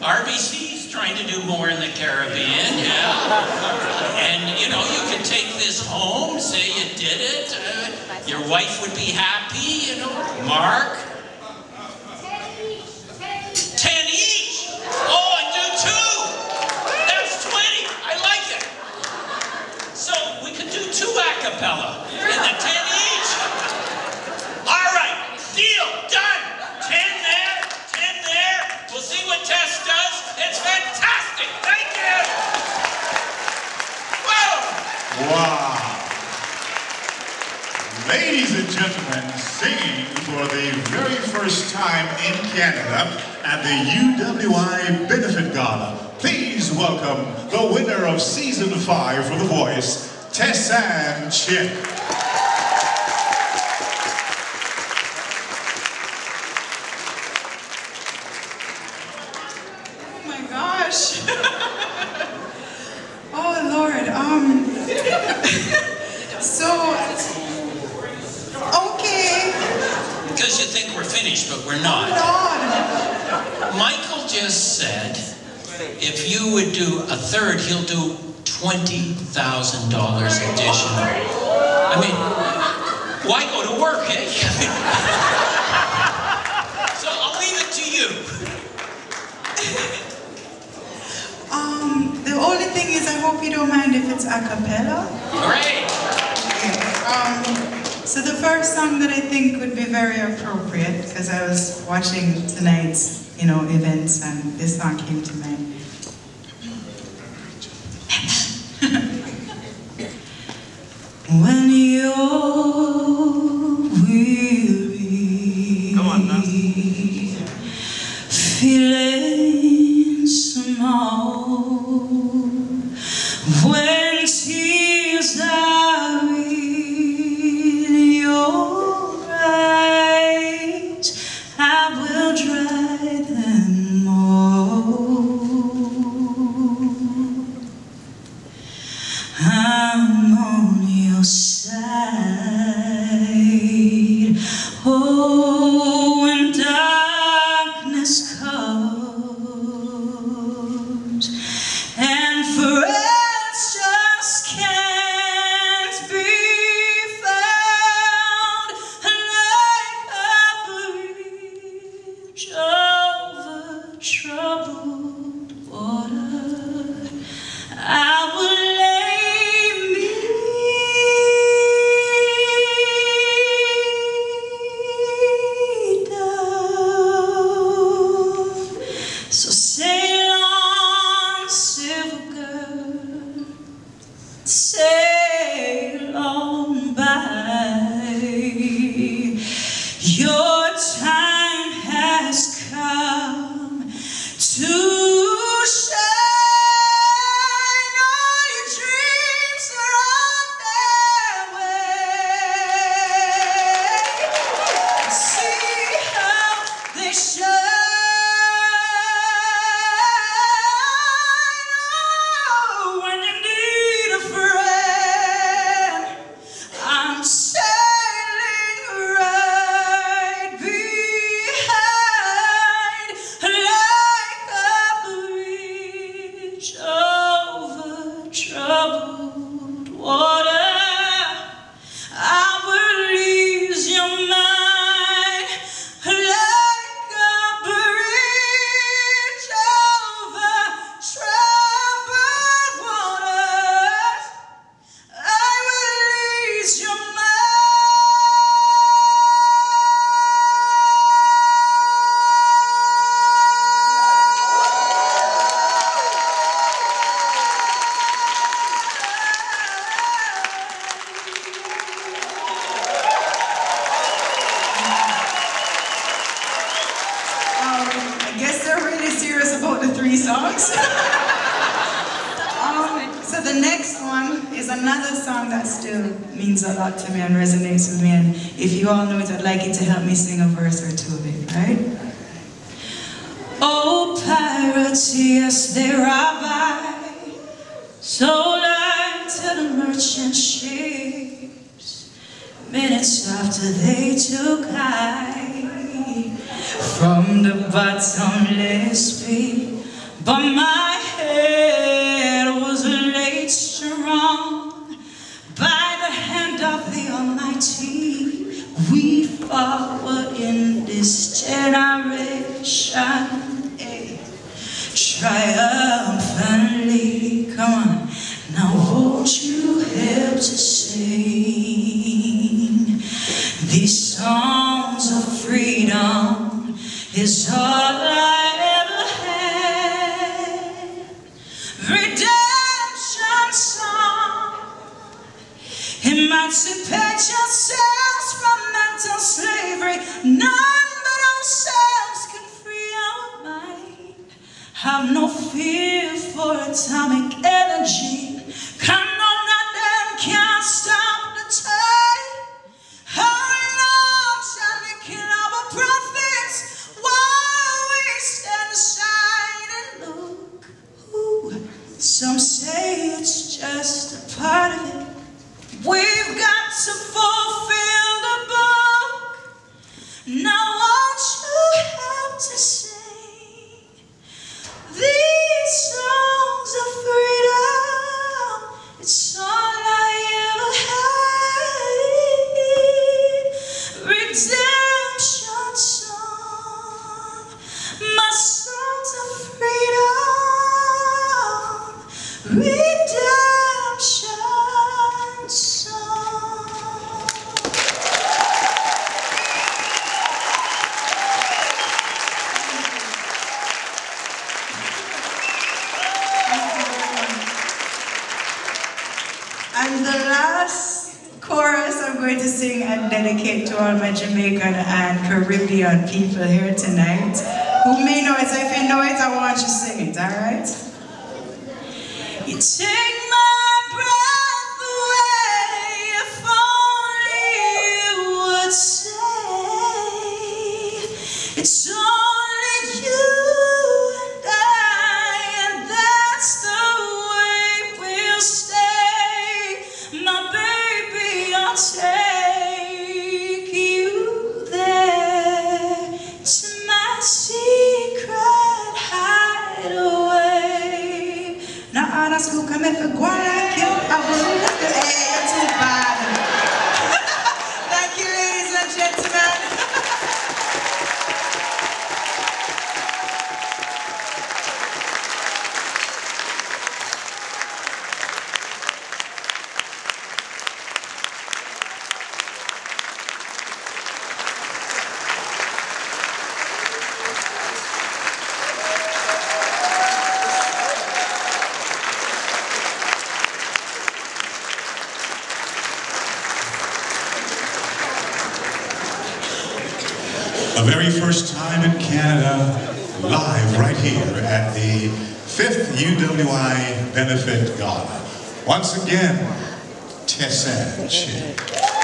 R B C's trying to do more in the Caribbean, yeah. And, you know, you can take this home, say you did it. Uh, your wife would be happy, you know. Mark? Ten each? Oh, and do two! That's twenty! I like it! So, we could do two a cappella in the ten each. All right, deal, done! Ten there, ten there. We'll see what Tess does. It's fantastic. Thank you. Whoa! Wow. Ladies and gentlemen, singing for the very first time in Canada at the U W I Benefit Gala. Please welcome the winner of season five for The Voice, Tessanne Chip. Oh Lord, um, so, okay. Because you think we're finished, but we're not. Oh, Michael just said, if you would do a third, he'll do twenty thousand dollars additional. I mean, why go to work, eh? So I'll leave it to you. Um, the only thing is, I hope you don't mind if it's a cappella. Great. Um, so the first song that I think would be very appropriate, because I was watching tonight's, you know, events, and this song came to mind. When you're weary, come on now. Feeling small, when tears are in your eyes, I will dry them all. I'm on your side. Oh, when darkness comes and friends just can't be found, like a bridge over troubled water, I will lay me down. So sail on, silver girl, sail on by. Your time has come to shine. All your dreams are on their way. See how they shine. Oh, when you need a friend, I'm sailing right behind, like a bridge over troubled water. I will ease your mind, like a bridge over troubled waters. I will ease your mind. Um, I guess they're really serious about the three songs. um, so the next one is another song that still means a lot to me and resonates with me. And if you all know it, I'd like you to help me sing a verse or two of it, right? Oh, pirates, yes, they rob I, sold I to the merchant ships. Minutes after they took I from the bottomless pit, but my head was laid strong by the hand of the Almighty. We forward in this generation, eh, triumphantly. Come on, now won't you help to sing these songs of freedom? Is all I ever had. Redemption song. Emancipate yourselves from mental slavery. None but ourselves can free our mind. Have no fear for atomic energy. Come on, none of them can't stop the tide. How long shall we kill our prophets while we stand aside and look? Ooh, some say it's just a part of it. We've got to fulfill the book. Now won't you help to sing these songs of freedom? It's all I ever had. Redemption song, my songs of freedom. Redemption song. And the last chorus I'm going to sing and dedicate to all my Jamaican and Caribbean people here tonight who may know it. So if you know it, I want you to sing it, all right? You take my breath away, if only you would say it's only you and I, and that's the way we'll stay. My baby, I'll take you there to my secret hideaway. Now, honest, who come in for go like you? I will look at hey, you're too bad. Thank you, ladies and gentlemen. The very first time in Canada, live right here at the fifth U W I Benefit Gala. Once again, Tessage.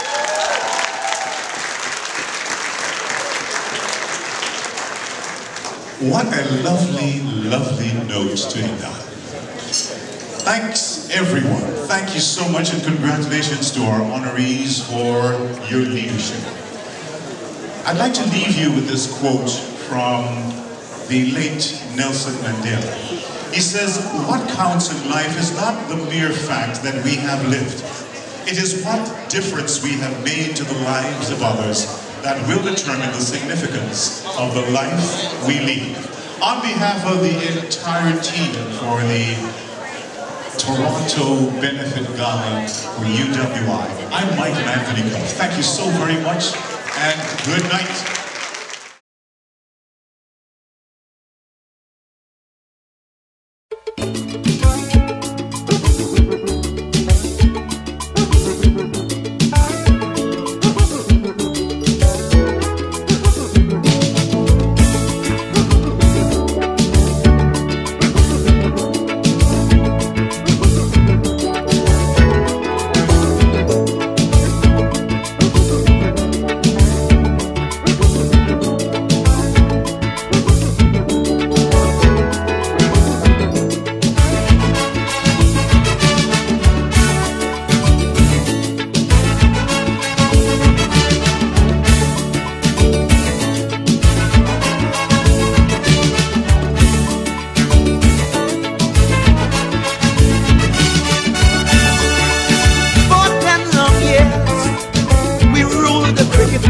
What a lovely, lovely note to end on. Thanks everyone. Thank you so much and congratulations to our honorees for your leadership. I'd like to leave you with this quote from the late Nelson Mandela. He says, what counts in life is not the mere fact that we have lived. It is what difference we have made to the lives of others that will determine the significance of the life we lead. On behalf of the entire team for the Toronto Benefit Gala for U W I, I'm Michael Anthony Cuff. Thank you so very much and good night.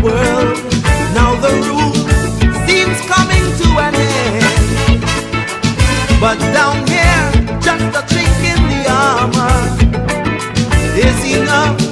world. Now the rule seems coming to an end. But down here, just a chink in the armor is enough